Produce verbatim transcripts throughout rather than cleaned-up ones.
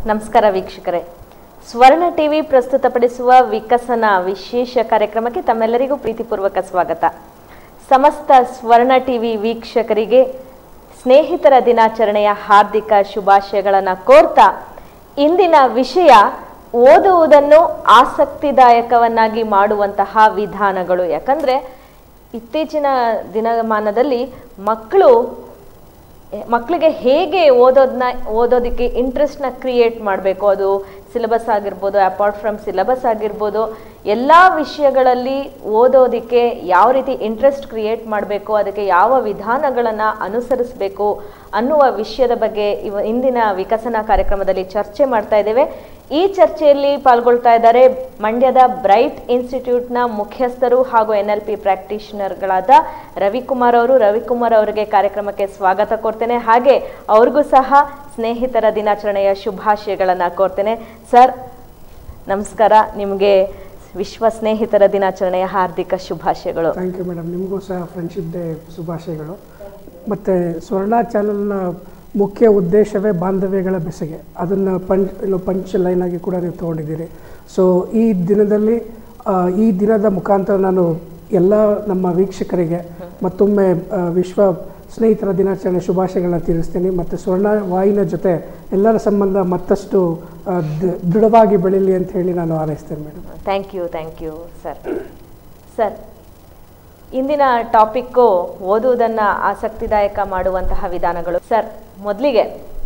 ನಮಸ್ಕಾರ ವೀಕ್ಷಕರೇ, ಸ್ವರ್ಣ ಟಿವಿ ಪ್ರಸ್ತುತಪಡಿಸುವ ವಿಕಸನ ವಿಶೇಷ ಕಾರ್ಯಕ್ರಮಕ್ಕೆ ತಮ್ಮೆಲ್ಲರಿಗೂ ಪ್ರೀತಿಪೂರ್ವಕ ಸ್ವಾಗತ. ಸಮಸ್ತ ಸ್ವರ್ಣ ಟಿವಿ ವೀಕ್ಷಕರಿಗೆ ಸ್ನೇಹಿತರ ದಿನಾಚರಣೆಯ ಹಾರ್ದಿಕ ಶುಭಾಶಯಗಳನ್ನು ಕೋರ್ತಾ, ಇಂದಿನ ವಿಷಯ ಓದುವುದನ್ನು ಆಸಕ್ತಿದಾಯಕವನ್ನಾಗಿ ಮಾಡುವಂತಹ ವಿಧಾನಗಳು. ಯಾಕಂದ್ರೆ ಇತ್ತೀಚಿನ ದಿನಮಾನದಲ್ಲಿ ಮಕ್ಕಳು ಮಕ್ಕಳಿಗೆ ಹೇಗೆ ಓದೋದನ್ನ ಓದೋದಕ್ಕೆ ಇಂಟ್ರೆಸ್ಟ್ನ ಕ್ರಿಯೇಟ್ ಮಾಡಬೇಕು, ಅದು ಸಿಲೆಬಸ್ ಆಗಿರ್ಬೋದು, ಅಪಾರ್ಟ್ ಫ್ರಮ್ ಸಿಲೆಬಸ್ ಆಗಿರ್ಬೋದು, ಎಲ್ಲ ವಿಷಯಗಳಲ್ಲಿ ಓದೋದಕ್ಕೆ ಯಾವ ರೀತಿ ಇಂಟ್ರೆಸ್ಟ್ ಕ್ರಿಯೇಟ್ ಮಾಡಬೇಕು, ಅದಕ್ಕೆ ಯಾವ ವಿಧಾನಗಳನ್ನು ಅನುಸರಿಸಬೇಕು ಅನ್ನುವ ವಿಷಯದ ಬಗ್ಗೆ ಇವ ಇಂದಿನ ವಿಕಸನ ಕಾರ್ಯಕ್ರಮದಲ್ಲಿ ಚರ್ಚೆ ಮಾಡ್ತಾ ಇದ್ದೇವೆ. ಈ ಚರ್ಚೆಯಲ್ಲಿ ಪಾಲ್ಗೊಳ್ತಾ ಇದ್ದಾರೆ ಮಂಡ್ಯದ ಬ್ರೈಟ್ ಇನ್ಸ್ಟಿಟ್ಯೂಟ್ನ ಮುಖ್ಯಸ್ಥರು ಹಾಗೂ ಎನ್ ಎಲ್ ಪಿ ಪ್ರಾಕ್ಟೀಷನರ್ಗಳಾದ ರವಿಕುಮಾರ್ ಅವರು. ರವಿಕುಮಾರ್ ಅವರಿಗೆ ಕಾರ್ಯಕ್ರಮಕ್ಕೆ ಸ್ವಾಗತ ಕೋರ್ತೇನೆ, ಹಾಗೆ ಅವ್ರಿಗೂ ಸಹ ಸ್ನೇಹಿತರ ದಿನಾಚರಣೆಯ ಶುಭಾಶಯಗಳನ್ನು ಕೋರ್ತೇನೆ. ಸರ್ ನಮಸ್ಕಾರ, ನಿಮಗೆ ವಿಶ್ವ ಸ್ನೇಹಿತರ ದಿನಾಚರಣೆಯ ಹಾರ್ದಿಕ ಶುಭಾಶಯಗಳು. ಥ್ಯಾಂಕ್ ಯು ಮೇಡಮ್, ನಿಮಗೂ ಸಹ ಫ್ರೆಂಡ್ಶಿಪ್ ಡೇ ಶುಭಾಶಯಗಳು. ಮತ್ತು ಸ್ವರ್ಣ ಚಾನಲ್ನ ಮುಖ್ಯ ಉದ್ದೇಶವೇ ಬಾಂಧವ್ಯಗಳ ಬೆಸುಗೆ, ಅದನ್ನು ಪಂಚ್ ಪಂಚ್ ಲೈನಾಗಿ ಕೂಡ ನೀವು ತೊಗೊಂಡಿದ್ದೀರಿ. ಸೊ ಈ ದಿನದಲ್ಲಿ ಈ ದಿನದ ಮುಖಾಂತರ ನಾನು ಎಲ್ಲ ನಮ್ಮ ವೀಕ್ಷಕರಿಗೆ ಮತ್ತೊಮ್ಮೆ ವಿಶ್ವ ಸ್ನೇಹಿತರ ದಿನಾಚರಣೆ ಶುಭಾಶಯಗಳನ್ನ ತಿಳಿಸ್ತೀನಿ. ಮತ್ತು ಸ್ವರ್ಣ ವಾಹಿನ ಜೊತೆ ಎಲ್ಲರ ಸಂಬಂಧ ಮತ್ತಷ್ಟು ದೃಢವಾಗಿ ಬೆಳೀಲಿ ಅಂತ ಹೇಳಿ ನಾನು ಹಾರೈಸ್ತೇನೆ madam. Thank you thank you sir. Sir, ಇಂದಿನ ಟಾಪಿಕ್ಕು ಓದುವುದನ್ನು ಆಸಕ್ತಿದಾಯಕ ಮಾಡುವಂತಹ ವಿಧಾನಗಳು. ಸರ್, ಮೊದಲಿಗೆ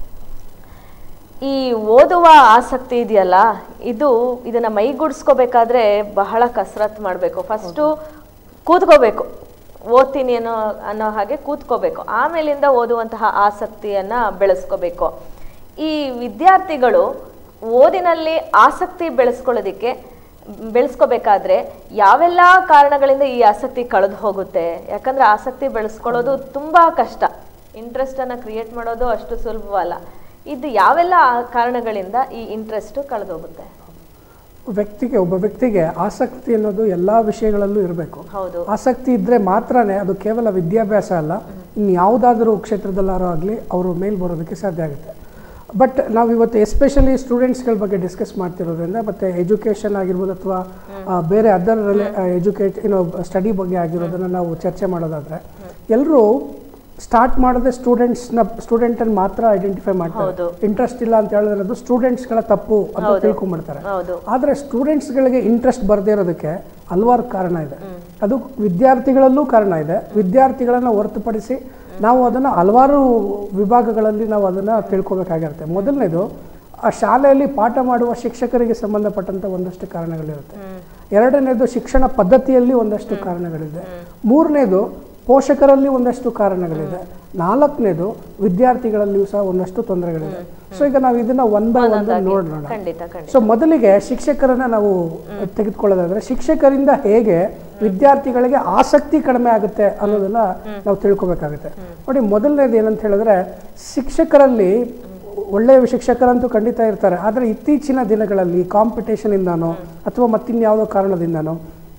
ಈ ಓದುವ ಆಸಕ್ತಿ ಇದೆಯಲ್ಲ, ಇದು ಇದನ್ನು ಮೈಗೂಡಿಸ್ಕೋಬೇಕಾದ್ರೆ ಬಹಳ ಕಸರತ್ತು ಮಾಡಬೇಕು. ಫಸ್ಟು ಕೂತ್ಕೋಬೇಕು, ಓದ್ತೀನಿ ಅನ್ನೋ ಅನ್ನೋ ಹಾಗೆ ಕೂತ್ಕೋಬೇಕು, ಆಮೇಲಿಂದ ಓದುವಂತಹ ಆಸಕ್ತಿಯನ್ನು ಬೆಳೆಸ್ಕೋಬೇಕು. ಈ ವಿದ್ಯಾರ್ಥಿಗಳು ಓದಿನಲ್ಲಿ ಆಸಕ್ತಿ ಬೆಳೆಸ್ಕೊಳ್ಳೋದಕ್ಕೆ ಬೆಳೆಸ್ಕೋಬೇಕಾದ್ರೆ ಯಾವೆಲ್ಲ ಕಾರಣಗಳಿಂದ ಈ ಆಸಕ್ತಿ ಕಳೆದು ಹೋಗುತ್ತೆ? ಯಾಕಂದ್ರೆ ಆಸಕ್ತಿ ಬೆಳೆಸ್ಕೊಳ್ಳೋದು ತುಂಬ ಕಷ್ಟ, ಇಂಟ್ರೆಸ್ಟನ್ನು ಕ್ರಿಯೇಟ್ ಮಾಡೋದು ಅಷ್ಟು ಸುಲಭವಲ್ಲ. ಇದು ಯಾವೆಲ್ಲ ಕಾರಣಗಳಿಂದ ಈ ಇಂಟ್ರೆಸ್ಟ್ ಕಳೆದು ಹೋಗುತ್ತೆ? ವ್ಯಕ್ತಿಗೆ ಒಬ್ಬ ವ್ಯಕ್ತಿಗೆ ಆಸಕ್ತಿ ಅನ್ನೋದು ಎಲ್ಲ ವಿಷಯಗಳಲ್ಲೂ ಇರಬೇಕು. ಹೌದು, ಆಸಕ್ತಿ ಇದ್ದರೆ ಮಾತ್ರನೇ ಅದು ಕೇವಲ ವಿದ್ಯಾಭ್ಯಾಸ ಅಲ್ಲ, ಇನ್ನು ಯಾವುದಾದ್ರೂ ಕ್ಷೇತ್ರದಲ್ಲಾರು ಆಗಲಿ ಅವರು ಮೇಲ್ ಬರೋದಕ್ಕೆ ಸಾಧ್ಯ ಆಗುತ್ತೆ. ಬಟ್ ನಾವು ಇವತ್ತು ಎಸ್ಪೆಷಲಿ ಸ್ಟೂಡೆಂಟ್ಸ್ಗಳ ಬಗ್ಗೆ ಡಿಸ್ಕಸ್ ಮಾಡ್ತಿರೋದ್ರಿಂದ, ಮತ್ತು ಎಜುಕೇಷನ್ ಆಗಿರ್ಬೋದು ಅಥವಾ ಬೇರೆ ಅದರ್ ಎಜುಕೇಟ್ ಏನೋ ಸ್ಟಡಿ ಬಗ್ಗೆ ಆಗಿರೋದನ್ನು ನಾವು ಚರ್ಚೆ ಮಾಡೋದಾದರೆ, ಎಲ್ಲರೂ ಸ್ಟಾರ್ಟ್ ಮಾಡೋದೇ ಸ್ಟೂಡೆಂಟ್ಸ್ನ ಸ್ಟೂಡೆಂಟನ್ನು ಮಾತ್ರ ಐಡೆಂಟಿಫೈ ಮಾಡ್ತಾರೆ. ಇಂಟ್ರೆಸ್ಟ್ ಇಲ್ಲ ಅಂತ ಹೇಳಿದ್ರೆ ಸ್ಟೂಡೆಂಟ್ಸ್ಗಳ ತಪ್ಪು ಅಂತ ತಿಳ್ಕೊಂಡ್ಬಿಡ್ತಾರೆ. ಆದರೆ ಸ್ಟೂಡೆಂಟ್ಸ್ಗಳಿಗೆ ಇಂಟ್ರೆಸ್ಟ್ ಬರದೇ ಇರೋದಕ್ಕೆ ಹಲವಾರು ಕಾರಣ ಇದೆ. ಅದು ವಿದ್ಯಾರ್ಥಿಗಳಲ್ಲೂ ಕಾರಣ ಇದೆ. ವಿದ್ಯಾರ್ಥಿಗಳನ್ನು ಹೊರತುಪಡಿಸಿ ನಾವು ಅದನ್ನು ಹಲವಾರು ವಿಭಾಗಗಳಲ್ಲಿ ನಾವು ಅದನ್ನು ತಿಳ್ಕೊಬೇಕಾಗಿರುತ್ತೆ. ಮೊದಲನೇದು, ಆ ಶಾಲೆಯಲ್ಲಿ ಪಾಠ ಮಾಡುವ ಶಿಕ್ಷಕರಿಗೆ ಸಂಬಂಧಪಟ್ಟಂಥ ಒಂದಷ್ಟು ಕಾರಣಗಳಿರುತ್ತೆ. ಎರಡನೇದು, ಶಿಕ್ಷಣ ಪದ್ಧತಿಯಲ್ಲಿ ಒಂದಷ್ಟು ಕಾರಣಗಳಿದೆ. ಮೂರನೇದು, ಪೋಷಕರಲ್ಲಿ ಒಂದಷ್ಟು ಕಾರಣಗಳಿದೆ. ನಾಲ್ಕನೇದು, ವಿದ್ಯಾರ್ಥಿಗಳಲ್ಲಿಯೂ ಸಹ ಒಂದಷ್ಟು ತೊಂದರೆಗಳಿದೆ. ಸೊ ಈಗ ನಾವು ಇದನ್ನ ಒನ್ ಬೈ ಒನ್ ನೋಡೋಣ. ಸೊ ಮೊದಲಿಗೆ ಶಿಕ್ಷಕರನ್ನ ನಾವು ತೆಗೆದುಕೊಳ್ಳೋದಾದ್ರೆ, ಶಿಕ್ಷಕರಿಂದ ಹೇಗೆ ವಿದ್ಯಾರ್ಥಿಗಳಿಗೆ ಆಸಕ್ತಿ ಕಡಿಮೆ ಆಗುತ್ತೆ ಅನ್ನೋದನ್ನ ನಾವು ತಿಳ್ಕೊಬೇಕಾಗುತ್ತೆ. ನೋಡಿ, ಮೊದಲನೇದು ಏನಂತ ಹೇಳಿದ್ರೆ, ಶಿಕ್ಷಕರಲ್ಲಿ ಒಳ್ಳೆಯ ಶಿಕ್ಷಕರಂತೂ ಖಂಡಿತ ಇರ್ತಾರೆ, ಆದರೆ ಇತ್ತೀಚಿನ ದಿನಗಳಲ್ಲಿ ಕಾಂಪಿಟೇಷನ್ ಇಂದಾನೋ ಅಥವಾ ಮತ್ತಿನ್ಯಾವುದೋ ಕಾರಣದಿಂದನೋ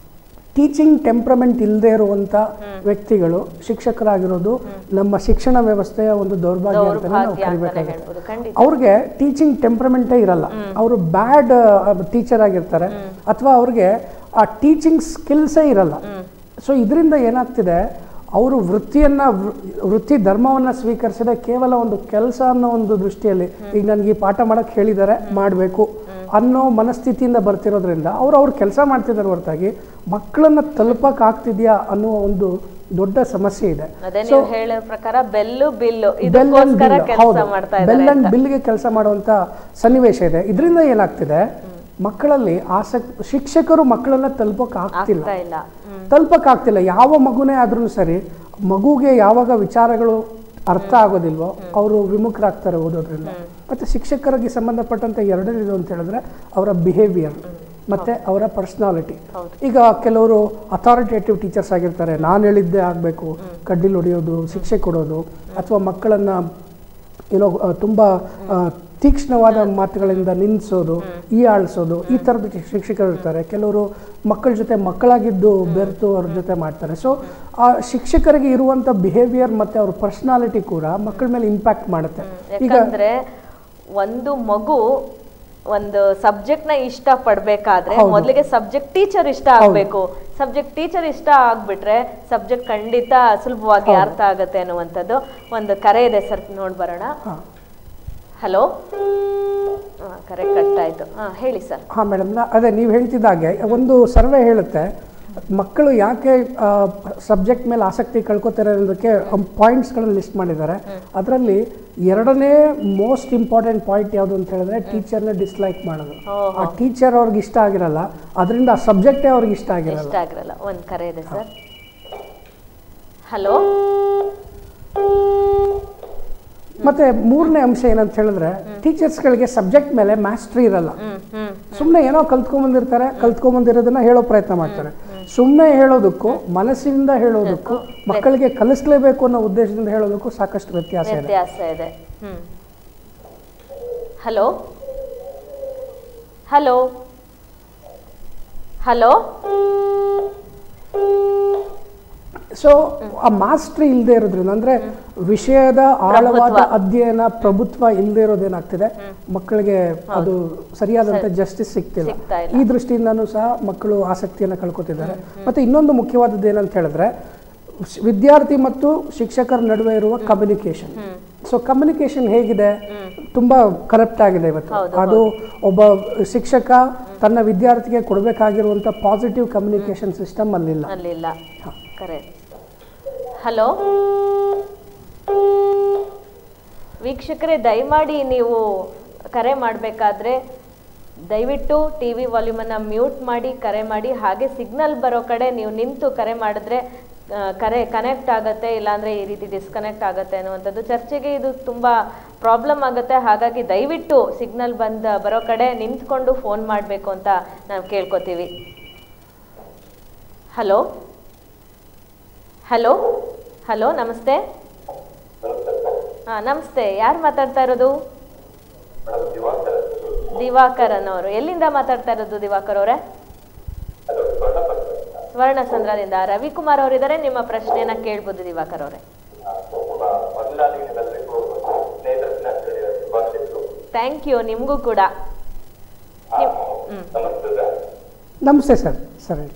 ಟೀಚಿಂಗ್ ಟೆಂಪ್ರಮೆಂಟ್ ಇಲ್ಲದೆ ಇರುವಂಥ ವ್ಯಕ್ತಿಗಳು ಶಿಕ್ಷಕರಾಗಿರೋದು ನಮ್ಮ ಶಿಕ್ಷಣ ವ್ಯವಸ್ಥೆಯ ಒಂದು ದೌರ್ಭಾಗ್ಯ ಅಂತ ನಾವು ಕರಿಬೇಕಾಗುತ್ತೆ. ಅವ್ರಿಗೆ ಟೀಚಿಂಗ್ ಟೆಂಪ್ರಮೆಂಟೇ ಇರಲ್ಲ, ಅವರು ಬ್ಯಾಡ್ ಟೀಚರ್ ಆಗಿರ್ತಾರೆ, ಅಥವಾ ಅವ್ರಿಗೆ ಆ ಟೀಚಿಂಗ್ ಸ್ಕಿಲ್ಸೇ ಇರಲ್ಲ. ಸೊ ಇದರಿಂದ ಏನಾಗ್ತಿದೆ, ಅವರು ವೃತ್ತಿಯನ್ನು ವೃತ್ತಿ ಧರ್ಮವನ್ನು ಸ್ವೀಕರಿಸದೆ ಕೇವಲ ಒಂದು ಕೆಲಸ ಅನ್ನೋ ಒಂದು ದೃಷ್ಟಿಯಲ್ಲಿ, ಈಗ ನನಗೆ ಈ ಪಾಠ ಮಾಡೋಕ್ಕೆ ಹೇಳಿದ್ದಾರೆ ಮಾಡಬೇಕು ಅನ್ನೋ ಮನಸ್ಥಿತಿಯಿಂದ ಬರ್ತಿರೋದ್ರಿಂದ ಅವರು ಅವ್ರು ಕೆಲಸ ಮಾಡ್ತಿದ್ದಾರೆ ಹೊರತಾಗಿ ಮಕ್ಕಳನ್ನ ತಲುಪಕ್ಕೆ ಆಗ್ತಿದ್ಯಾ ಅನ್ನೋ ಒಂದು ದೊಡ್ಡ ಸಮಸ್ಯೆ ಇದೆ. ಬೆಲ್ ಅಂಡ್ ಬಿಲ್ಗೆ ಕೆಲಸ ಮಾಡುವಂತ ಸನ್ನಿವೇಶ ಇದೆ. ಇದರಿಂದ ಏನಾಗ್ತಿದೆ, ಮಕ್ಕಳಲ್ಲಿ ಆಸಕ್ತಿ, ಶಿಕ್ಷಕರು ಮಕ್ಕಳನ್ನ ತಲುಪಕ್ಕೆ ಆಗ್ತಿಲ್ಲ ತಲುಪಕ್ಕೆ ಆಗ್ತಿಲ್ಲ ಯಾವ ಮಗುನೇ ಆದ್ರೂ ಸರಿ, ಮಗುಗೆ ಯಾವಾಗ ವಿಚಾರಗಳು ಅರ್ಥ ಆಗೋದಿಲ್ವೋ ಅವರು ವಿಮುಖರಾಗ್ತಾರೆ ಓದೋದ್ರಿಂದ. ಮತ್ತು ಶಿಕ್ಷಕರಿಗೆ ಸಂಬಂಧಪಟ್ಟಂತೆ ಎರಡನೇದು ಅಂತ ಹೇಳಿದ್ರೆ ಅವರ ಬಿಹೇವಿಯರ್ ಮತ್ತು ಅವರ ಪರ್ಸ್ನಾಲಿಟಿ. ಈಗ ಕೆಲವರು ಅಥಾರಿಟೇಟಿವ್ ಟೀಚರ್ಸ್ ಆಗಿರ್ತಾರೆ, ನಾನು ಹೇಳಿದ್ದೇ ಆಗಬೇಕು, ಕಡ್ಡಿಲ್ ಹೊಡೆಯೋದು, ಶಿಕ್ಷೆ ಕೊಡೋದು, ಅಥವಾ ಮಕ್ಕಳನ್ನು ಏನೋ ತುಂಬ ತೀಕ್ಷ್ಣವಾದ ಮಾತುಗಳಿಂದ ನಿಲ್ಲಿಸೋದು, ಈ ಆಳಿಸೋದು, ಈ ಥರದ ಶಿಕ್ಷಕರು ಇರ್ತಾರೆ. ಕೆಲವರು ಮಕ್ಕಳ ಜೊತೆ ಮಕ್ಕಳಾಗಿದ್ದು ಬೆರೆತು ಅವ್ರ ಜೊತೆ ಮಾಡ್ತಾರೆ. ಸೊ ಆ ಶಿಕ್ಷಕರಿಗೆ ಇರುವಂಥ ಬಿಹೇವಿಯರ್ ಮತ್ತು ಅವ್ರ ಪರ್ಸ್ನಾಲಿಟಿ ಕೂಡ ಮಕ್ಕಳ ಮೇಲೆ ಇಂಪ್ಯಾಕ್ಟ್ ಮಾಡುತ್ತೆ. ಈಗ ಒಂದು ಮಗು ಒಂದು ಸಬ್ಜೆಕ್ಟ್ ನ ಇಷ್ಟ ಪಡ್ಬೇಕಾದ್ರೆ ಮೊದಲಿಗೆ ಸಬ್ಜೆಕ್ಟ್ ಟೀಚರ್ ಇಷ್ಟ ಆಗ್ಬೇಕು. ಸಬ್ಜೆಕ್ಟ್ ಟೀಚರ್ ಇಷ್ಟ ಆಗ್ಬಿಟ್ರೆ ಸಬ್ಜೆಕ್ಟ್ ಖಂಡಿತ ಸುಲಭವಾಗಿ ಅರ್ಥ ಆಗತ್ತೆ ಅನ್ನುವಂಥದ್ದು. ಒಂದು ಕರೆ ಇದೆ ಸರ್, ನೋಡ್ ಬರೋಣ. ಹಲೋ, ಕರೆ ಕಟ್ ಆಯ್ತು. ಹಾ ಹೇಳಿ ಸರ್. ಹಾ ಮೇಡಮ್, ಅದೇ ನೀವು ಹೇಳ್ತಿದ್ದಾಗೆ ಒಂದು ಸರ್ವೆ ಹೇಳುತ್ತೆ ಮಕ್ಕಳು ಯಾಕೆ ಸಬ್ಜೆಕ್ಟ್ ಮೇಲೆ ಆಸಕ್ತಿ ಕಳ್ಕೊತಾರೆ ಅನ್ನೋದಕ್ಕೆ ಪಾಯಿಂಟ್ಸ್ಗಳನ್ನ ಲಿಸ್ಟ್ ಮಾಡಿದ್ದಾರೆ. ಅದರಲ್ಲಿ ಎರಡನೇ ಮೋಸ್ಟ್ ಇಂಪಾರ್ಟೆಂಟ್ ಪಾಯಿಂಟ್ ಯಾವುದು ಅಂತ ಹೇಳಿದ್ರೆ ಟೀಚರ್ನ ಡಿಸ್ಲೈಕ್ ಮಾಡೋದು. ಆ ಟೀಚರ್ ಅವ್ರಿಗೆ ಇಷ್ಟ ಆಗಿರಲ್ಲ, ಅದರಿಂದ ಆ ಸಬ್ಜೆಕ್ಟೇ ಅವ್ರಿಗೆ ಇಷ್ಟ ಆಗಿರಲ್ಲ ಇಷ್ಟ ಆಗಿರಲ್ಲ ಒಂದು ಕರೆ ಇದೆ ಸರ್. ಹಲೋ. ಮತ್ತೆ ಮೂರನೇ ಅಂಶ ಏನಂತ ಹೇಳಿದ್ರೆ ಟೀಚರ್ಸ್ಗಳಿಗೆ ಸಬ್ಜೆಕ್ಟ್ ಮೇಲೆ ಮಾಸ್ಟ್ರಿ ಇರಲ್ಲ. ಸುಮ್ಮನೆ ಏನೋ ಕಲ್ತ್ಕೊಂಡ್ಬಂದಿರ್ತಾರೆ, ಕಲ್ತ್ಕೊಂಡ್ಬಂದಿರೋದನ್ನ ಹೇಳೋ ಪ್ರಯತ್ನ ಮಾಡ್ತಾರೆ. ಸುಮ್ಮನೆ ಹೇಳೋದಕ್ಕೂ ಮನಸ್ಸಿನಿಂದ ಹೇಳೋದಕ್ಕೂ ಮಕ್ಕಳಿಗೆ ಕಲಿಸ್ಲೇಬೇಕು ಅನ್ನೋ ಉದ್ದೇಶದಿಂದ ಹೇಳೋದಕ್ಕೂ ಸಾಕಷ್ಟು ವ್ಯತ್ಯಾಸ ವ್ಯತ್ಯಾಸ ಇದೆ. ಹಲೋ ಹಲೋ ಹಲೋ ಸೊ ಆ ಮಾಸ್ಟ್ರಿ ಇಲ್ಲದೆ ಇರೋದ್ರಿಂದ ಅಂದ್ರೆ ವಿಷಯದ ಆಳವಾದ ಅಧ್ಯಯನ ಪ್ರಭುತ್ವ ಇಲ್ಲದೆ ಇರೋದೇನಾಗ್ತಿದೆ, ಮಕ್ಕಳಿಗೆ ಅದು ಸರಿಯಾದಂತ ಜಸ್ಟಿಸ್ ಸಿಗ್ತಿಲ್ಲ. ಈ ದೃಷ್ಟಿಯಿಂದನೂ ಸಹ ಮಕ್ಕಳು ಆಸಕ್ತಿಯನ್ನು ಕಳ್ಕೊತಿದ್ದಾರೆ. ಮತ್ತೆ ಇನ್ನೊಂದು ಮುಖ್ಯವಾದದ್ದು ಏನಂತ ಹೇಳಿದ್ರೆ ವಿದ್ಯಾರ್ಥಿ ಮತ್ತು ಶಿಕ್ಷಕರ ನಡುವೆ ಇರುವ ಕಮ್ಯುನಿಕೇಶನ್. ಸೊ ಕಮ್ಯುನಿಕೇಶನ್ ಹೇಗಿದೆ, ತುಂಬಾ ಕರಪ್ಟ್ ಆಗಿದೆ ಇವತ್ತು. ಅದು ಒಬ್ಬ ಶಿಕ್ಷಕ ತನ್ನ ವಿದ್ಯಾರ್ಥಿಗೆ ಕೊಡಬೇಕಾಗಿರುವಂತ ಪಾಸಿಟಿವ್ ಕಮ್ಯುನಿಕೇಶನ್ ಸಿಸ್ಟಮ್ ಅಲ್ಲಿಲ್ಲ ಅಲ್ಲಿಲ್ಲ ಕರೆಕ್ಟ್. ಹಲೋ ವೀಕ್ಷಕರೇ, ದಯಮಾಡಿ ನೀವು ಕರೆ ಮಾಡಬೇಕಾದ್ರೆ ದಯವಿಟ್ಟು ಟಿ ವಿ ವಾಲ್ಯೂಮನ್ನು ಮ್ಯೂಟ್ ಮಾಡಿ ಕರೆ ಮಾಡಿ. ಹಾಗೆ ಸಿಗ್ನಲ್ ಬರೋ ಕಡೆ ನೀವು ನಿಂತು ಕರೆ ಮಾಡಿದ್ರೆ ಕರೆ ಕನೆಕ್ಟ್ ಆಗುತ್ತೆ, ಇಲ್ಲಾಂದರೆ ಈ ರೀತಿ ಡಿಸ್ಕನೆಕ್ಟ್ ಆಗುತ್ತೆ ಅನ್ನುವಂಥದ್ದು. ಚರ್ಚೆಗೆ ಇದು ತುಂಬ ಪ್ರಾಬ್ಲಮ್ ಆಗುತ್ತೆ. ಹಾಗಾಗಿ ದಯವಿಟ್ಟು ಸಿಗ್ನಲ್ ಬಂದ ಬರೋ ಕಡೆ ನಿಂತ್ಕೊಂಡು ಫೋನ್ ಮಾಡಬೇಕು ಅಂತ ನಾವು ಕೇಳ್ಕೊತೀವಿ. ಹಲೋ ಹಲೋ ಹಲೋ ನಮಸ್ತೆ. ಹಾಂ ನಮಸ್ತೆ, ಯಾರು ಮಾತಾಡ್ತಾ ಇರೋದು? ದಿವಾಕರ್ ಅನ್ನೋರು. ಎಲ್ಲಿಂದ ಮಾತಾಡ್ತಾ ಇರೋದು ದಿವಾಕರ್ ಅವರೇ? ಸ್ವರ್ಣ ಸಂದ್ರದಿಂದ. ರವಿಕುಮಾರ್ ಅವರಿದ್ದಾರೆ, ನಿಮ್ಮ ಪ್ರಶ್ನೆಯನ್ನ ಕೇಳ್ಬೋದು ದಿವಾಕರ್ ಅವರೇ. ಥ್ಯಾಂಕ್ ಯು, ನಿಮಗೂ ಕೂಡ. ನಮಸ್ತೆ ಸರ್. ಸರ್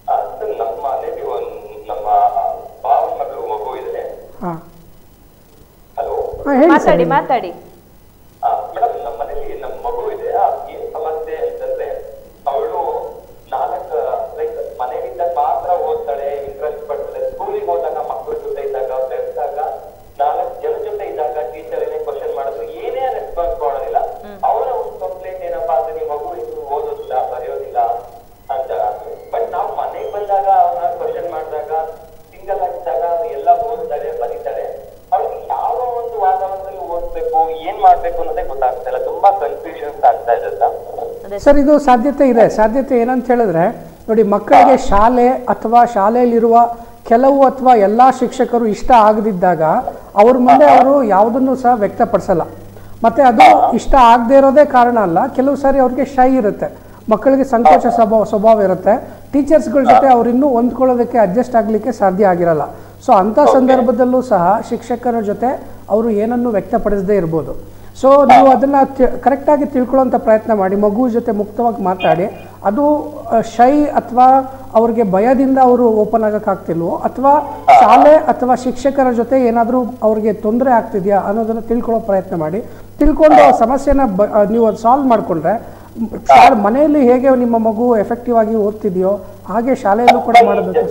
ಮಾತಾಡಿ ಮಾತಾಡಿ. ಮೇಡಮ್, ನಮ್ಮ ಮನೇಲಿ ನಮ್ಮ ಮಗು ಇದೆ. ಏನ್ ಸಮಸ್ಯೆ ಅಂತಂದ್ರೆ ಅವಳು ನಾಲ್ಕು ಲೈಕ್ ಮನೆಯಿಂದ ಮಾತ್ರ ಓದ್ತಾಳೆ, ಇಂಟ್ರೆಸ್ಟ್ ಪಡ್ತಾಳೆ. ಸ್ಕೂಲಿಗೆ ಹೋದಾಗ ಮಕ್ಕಳ ಜೊತೆ ಇದ್ದಾಗ ಬೆಳೆದಾಗ ನಾಲ್ಕು ಜನ ಜೊತೆ ಇದ್ದಾಗ ಟೀಚರ್ ಏನೇ ಕ್ವಶನ್ ಮಾಡಿದ್ರು ಏನೇ ರೆಸ್ಪಾನ್ಸ್ ಮಾಡೋದಿಲ್ಲ. ಅವರ ಒಂದು ಕಂಪ್ಲೇಂಟ್ ಏನಪ್ಪಾ ಅಂದ್ರೆ ನೀವು ಮಗು ಇನ್ನು ಓದೋದಿಲ್ಲ, ಬರೆಯೋದಿಲ್ಲ ಅಂತ. ಬಟ್ ನಾವು ಮನೆಗೆ ಬಂದಾಗ ಅವ್ರನ್ನ ಕ್ವಶನ್ ಮಾಡಿದಾಗ ಸಿಂಗಲ್ ಆಗಿದ್ದಾಗ ಎಲ್ಲ ಓದ್ತಾಳೆ, ಬರೀತಾಳೆ. ಅವ್ರಿಗೆ ಯಾವ ಒಂದು ವಾತಾವರಣದಲ್ಲಿ ಓದ್ಬೇಕು, ಏನ್ ಮಾಡ್ಬೇಕು ಅನ್ನೋದೇ ಗೊತ್ತಾಗ್ತಾ ಇಲ್ಲ. ತುಂಬಾ ಕನ್ಫ್ಯೂಷನ್ಸ್ ಆಗ್ತಾ ಇದೆ ಸರ್. ಇದು ಸಾಧ್ಯತೆ ಇದೆ. ಸಾಧ್ಯತೆ ಏನಂತ ಹೇಳಿದ್ರೆ ನೋಡಿ, ಮಕ್ಕಳಿಗೆ ಶಾಲೆ ಅಥವಾ ಶಾಲೆಯಲ್ಲಿರುವ ಕೆಲವು ಅಥವಾ ಎಲ್ಲ ಶಿಕ್ಷಕರು ಇಷ್ಟ ಆಗದಿದ್ದಾಗ ಅವ್ರ ಮುಂದೆ ಅವರು ಯಾವುದನ್ನು ಸಹ ವ್ಯಕ್ತಪಡಿಸಲ್ಲ. ಮತ್ತೆ ಅದು ಇಷ್ಟ ಆಗದೆ ಇರೋದೇ ಕಾರಣ ಅಲ್ಲ, ಕೆಲವು ಸಾರಿ ಅವ್ರಿಗೆ ಶೈ ಇರುತ್ತೆ, ಮಕ್ಕಳಿಗೆ ಸಂಕೋಚ ಸ್ವಭಾವ ಸ್ವಭಾವ ಇರುತ್ತೆ. ಟೀಚರ್ಸ್ಗಳ ಜೊತೆ ಅವ್ರು ಇನ್ನೂ ಹೊಂದ್ಕೊಳ್ಳೋದಕ್ಕೆ ಅಡ್ಜಸ್ಟ್ ಆಗಲಿಕ್ಕೆ ಸಾಧ್ಯ ಆಗಿರಲ್ಲ. ಸೊ ಅಂಥ ಸಂದರ್ಭದಲ್ಲೂ ಸಹ ಶಿಕ್ಷಕರ ಜೊತೆ ಅವರು ಏನನ್ನು ವ್ಯಕ್ತಪಡಿಸದೇ ಇರ್ಬೋದು. ಸೊ ನೀವು ಅದನ್ನು ಕರೆಕ್ಟಾಗಿ ತಿಳ್ಕೊಳ್ಳೋಂಥ ಪ್ರಯತ್ನ ಮಾಡಿ, ಮಗು ಜೊತೆ ಮುಕ್ತವಾಗಿ ಮಾತಾಡಿ. ಅದು ಶೈ ಅಥವಾ ಅವ್ರಿಗೆ ಭಯದಿಂದ ಅವರು ಓಪನ್ ಆಗೋಕ್ಕಾಗ್ತಿಲ್ವೋ, ಅಥವಾ ಶಾಲೆ ಅಥವಾ ಶಿಕ್ಷಕರ ಜೊತೆ ಏನಾದರೂ ಅವ್ರಿಗೆ ತೊಂದರೆ ಆಗ್ತಿದೆಯಾ ಅನ್ನೋದನ್ನು ತಿಳ್ಕೊಳ್ಳೋ ಪ್ರಯತ್ನ ಮಾಡಿ. ತಿಳ್ಕೊಂಡು ಆ ಸಮಸ್ಯೆನ ಬ ನೀವು ಅದು ಸಾಲ್ವ್ ಮಾಡಿಕೊಂಡ್ರೆ ಮನೆಯಲ್ಲಿ ಹೇಗೆ ನಿಮ್ಮ ಮಗು ಎಫೆಕ್ಟಿವ್ ಆಗಿ ಓದ್ತಿದೆಯೋ ಹಾಗೆ ಶಾಲೆಯಲ್ಲೂ ಕೂಡ ಮಾಡೋದಕ್ಕೆ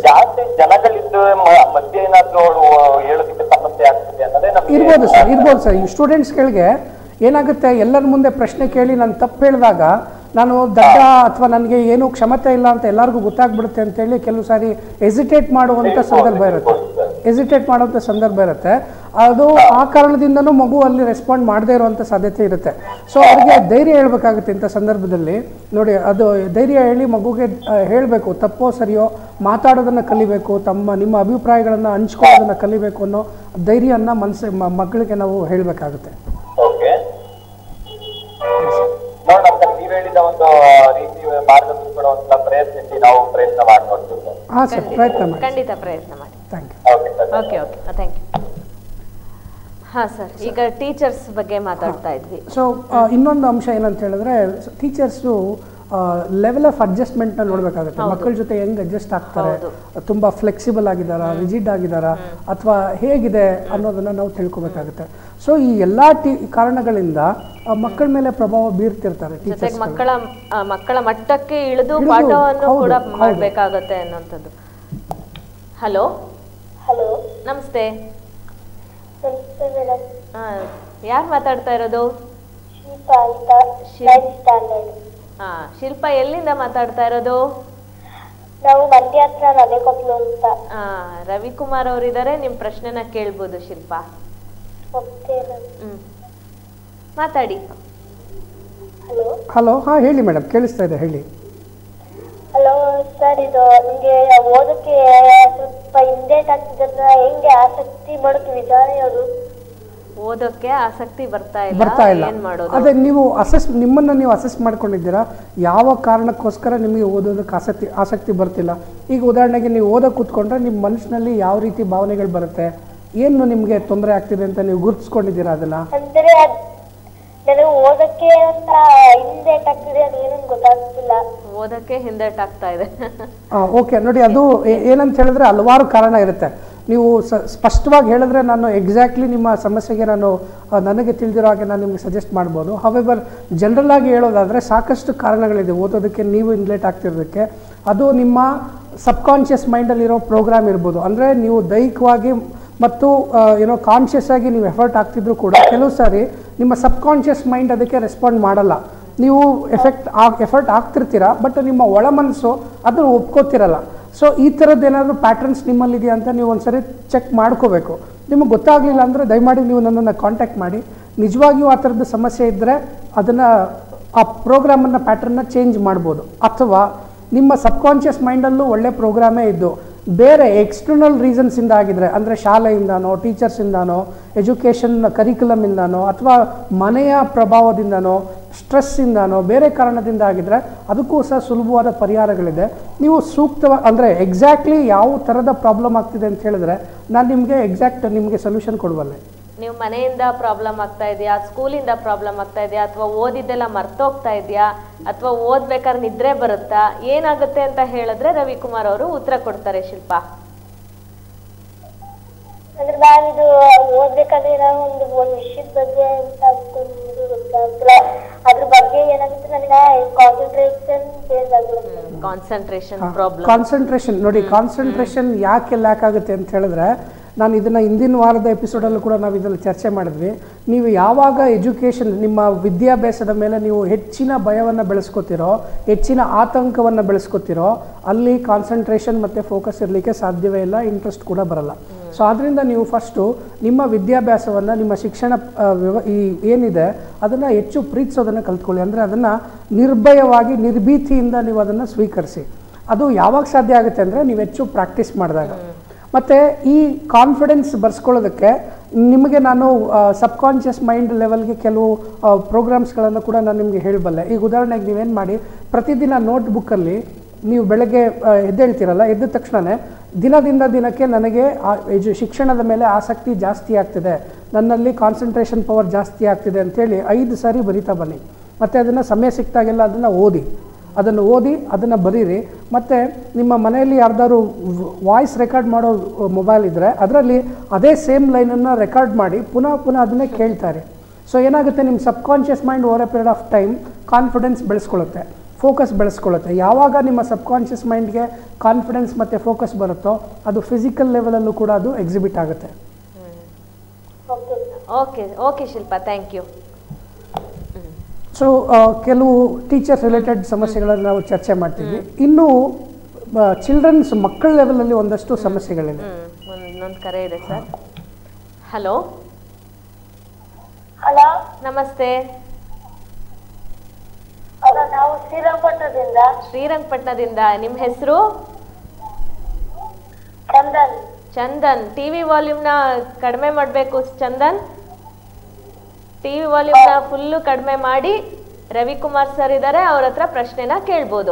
ಇರ್ಬೋದು ಸರ್. ಇರ್ಬೋದು ಸರ್. ಈ ಸ್ಟೂಡೆಂಟ್ಸ್ಗಳಿಗೆ ಏನಾಗುತ್ತೆ, ಎಲ್ಲರ ಮುಂದೆ ಪ್ರಶ್ನೆ ಕೇಳಿ ನಾನು ತಪ್ಪು ಹೇಳಿದಾಗ ನಾನು ದಡ್ಡ ಅಥವಾ ನನಗೆ ಏನೂ ಕ್ಷಮತೆ ಇಲ್ಲ ಅಂತ ಎಲ್ಲರಿಗೂ ಗೊತ್ತಾಗ್ಬಿಡುತ್ತೆ ಅಂತೇಳಿ ಕೆಲವು ಸಾರಿ ಎಸಿಟೇಟ್ ಮಾಡುವಂಥ ಸಂದರ್ಭ ಇರುತ್ತೆ ಎಸಿಟೇಟ್ ಮಾಡುವಂಥ ಸಂದರ್ಭ ಇರುತ್ತೆ ಅದು ಆ ಕಾರಣದಿಂದನೂ ಮಗು ಅಲ್ಲಿ ರೆಸ್ಪಾಂಡ್ ಮಾಡದೇ ಇರುವಂಥ ಸಾಧ್ಯತೆ ಇರುತ್ತೆ. ಸೊ ಅವ್ರಿಗೆ ಧೈರ್ಯ ಹೇಳ್ಬೇಕಾಗುತ್ತೆ ಇಂಥ ಸಂದರ್ಭದಲ್ಲಿ. ನೋಡಿ, ಅದು ಧೈರ್ಯ ಹೇಳಿ ಮಗುಗೆ ಹೇಳಬೇಕು, ತಪ್ಪೋ ಸರಿಯೋ ಮಾತಾಡೋದನ್ನು ಕಲಿಬೇಕು, ತಮ್ಮ ನಿಮ್ಮ ಅಭಿಪ್ರಾಯಗಳನ್ನು ಹಂಚ್ಕೊಳ್ಳೋದನ್ನು ಕಲಿಬೇಕು ಅನ್ನೋ ಧೈರ್ಯವನ್ನು ಮನಸ್ಸು ಮಕ್ಕಳಿಗೆ ನಾವು ಹೇಳಬೇಕಾಗುತ್ತೆ. ಒಂದು ರೀತಿ ಮಾರ್ಗದರ್ಶನ ಕೊಡುವಂತ ಪ್ರಯತ್ನಿಸಿ ನಾವು ಪ್ರಯತ್ನ ಮಾಡಿ ನೋಡ್ತೀವಿ. ಹಾಂ ಸರ್, ಪ್ರಯತ್ನ ಮಾಡಿ, ಖಂಡಿತ ಪ್ರಯತ್ನ ಮಾಡಿ. Thank you. Okay okay thank you. ಹಾ ಸರ್, ಈಗ ಟೀಚರ್ಸ್ ಬಗ್ಗೆ ಮಾತಾಡ್ತಾ ಇದ್ವಿ. ಸೊ ಇನ್ನೊಂದು ಅಂಶ ಏನಂತ ಹೇಳಿದ್ರೆ, ಟೀಚರ್ಸು ಲೆವೆಲ್ ಆಫ್ ಅಡ್ಜಸ್ಟ್ಮೆಂಟ್ನ ನೋಡಬೇಕಾಗುತ್ತೆ. ಮಕ್ಕಳ ಜೊತೆ ಹೆಂಗ್ ಅಡ್ಜಸ್ಟ್ ಆಗ್ತಾರೆ, ತುಂಬ ಫ್ಲೆಕ್ಸಿಬಲ್ ಆಗಿದ್ದಾರಾ, ರಿಜಿಡ್ ಆಗಿದ್ದಾರಾ, ಅಥವಾ ಹೇಗಿದೆ ಅನ್ನೋದನ್ನ ನಾವು ತಿಳ್ಕೊಬೇಕಾಗುತ್ತೆ. ಸೊ ಈ ಎಲ್ಲ ಟಿ ಕಾರಣಗಳಿಂದ ಮಕ್ಕಳ ಮೇಲೆ ಪ್ರಭಾವ ಬೀರ್ತಿರ್ತಾರೆ ಟೀಚರ್ಸ್. ಮಕ್ಕಳ ಮಕ್ಕಳ ಮಟ್ಟಕ್ಕೆ ಇಳಿದು ಪಾಠವನ್ನು ಕೂಡ ಮಾಡಬೇಕಾಗುತ್ತೆ ಅನ್ನೋಂಥದ್ದು. ಹಲೋ ಹಲೋ, ನಮಸ್ತೆ. ನಮಸ್ತೆ ಮೇಡಮ್. ಯಾರು ಮಾತಾಡ್ತಾ ಇರೋದು? ಶಿಲ್ಪಾ ಅಂತ, ನೈನ್ತ್ ಸ್ಟ್ಯಾಂಡರ್ಡ್. ಹಾ, ಶಿಲ್ಪ ಎಲ್ಲಿಂದ ಮಾತಾಡ್ತಾ ಇರೋದು? ನಾವು ಮಂಡ್ಯ ಹತ್ರ ನದೇಕೊಪ್ಲು ಅಂತ. ಹಾ, ರವಿಕುಮಾರ್ ಅವರಿದ್ದಾರೆ, ನಿಮ್ ಪ್ರಶ್ನೆನ ಕೇಳ್ಬೋದು ಶಿಲ್ಪ. ಓಕೆ ಹ್ಮ್, ಮಾತಾಡಿ. ಹಲೋ ಹಲೋ, ಹಾ ಹೇಳಿ ಮೇಡಮ್, ಕೇಳಿಸ್ತಾ ಇದೆ, ಹೇಳಿ. ಹಲೋ ಸರ್, ಇದು ನಿಮಗೆ ಓದಕ್ಕೆ ಸ್ವಲ್ಪ ಹಿಂದೇಟ್ ಆಗ್ತಿದ್ರೆ ಹೆಂಗೆ ಆಸಕ್ತಿ ಮಾಡೋದು ವಿಚಾರಿಯೋದು? ಓದೋಕೆ ಆಸಕ್ತಿ ಬರ್ತಾ ಇಲ್ಲ, ಬರ್ತಾ ಇಲ್ಲ. ಏನ್ ಮಾಡೋದು? ಅದೇ ನೀವು ಅಸೆಸ್ ನಿಮ್ಮನ್ನ ನೀವು ಅಸೆಸ್ ಮಾಡ್ಕೊಂಡಿದ್ದೀರಾ, ಯಾವ ಕಾರಣಕ್ಕೋಸ್ಕರ ನಿಮಗೆ ಓದೋದಕ್ಕೆ ಆಸಕ್ತಿ ಆಸಕ್ತಿ ಬರ್ತಿಲ್ಲ? ಈಗ ಉದಾಹರಣೆಗೆ ನೀವು ಓದೋಕೆ ಕೂತ್ಕೊಂಡ್ರೆ ನಿಮ್ಮ ಮನಸ್ಸಿನಲ್ಲಿ ಯಾವ ರೀತಿ ಭಾವನೆಗಳು ಬರುತ್ತೆ, ಏನು ನಿಮಗೆ ತೊಂದರೆ ಆಗ್ತಿದೆ ಅಂತ ನೀವು ಗುರುತಿಸ್ಕೊಂಡಿದ್ದೀರಾ ಅದನ್ನ? ಅಂದ್ರೆ ನನಗೆ ಓದಕ್ಕೆ ಅಂತ ಹಿಂದೇಟ್ ಆಗ್ತಿದೆ, ಅದೇನು ಗೊತ್ತಾಗ್ತಿಲ್ಲ. ಓದಕ್ಕೆ ಹಿಂದೇಟಾಗ್ತಾ ಇದೆ. ಓಕೆ, ನೋಡಿ, ಅದು ಏನಂತ ಹೇಳಿದ್ರೆ ಹಲವಾರು ಕಾರಣ ಇರುತ್ತೆ. ನೀವು ಸ್ಪಷ್ಟವಾಗಿ ಹೇಳಿದ್ರೆ ನಾನು ಎಕ್ಸಾಕ್ಟ್ಲಿ ನಿಮ್ಮ ಸಮಸ್ಯೆಗೆ ನಾನು ನನಗೆ ತಿಳಿದಿರೋ ಹಾಗೆ ನಾನು ನಿಮಗೆ ಸಜೆಸ್ಟ್ ಮಾಡ್ಬೋದು. ಹವೆವರ್ ಜನರಲ್ ಆಗಿ ಹೇಳೋದಾದರೆ ಸಾಕಷ್ಟು ಕಾರಣಗಳಿದೆ ಓದೋದಕ್ಕೆ ನೀವು ಹಿಂದೇಟ್ ಆಗ್ತಿರೋದಕ್ಕೆ. ಅದು ನಿಮ್ಮ ಸಬ್ಕಾನ್ಷಿಯಸ್ ಮೈಂಡಲ್ಲಿರೋ ಪ್ರೋಗ್ರಾಮ್ ಇರ್ಬೋದು. ಅಂದರೆ ನೀವು ದೈಹಿಕವಾಗಿ ಮತ್ತು ಏನೋ ಕಾನ್ಷಿಯಸ್ ಆಗಿ ನೀವು ಎಫರ್ಟ್ ಆಗ್ತಿದ್ರು ಕೂಡ ಕೆಲವು ಸಾರಿ ನಿಮ್ಮ ಸಬ್ಕಾನ್ಷಿಯಸ್ ಮೈಂಡ್ ಅದಕ್ಕೆ ರೆಸ್ಪಾಂಡ್ ಮಾಡಲ್ಲ. ನೀವು ಎಫೆಕ್ಟ್ ಆ ಎಫರ್ಟ್ ಆಗ್ತಿರ್ತೀರ, ಬಟ್ ನಿಮ್ಮ ಒಳ ಮನಸ್ಸು ಅದನ್ನು ಒಪ್ಕೋತಿರಲ್ಲ. ಸೊ ಈ ಥರದ್ದು ಏನಾದರೂ ಪ್ಯಾಟರ್ನ್ಸ್ ನಿಮ್ಮಲ್ಲಿದೆಯಾ ಅಂತ ನೀವು ಒಂದ್ಸರಿ ಚೆಕ್ ಮಾಡ್ಕೋಬೇಕು. ನಿಮಗೆ ಗೊತ್ತಾಗಲಿಲ್ಲ ಅಂದರೆ ದಯಮಾಡಿ ನೀವು ನನ್ನನ್ನು ಕಾಂಟ್ಯಾಕ್ಟ್ ಮಾಡಿ. ನಿಜವಾಗಿಯೂ ಆ ಥರದ್ದು ಸಮಸ್ಯೆ ಇದ್ದರೆ ಅದನ್ನು ಆ ಪ್ರೋಗ್ರಾಮನ್ನು ಪ್ಯಾಟರ್ನ್ನ ಚೇಂಜ್ ಮಾಡ್ಬೋದು. ಅಥವಾ ನಿಮ್ಮ ಸಬ್ಕಾನ್ಷಿಯಸ್ ಮೈಂಡಲ್ಲೂ ಒಳ್ಳೆ ಪ್ರೋಗ್ರಾಮೇ ಇದ್ದು ಬೇರೆ ಎಕ್ಸ್ಟರ್ನಲ್ ರೀಸನ್ಸಿಂದ ಆಗಿದ್ರೆ, ಅಂದರೆ ಶಾಲೆಯಿಂದನೋ, ಟೀಚರ್ಸಿಂದನೋ, ಎಜುಕೇಷನ್ ಕರಿಕ್ಯುಲಮಿಂದನೋ, ಅಥವಾ ಮನೆಯ ಪ್ರಭಾವದಿಂದನೋ, ಸ್ಟ್ರೆಸ್ಸಿಂದನೋ, ಬೇರೆ ಕಾರಣದಿಂದ ಆಗಿದ್ರೆ ಅದಕ್ಕೂ ಸಹ ಸುಲಭವಾದ ಪರಿಹಾರಗಳಿದೆ. ನೀವು ಸೂಕ್ತವಾಗಿ ಅಂದರೆ ಎಕ್ಸಾಕ್ಟ್ಲಿ ಯಾವ ಥರದ ಪ್ರಾಬ್ಲಮ್ ಆಗ್ತಿದೆ ಅಂತ ಹೇಳಿದ್ರೆ ನಾನು ನಿಮಗೆ ಎಕ್ಸಾಕ್ಟ್ ನಿಮಗೆ ಸೊಲ್ಯೂಷನ್ ಕೊಡಬಲ್ಲೆ. ನೀವು ಮನೆಯಿಂದ ಪ್ರಾಬ್ಲಮ್ ಆಗ್ತಾ ಇದೆಯಾ, ಸ್ಕೂಲಿಂದ ಪ್ರಾಬ್ಲಮ್ ಆಗ್ತಾ ಇದೆಯಾ, ಅಥವಾ ಓದಿದ್ದೆಲ್ಲ ಮರ್ತೋಗ್ತಾ ಇದೆಯಾ, ಅಥವಾ ಓದ್ಬೇಕಾದ್ರೆ ನಿದ್ರೆ ಬರುತ್ತಾ, ಏನಾಗುತ್ತೆ ಅಂತ ಹೇಳಿದ್ರೆ ರವಿಕುಮಾರ್ ಅವರು ಉತ್ತರ ಕೊಡ್ತಾರೆ. ಶಿಲ್ಪ, ಅಂದ್ರೆ ನಾನಿದು ಓದ್ಬೇಕಾದ್ರೆ ನಾನು ಒಂದು ಒಂದು ವಿಷಯದ ಬಗ್ಗೆ ಅಂತ ಅನ್ಕೊಂಡು ಗೊತ್ತಾಗ್ತಿಲ್ಲ. ಅದ್ರ ಬಗ್ಗೆ ಏನಾಗುತ್ತೆ ನನಗೆ ಕಾನ್ಸಂಟ್ರೇಷನ್ ಚೇಂಜ್ ಆಗುತ್ತೆ. Concentration problem. ಕಾನ್ಸಂಟ್ರೇಷನ್ ನೋಡಿ, ಕಾನ್ಸಂಟ್ರೇಷನ್ ಯಾಕೆ ಲ್ಯಾಕ್ ಆಗುತ್ತೆ ಅಂತ ಹೇಳಿದ್ರೆ, ನಾನು ಇದನ್ನು ಹಿಂದಿನ ವಾರದ ಎಪಿಸೋಡಲ್ಲೂ ಕೂಡ ನಾವು ಇದನ್ನು ಚರ್ಚೆ ಮಾಡಿದ್ವಿ. ನೀವು ಯಾವಾಗ ಎಜುಕೇಷನ್ ನಿಮ್ಮ ವಿದ್ಯಾಭ್ಯಾಸದ ಮೇಲೆ ನೀವು ಹೆಚ್ಚಿನ ಭಯವನ್ನು ಬೆಳೆಸ್ಕೊತಿರೋ, ಹೆಚ್ಚಿನ ಆತಂಕವನ್ನು ಬೆಳೆಸ್ಕೊತಿರೋ, ಅಲ್ಲಿ ಕಾನ್ಸಂಟ್ರೇಷನ್ ಮತ್ತು ಫೋಕಸ್ ಇರಲಿಕ್ಕೆ ಸಾಧ್ಯವೇ ಇಲ್ಲ, ಇಂಟ್ರೆಸ್ಟ್ ಕೂಡ ಬರಲ್ಲ. ಸೊ ಆದ್ದರಿಂದ ನೀವು ಫಸ್ಟು ನಿಮ್ಮ ವಿದ್ಯಾಭ್ಯಾಸವನ್ನು, ನಿಮ್ಮ ಶಿಕ್ಷಣ ವ್ಯವ ಈ ಏನಿದೆ ಅದನ್ನು ಹೆಚ್ಚು ಪ್ರೀತಿಸೋದನ್ನು ಕಲ್ತ್ಕೊಳ್ಳಿ. ಅಂದರೆ ಅದನ್ನು ನಿರ್ಭಯವಾಗಿ, ನಿರ್ಭೀತಿಯಿಂದ ನೀವು ಅದನ್ನು ಸ್ವೀಕರಿಸಿ. ಅದು ಯಾವಾಗ ಸಾಧ್ಯ ಆಗುತ್ತೆ ಅಂದರೆ ನೀವು ಹೆಚ್ಚು ಪ್ರಾಕ್ಟೀಸ್ ಮಾಡಿದಾಗ. ಮತ್ತು ಈ ಕಾನ್ಫಿಡೆನ್ಸ್ ಬರ್ಸ್ಕೊಳ್ಳೋದಕ್ಕೆ ನಿಮಗೆ ನಾನು ಸಬ್ಕಾನ್ಷಿಯಸ್ ಮೈಂಡ್ ಲೆವೆಲ್ಗೆ ಕೆಲವು ಪ್ರೋಗ್ರಾಮ್ಸ್ಗಳನ್ನು ಕೂಡ ನಾನು ನಿಮಗೆ ಹೇಳಬಲ್ಲೆ. ಈಗ ಉದಾಹರಣೆಗೆ ನೀವೇನು ಮಾಡಿ, ಪ್ರತಿದಿನ ನೋಟ್ಬುಕ್ಕಲ್ಲಿ ನೀವು ಬೆಳಗ್ಗೆ ಎದ್ದೇಳ್ತೀರಲ್ಲ, ಎದ್ದ ತಕ್ಷಣವೇ ದಿನದಿಂದ ದಿನಕ್ಕೆ ನನಗೆ ಎಜು ಶಿಕ್ಷಣದ ಮೇಲೆ ಆಸಕ್ತಿ ಜಾಸ್ತಿ ಆಗ್ತಿದೆ, ನನ್ನಲ್ಲಿ ಕಾನ್ಸಂಟ್ರೇಷನ್ ಪವರ್ ಜಾಸ್ತಿ ಆಗ್ತಿದೆ ಅಂಥೇಳಿ ಐದು ಸಾರಿ ಬರಿತಾ ಬನ್ನಿ. ಮತ್ತು ಅದನ್ನು ಸಮಯ ಸಿಕ್ತಾಗೆಲ್ಲ ಅದನ್ನು ಓದಿ ಅದನ್ನು ಓದಿ ಅದನ್ನು ಬರೀರಿ. ಮತ್ತು ನಿಮ್ಮ ಮನೆಯಲ್ಲಿ ಯಾರ್ದಾದ್ರು ವಾಯ್ಸ್ ರೆಕಾರ್ಡ್ ಮಾಡೋ ಮೊಬೈಲ್ ಇದ್ದರೆ ಅದರಲ್ಲಿ ಅದೇ ಸೇಮ್ ಲೈನನ್ನು ರೆಕಾರ್ಡ್ ಮಾಡಿ ಪುನಃ ಪುನಃ ಅದನ್ನೇ ಕೇಳ್ತಾರೆ. ಸೊ ಏನಾಗುತ್ತೆ, ನಿಮ್ಮ subconscious mind over a period of time confidence ಬೆಳೆಸ್ಕೊಳ್ಳುತ್ತೆ, ಫೋಕಸ್ ಬೆಳೆಸ್ಕೊಳ್ಳುತ್ತೆ. ಯಾವಾಗ ನಿಮ್ಮ ಸಬ್ಕಾನ್ಷಿಯಸ್ ಮೈಂಡ್ಗೆ ಕಾನ್ಫಿಡೆನ್ಸ್ ಮತ್ತು ಫೋಕಸ್ ಬರುತ್ತೋ ಅದು ಫಿಸಿಕಲ್ ಲೆವೆಲಲ್ಲೂ ಕೂಡ ಅದು ಎಕ್ಸಿಬಿಟ್ ಆಗುತ್ತೆ. Okay okay Shilpa, thank you. So ಕೆಲವು ಟೀಚರ್ಸ್ ರಿಲೇಟೆಡ್ ಸಮಸ್ಯೆಗಳನ್ನು ನಾವು ಚರ್ಚೆ ಮಾಡ್ತೀವಿ. ಇನ್ನು ಚಿಲ್ಡ್ರನ್ಸ್ ಮಕ್ಕಳ ಲೆವೆಲಲ್ಲಿ ಒಂದಷ್ಟು ಸಮಸ್ಯೆಗಳಿದೆ. ಒಂದೊಂದು ಕರೆ ಇದೆ ಸರ್. ಹಲೋ, ಹಲೋ, ನಮಸ್ತೆ. ನಾವು ಶ್ರೀರಂಗಪಟ್ಟಣದಿಂದ. ಶ್ರೀರಂಗಪಟ್ಟಣದಿಂದ. ನಿಮ್ಮ ಹೆಸರು? ಚಂದನ್. ಚಂದನ್, ಟಿವಿ ವಾಲ್ಯೂಮ್ನ ಕಡಿಮೆ ಮಾಡಬೇಕು. ಚಂದನ್, ಟಿವಿ ವಾಲ್ಯೂಮ್ನ ಫುಲ್ಲು ಕಡಿಮೆ ಮಾಡಿ. ರವಿಕುಮಾರ್ ಸರ್ ಇದ್ದಾರೆ, ಅವ್ರ ಹತ್ರ ಪ್ರಶ್ನೆನ ಕೇಳ್ಬೋದು.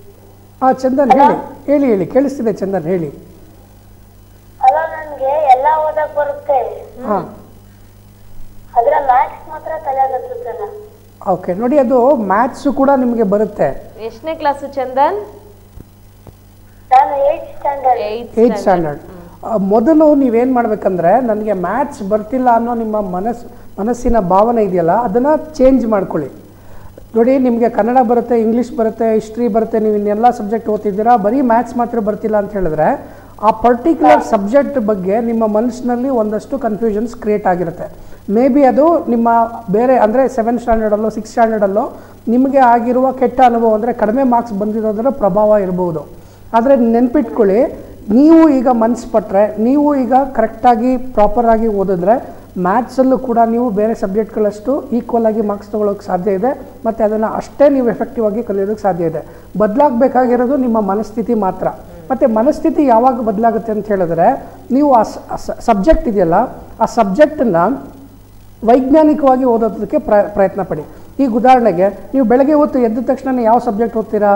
ಹಾಂ ಚಂದನ್ ಹೇಳಿ ಹೇಳಿ ಹೇಳಿ ಕೇಳಿಸ್ತಿದೆ ಚಂದನ್ ಹೇಳಿ. ಹಲೋ, ನನಗೆ ಎಲ್ಲ ಓದಕ್ ಬರುತ್ತೆ, ಹಾಂ ಅದ್ರ ಮ್ಯಾಥ್ಸ್ ಮಾತ್ರ ತಲೆಗತ್ತಲ್ಲ. ಓಕೆ, ನೋಡಿ ಅದು ಮ್ಯಾಥ್ಸು ಕೂಡ ನಿಮಗೆ ಬರುತ್ತೆ. ಎಷ್ಟನೇ ಕ್ಲಾಸು ಚಂದನ್? ನಾನು ಏಟ್ ಸ್ಟ್ಯಾಂಡರ್ಡ್. Eight standard. ಮೊದಲು ನೀವೇನು ಮಾಡಬೇಕಂದ್ರೆ, ನನಗೆ ಮ್ಯಾಥ್ಸ್ ಬರ್ತಿಲ್ಲ ಅನ್ನೋ ನಿಮ್ಮ ಮನಸ್ಸು ಮನಸ್ಸಿನ ಭಾವನೆ ಇದೆಯಲ್ಲ, ಅದನ್ನು ಚೇಂಜ್ ಮಾಡ್ಕೊಳ್ಳಿ. ನೋಡಿ, ನಿಮಗೆ ಕನ್ನಡ ಬರುತ್ತೆ, ಇಂಗ್ಲೀಷ್ ಬರುತ್ತೆ, ಹಿಸ್ಟ್ರಿ ಬರುತ್ತೆ, ನೀವು ಇನ್ನೆಲ್ಲ ಸಬ್ಜೆಕ್ಟ್ ಓದ್ತಿದ್ದೀರಾ, ಬರೀ ಮ್ಯಾಥ್ಸ್ ಮಾತ್ರ ಬರ್ತಿಲ್ಲ ಅಂತ ಹೇಳಿದ್ರೆ ಆ ಪರ್ಟಿಕ್ಯುಲರ್ ಸಬ್ಜೆಕ್ಟ್ ಬಗ್ಗೆ ನಿಮ್ಮ ಮನಸ್ಸಿನಲ್ಲಿ ಒಂದಷ್ಟು ಕನ್ಫ್ಯೂಷನ್ಸ್ ಕ್ರಿಯೇಟ್ ಆಗಿರುತ್ತೆ. ಮೇ ಬಿ ಅದು ನಿಮ್ಮ ಬೇರೆ ಅಂದರೆ ಸೆವೆನ್ ಸ್ಟ್ಯಾಂಡರ್ಡಲ್ಲೋ ಸಿಕ್ಸ್ ಸ್ಟ್ಯಾಂಡರ್ಡಲ್ಲೋ ನಿಮಗೆ ಆಗಿರುವ ಕೆಟ್ಟ ಅನುಭವ ಅಂದರೆ ಕಡಿಮೆ ಮಾರ್ಕ್ಸ್ ಬಂದಿರೋದರ ಪ್ರಭಾವ ಇರ್ಬೋದು. ಆದರೆ ನೆನ್ಪಿಟ್ಕೊಳ್ಳಿ, ನೀವು ಈಗ ಮನಸ್ಸು ಪಟ್ಟರೆ, ನೀವು ಈಗ ಕರೆಕ್ಟಾಗಿ ಪ್ರಾಪರಾಗಿ ಓದಿದ್ರೆ ಮ್ಯಾಥ್ಸಲ್ಲೂ ಕೂಡ ನೀವು ಬೇರೆ ಸಬ್ಜೆಕ್ಟ್ಗಳಷ್ಟು ಈಕ್ವಲ್ ಆಗಿ ಮಾರ್ಕ್ಸ್ ತೊಗೊಳೋಕ್ಕೆ ಸಾಧ್ಯ ಇದೆ, ಮತ್ತು ಅದನ್ನು ಅಷ್ಟೇ ನೀವು ಎಫೆಕ್ಟಿವ್ ಆಗಿ ಕಲಿಯೋದಕ್ಕೆ ಸಾಧ್ಯ ಇದೆ. ಬದಲಾಗಬೇಕಾಗಿರೋದು ನಿಮ್ಮ ಮನಸ್ಥಿತಿ ಮಾತ್ರ. ಮತ್ತು ಮನಸ್ಥಿತಿ ಯಾವಾಗ ಬದಲಾಗುತ್ತೆ ಅಂತ ಹೇಳಿದ್ರೆ, ನೀವು ಆ ಸಬ್ಜೆಕ್ಟ್ ಇದೆಯಲ್ಲ, ಆ ಸಬ್ಜೆಕ್ಟನ್ನು ವೈಜ್ಞಾನಿಕವಾಗಿ ಓದೋದಕ್ಕೆ ಪ್ರ ಪ್ರಯತ್ನ ಪಡಿ. ಈಗ ಉದಾಹರಣೆಗೆ, ನೀವು ಬೆಳಗ್ಗೆ ಹೊತ್ತು ಎದ್ದ ತಕ್ಷಣ ಯಾವ ಸಬ್ಜೆಕ್ಟ್ ಓದ್ತೀರಾ?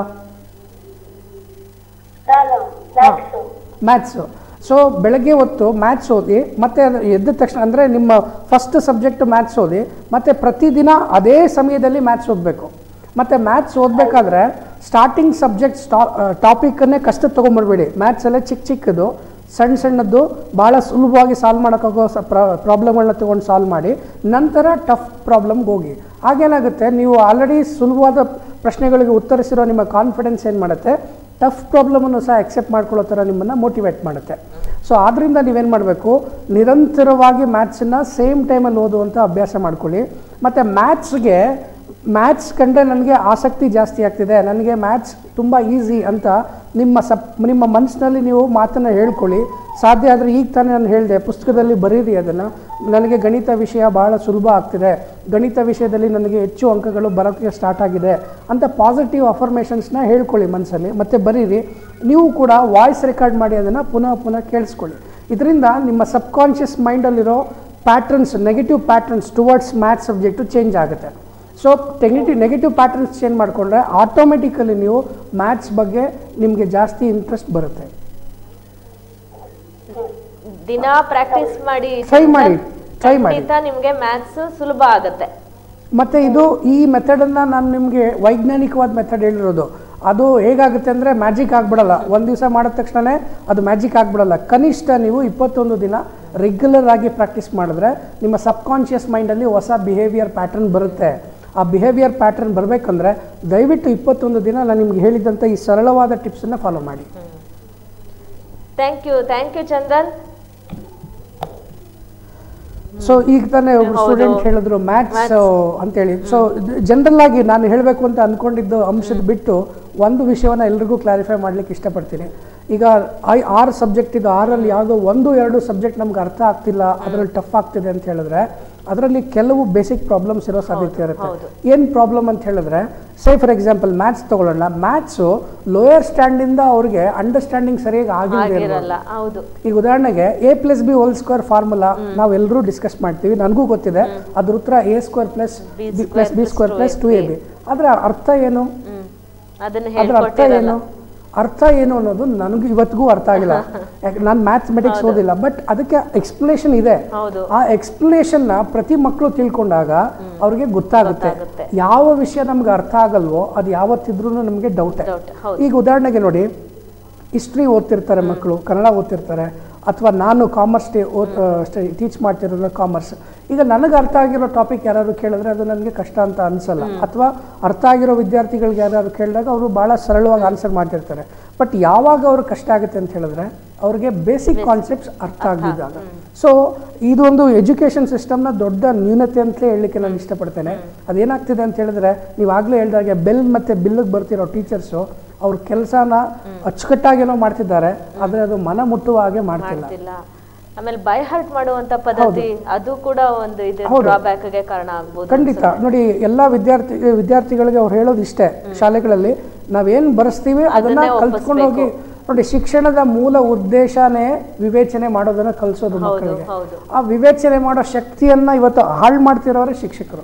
ಮ್ಯಾಥ್ಸು. ಸೊ ಬೆಳಗ್ಗೆ ಹೊತ್ತು ಮ್ಯಾಥ್ಸ್ ಓದಿ, ಮತ್ತು ಎದ್ದ ತಕ್ಷಣ ಅಂದರೆ ನಿಮ್ಮ ಫಸ್ಟ್ ಸಬ್ಜೆಕ್ಟ್ ಮ್ಯಾಥ್ಸ್ ಓದಿ, ಮತ್ತು ಪ್ರತಿದಿನ ಅದೇ ಸಮಯದಲ್ಲಿ ಮ್ಯಾಥ್ಸ್ ಓದಬೇಕು. ಮತ್ತು ಮ್ಯಾಥ್ಸ್ ಓದಬೇಕಾದ್ರೆ ಸ್ಟಾರ್ಟಿಂಗ್ ಸಬ್ಜೆಕ್ಟ್ ಸ್ಟಾ ಟಾಪಿಕನ್ನೇ ಕಷ್ಟ ತೊಗೊಂಬರ್ಬೇಡಿ. ಮ್ಯಾಥ್ಸಲ್ಲೇ ಚಿಕ್ಕ ಚಿಕ್ಕದು ಸಣ್ಣ ಸಣ್ಣದ್ದು ಭಾಳ ಸುಲಭವಾಗಿ ಸಾಲ್ವ್ ಮಾಡೋಕ್ಕಾಗೋ ಸ ಪ್ರಾಬ್ಲಮ್ಗಳನ್ನ ತೊಗೊಂಡು ಸಾಲ್ವ್ ಮಾಡಿ, ನಂತರ ಟಫ್ ಪ್ರಾಬ್ಲಮ್ಗೆ ಹೋಗಿ. ಹಾಗೇನಾಗುತ್ತೆ, ನೀವು ಆಲ್ರೆಡಿ ಸುಲಭವಾದ ಪ್ರಶ್ನೆಗಳಿಗೆ ಉತ್ತರಿಸಿರೋ ನಿಮ್ಮ ಕಾನ್ಫಿಡೆನ್ಸ್ ಏನು ಮಾಡುತ್ತೆ, ಟಫ್ ಪ್ರಾಬ್ಲಮನ್ನು ಸಹ ಎಕ್ಸೆಪ್ಟ್ ಮಾಡ್ಕೊಳ್ಳೋ ಥರ ನಿಮ್ಮನ್ನು ಮೋಟಿವೇಟ್ ಮಾಡುತ್ತೆ. ಸೊ ಆದ್ದರಿಂದ ನೀವೇನು ಮಾಡಬೇಕು, ನಿರಂತರವಾಗಿ ಮ್ಯಾಥ್ಸನ್ನು ಸೇಮ್ ಟೈಮಲ್ಲಿ ಓದುವಂಥ ಅಭ್ಯಾಸ ಮಾಡ್ಕೊಳ್ಳಿ. ಮತ್ತು ಮ್ಯಾಥ್ಸ್ಗೆ ಮ್ಯಾಥ್ಸ್ ಕಂಡ್ರೆ ನನಗೆ ಆಸಕ್ತಿ ಜಾಸ್ತಿ ಆಗ್ತಿದೆ, ನನಗೆ ಮ್ಯಾಥ್ಸ್ ತುಂಬ ಈಸಿ ಅಂತ ನಿಮ್ಮ ಸಪ್ ನಿಮ್ಮ ಮನಸ್ಸಿನಲ್ಲಿ ನೀವು ಮಾತನ್ನು ಹೇಳ್ಕೊಳ್ಳಿ. ಸಾಧ್ಯ ಆದರೆ ಈಗ ತಾನೇ ನಾನು ಹೇಳಿದೆ, ಪುಸ್ತಕದಲ್ಲಿ ಬರೀರಿ ಅದನ್ನು. ನನಗೆ ಗಣಿತ ವಿಷಯ ಭಾಳ ಸುಲಭ ಆಗ್ತಿದೆ, ಗಣಿತ ವಿಷಯದಲ್ಲಿ ನನಗೆ ಹೆಚ್ಚು ಅಂಕಗಳು ಬರೋಕ್ಕೆ ಸ್ಟಾರ್ಟ್ ಆಗಿದೆ ಅಂತ ಪಾಸಿಟಿವ್ ಅಫರ್ಮೇಷನ್ಸ್ನ ಹೇಳ್ಕೊಳ್ಳಿ ಮನಸ್ಸಲ್ಲಿ, ಮತ್ತು ಬರೀರಿ. ನೀವು ಕೂಡ ವಾಯ್ಸ್ ರೆಕಾರ್ಡ್ ಮಾಡಿ ಅದನ್ನು ಪುನಃ ಪುನಃ ಕೇಳಿಸ್ಕೊಳ್ಳಿ. ಇದರಿಂದ ನಿಮ್ಮ ಸಬ್ಕಾನ್ಷಿಯಸ್ ಮೈಂಡಲ್ಲಿರೋ patterns, negative patterns towards maths subject change ಆಗುತ್ತೆ. So negative negative patterns change ಮಾಡಿಕೊಂಡ್ರೆ ಆಟೋಮೆಟಿಕಲಿ ನೀವು ಮ್ಯಾಥ್ಸ್ ಬಗ್ಗೆ ನಿಮಗೆ ಜಾಸ್ತಿ ಇಂಟ್ರೆಸ್ಟ್ ಬರುತ್ತೆ. ದಿನ ಪ್ರಾಕ್ಟೀಸ್ ಮಾಡಿ ಟ್ರೈ ಮಾಡಿ ಟ್ರೈ ಮಾಡಿ ನಿಮಗೆ ಮ್ಯಾಥ್ಸ್ ಸುಲಭ ಆಗುತ್ತೆ. ಮತ್ತು ಇದು ಈ ಮೆಥಡನ್ನು ನಾನು ನಿಮಗೆ ವೈಜ್ಞಾನಿಕವಾದ ಮೆಥಡ್ ಹೇಳಿರೋದು. ಅದು ಹೇಗಾಗುತ್ತೆ ಅಂದರೆ ಮ್ಯಾಜಿಕ್ ಆಗಿಬಿಡಲ್ಲ, ಒಂದು ದಿವಸ ಮಾಡಿದ ತಕ್ಷಣವೇ ಅದು ಮ್ಯಾಜಿಕ್ ಆಗಿಬಿಡಲ್ಲ. ಕನಿಷ್ಠ ನೀವು ಇಪ್ಪತ್ತೊಂದು ದಿನ ರೆಗ್ಯುಲರ್ ಆಗಿ ಪ್ರಾಕ್ಟೀಸ್ ಮಾಡಿದ್ರೆ ನಿಮ್ಮ ಸಬ್ಕಾನ್ಷಿಯಸ್ ಮೈಂಡಲ್ಲಿ ಹೊಸ ಬಿಹೇವಿಯರ್ ಪ್ಯಾಟರ್ನ್ ಬರುತ್ತೆ. ಆ ಬಿಹೇವಿಯರ್ ಪ್ಯಾಟರ್ನ್ ಬರಬೇಕಂದ್ರೆ ದಯವಿಟ್ಟು ಇಪ್ಪತ್ತೊಂದು ದಿನ ನಾನು ನಿಮ್ಗೆ ಹೇಳಿದಂಥ ಈ ಸರಳವಾದ ಟಿಪ್ಸನ್ನು ಫಾಲೋ ಮಾಡಿ. Thank you thank you Chandan. So ಈಗ ತಾನೇ ಒಬ್ಬರು ಸ್ಟೂಡೆಂಟ್ ಹೇಳಿದ್ರು ಮ್ಯಾಥ್ಸ್ ಅಂತೇಳಿ. ಸೊ ಜನರಲ್ ಆಗಿ ನಾನು ಹೇಳಬೇಕು ಅಂತ ಅಂದ್ಕೊಂಡಿದ್ದು ಅಂಶದ ಬಿಟ್ಟು ಒಂದು ವಿಷಯವನ್ನು ಎಲ್ರಿಗೂ ಕ್ಲಾರಿಫೈ ಮಾಡಲಿಕ್ಕೆ ಇಷ್ಟಪಡ್ತೀನಿ. ಈಗ ಐ ಆರು ಸಬ್ಜೆಕ್ಟ್ ಇದು, ಆರಲ್ಲಿ ಯಾವುದೋ ಒಂದು ಎರಡು ಸಬ್ಜೆಕ್ಟ್ ನಮ್ಗೆ ಅರ್ಥ ಆಗ್ತಿಲ್ಲ, ಅದರಲ್ಲಿ ಟಫ್ ಆಗ್ತಿದೆ ಅಂತ ಹೇಳಿದ್ರೆ ಅದರಲ್ಲಿ ಕೆಲವು ಬೇಸಿಕ್ ಪ್ರಾಬ್ಲಮ್ಸ್ ಇರೋ ಸಾಧ್ಯತೆ ಇರುತ್ತೆ. ಏನು ಪ್ರಾಬ್ಲಮ್ ಅಂತ ಹೇಳಿದ್ರೆ, ಸೇ ಫಾರ್ ಎಕ್ಸಾಂಪಲ್ ಮ್ಯಾಥ್ಸ್ ತಗೊಳ್ಳೋಣ, ಮ್ಯಾಥ್ಸು ಲೋಯರ್ ಸ್ಟ್ಯಾಂಡಿಂದ ಅವ್ರಿಗೆ ಅಂಡರ್ಸ್ಟ್ಯಾಂಡಿಂಗ್ ಸರಿಯಾಗಿ ಆಗಿರಲ್ಲ. ಈಗ ಉದಾಹರಣೆಗೆ a plus b whole square formula ನಾವು ಎಲ್ಲರೂ ಡಿಸ್ಕಸ್ ಮಾಡ್ತೀವಿ, ನನಗೂ ಗೊತ್ತಿದೆ. ಅದ್ರ ಉತ್ತರ a square plus b plus b square plus two a b. ಅದರ ಅರ್ಥ ಏನು? ಅದರ ಅರ್ಥ ಏನು ಅರ್ಥ ಏನು ಅನ್ನೋದು ನನಗೂ ಇವತ್ತಿಗೂ ಅರ್ಥ ಆಗಿಲ್ಲ. ಯಾಕೆ ನಾನು ಮ್ಯಾಥಮೆಟಿಕ್ಸ್ ಓದಿಲ್ಲ, ಬಟ್ ಅದಕ್ಕೆ ಎಕ್ಸ್ಪ್ಲನೇಷನ್ ಇದೆ. ಆ ಎಕ್ಸ್ಪ್ಲನೇಷನ್ನ ಪ್ರತಿ ಮಕ್ಕಳು ತಿಳ್ಕೊಂಡಾಗ ಅವ್ರಿಗೆ ಗೊತ್ತಾಗುತ್ತೆ. ಯಾವ ವಿಷಯ ನಮ್ಗೆ ಅರ್ಥ ಆಗಲ್ವೋ ಅದು ಯಾವತ್ತಿದ್ರೂ ನಮಗೆ ಡೌಟ್. ಈಗ ಉದಾಹರಣೆಗೆ ನೋಡಿ, ಹಿಸ್ಟ್ರಿ ಓದ್ತಿರ್ತಾರೆ ಮಕ್ಕಳು, ಕನ್ನಡ ಓದ್ತಿರ್ತಾರೆ, ಅಥವಾ ನಾನು ಕಾಮರ್ಸ್ ಓದ್ ಟೀಚ್ ಮಾಡ್ತಿರೋದು ಕಾಮರ್ಸ್. ಈಗ ನನಗೆ ಅರ್ಥ ಆಗಿರೋ ಟಾಪಿಕ್ ಯಾರಾದ್ರು ಕೇಳಿದ್ರೆ ಅದು ನನಗೆ ಕಷ್ಟ ಅಂತ ಅನಿಸಲ್ಲ, ಅಥವಾ ಅರ್ಥ ಆಗಿರೋ ವಿದ್ಯಾರ್ಥಿಗಳಿಗೆ ಯಾರಾದ್ರು ಕೇಳಿದಾಗ ಅವರು ಭಾಳ ಸರಳವಾಗಿ ಆನ್ಸರ್ ಮಾಡ್ತಿರ್ತಾರೆ. ಬಟ್ ಯಾವಾಗ ಅವ್ರಿಗೆ ಕಷ್ಟ ಆಗುತ್ತೆ ಅಂತ ಹೇಳಿದ್ರೆ ಅವ್ರಿಗೆ ಬೇಸಿಕ್ ಕಾನ್ಸೆಪ್ಟ್ಸ್ ಅರ್ಥ ಆಗಿದ್ದಾಗ. ಸೊ ಇದೊಂದು ಎಜುಕೇಷನ್ ಸಿಸ್ಟಮ್ನ ದೊಡ್ಡ ನ್ಯೂನತೆ ಅಂತಲೇ ಹೇಳಲಿಕ್ಕೆ ನಾನು ಇಷ್ಟಪಡ್ತೇನೆ. ಅದೇನಾಗ್ತಿದೆ ಅಂತ ಹೇಳಿದ್ರೆ, ನೀವು ಆಗಲೇ ಹೇಳಿದಾಗೆ ಬೆಲ್ ಮತ್ತು ಬಿಲ್ಲಿಗೆ ಬರ್ತಿರೋ ಟೀಚರ್ಸು ಅವ್ರ ಕೆಲಸನ ಅಚ್ಚುಕಟ್ಟಾಗೇನೋ ಮಾಡ್ತಿದ್ದಾರೆ, ಆದರೆ ಅದು ಮನ ಮುಟ್ಟುವ ಹಾಗೆ ಮಾಡ್ತಿಲ್ಲ. ಆಮೇಲೆ ಬೈ ಹಾರ್ಟ್ ಮಾಡುವಂತ ಪದ್ಧತಿ ಅದು ಕೂಡ ಒಂದು ಇದು ಡ್ರಾಬ್ಯಾಕ್ ಗೆ ಕಾರಣ ಆಗಬಹುದು. ಖಂಡಿತ. ನೋಡಿ, ಎಲ್ಲ ವಿದ್ಯಾರ್ಥಿ ವಿದ್ಯಾರ್ಥಿಗಳಿಗೆ ಅವ್ರು ಹೇಳೋದು ಇಷ್ಟೇ, ಶಾಲೆಗಳಲ್ಲಿ ನಾವೇನು ಬರೆಸ್ತೀವಿ ಅದನ್ನ ಕಲ್ತ್ಕೊಂಡು ಹೋಗಿ. ನೋಡಿ, ಶಿಕ್ಷಣದ ಮೂಲ ಉದ್ದೇಶನೇ ವಿವೇಚನೆ ಮಾಡೋದನ್ನ ಕಲಿಸೋದು ಮಕ್ಕಳಿಗೆ. ಆ ವಿವೇಚನೆ ಮಾಡೋ ಶಕ್ತಿಯನ್ನ ಇವತ್ತು ಹಾಳು ಮಾಡ್ತಿರೋರೇ ಶಿಕ್ಷಕರು.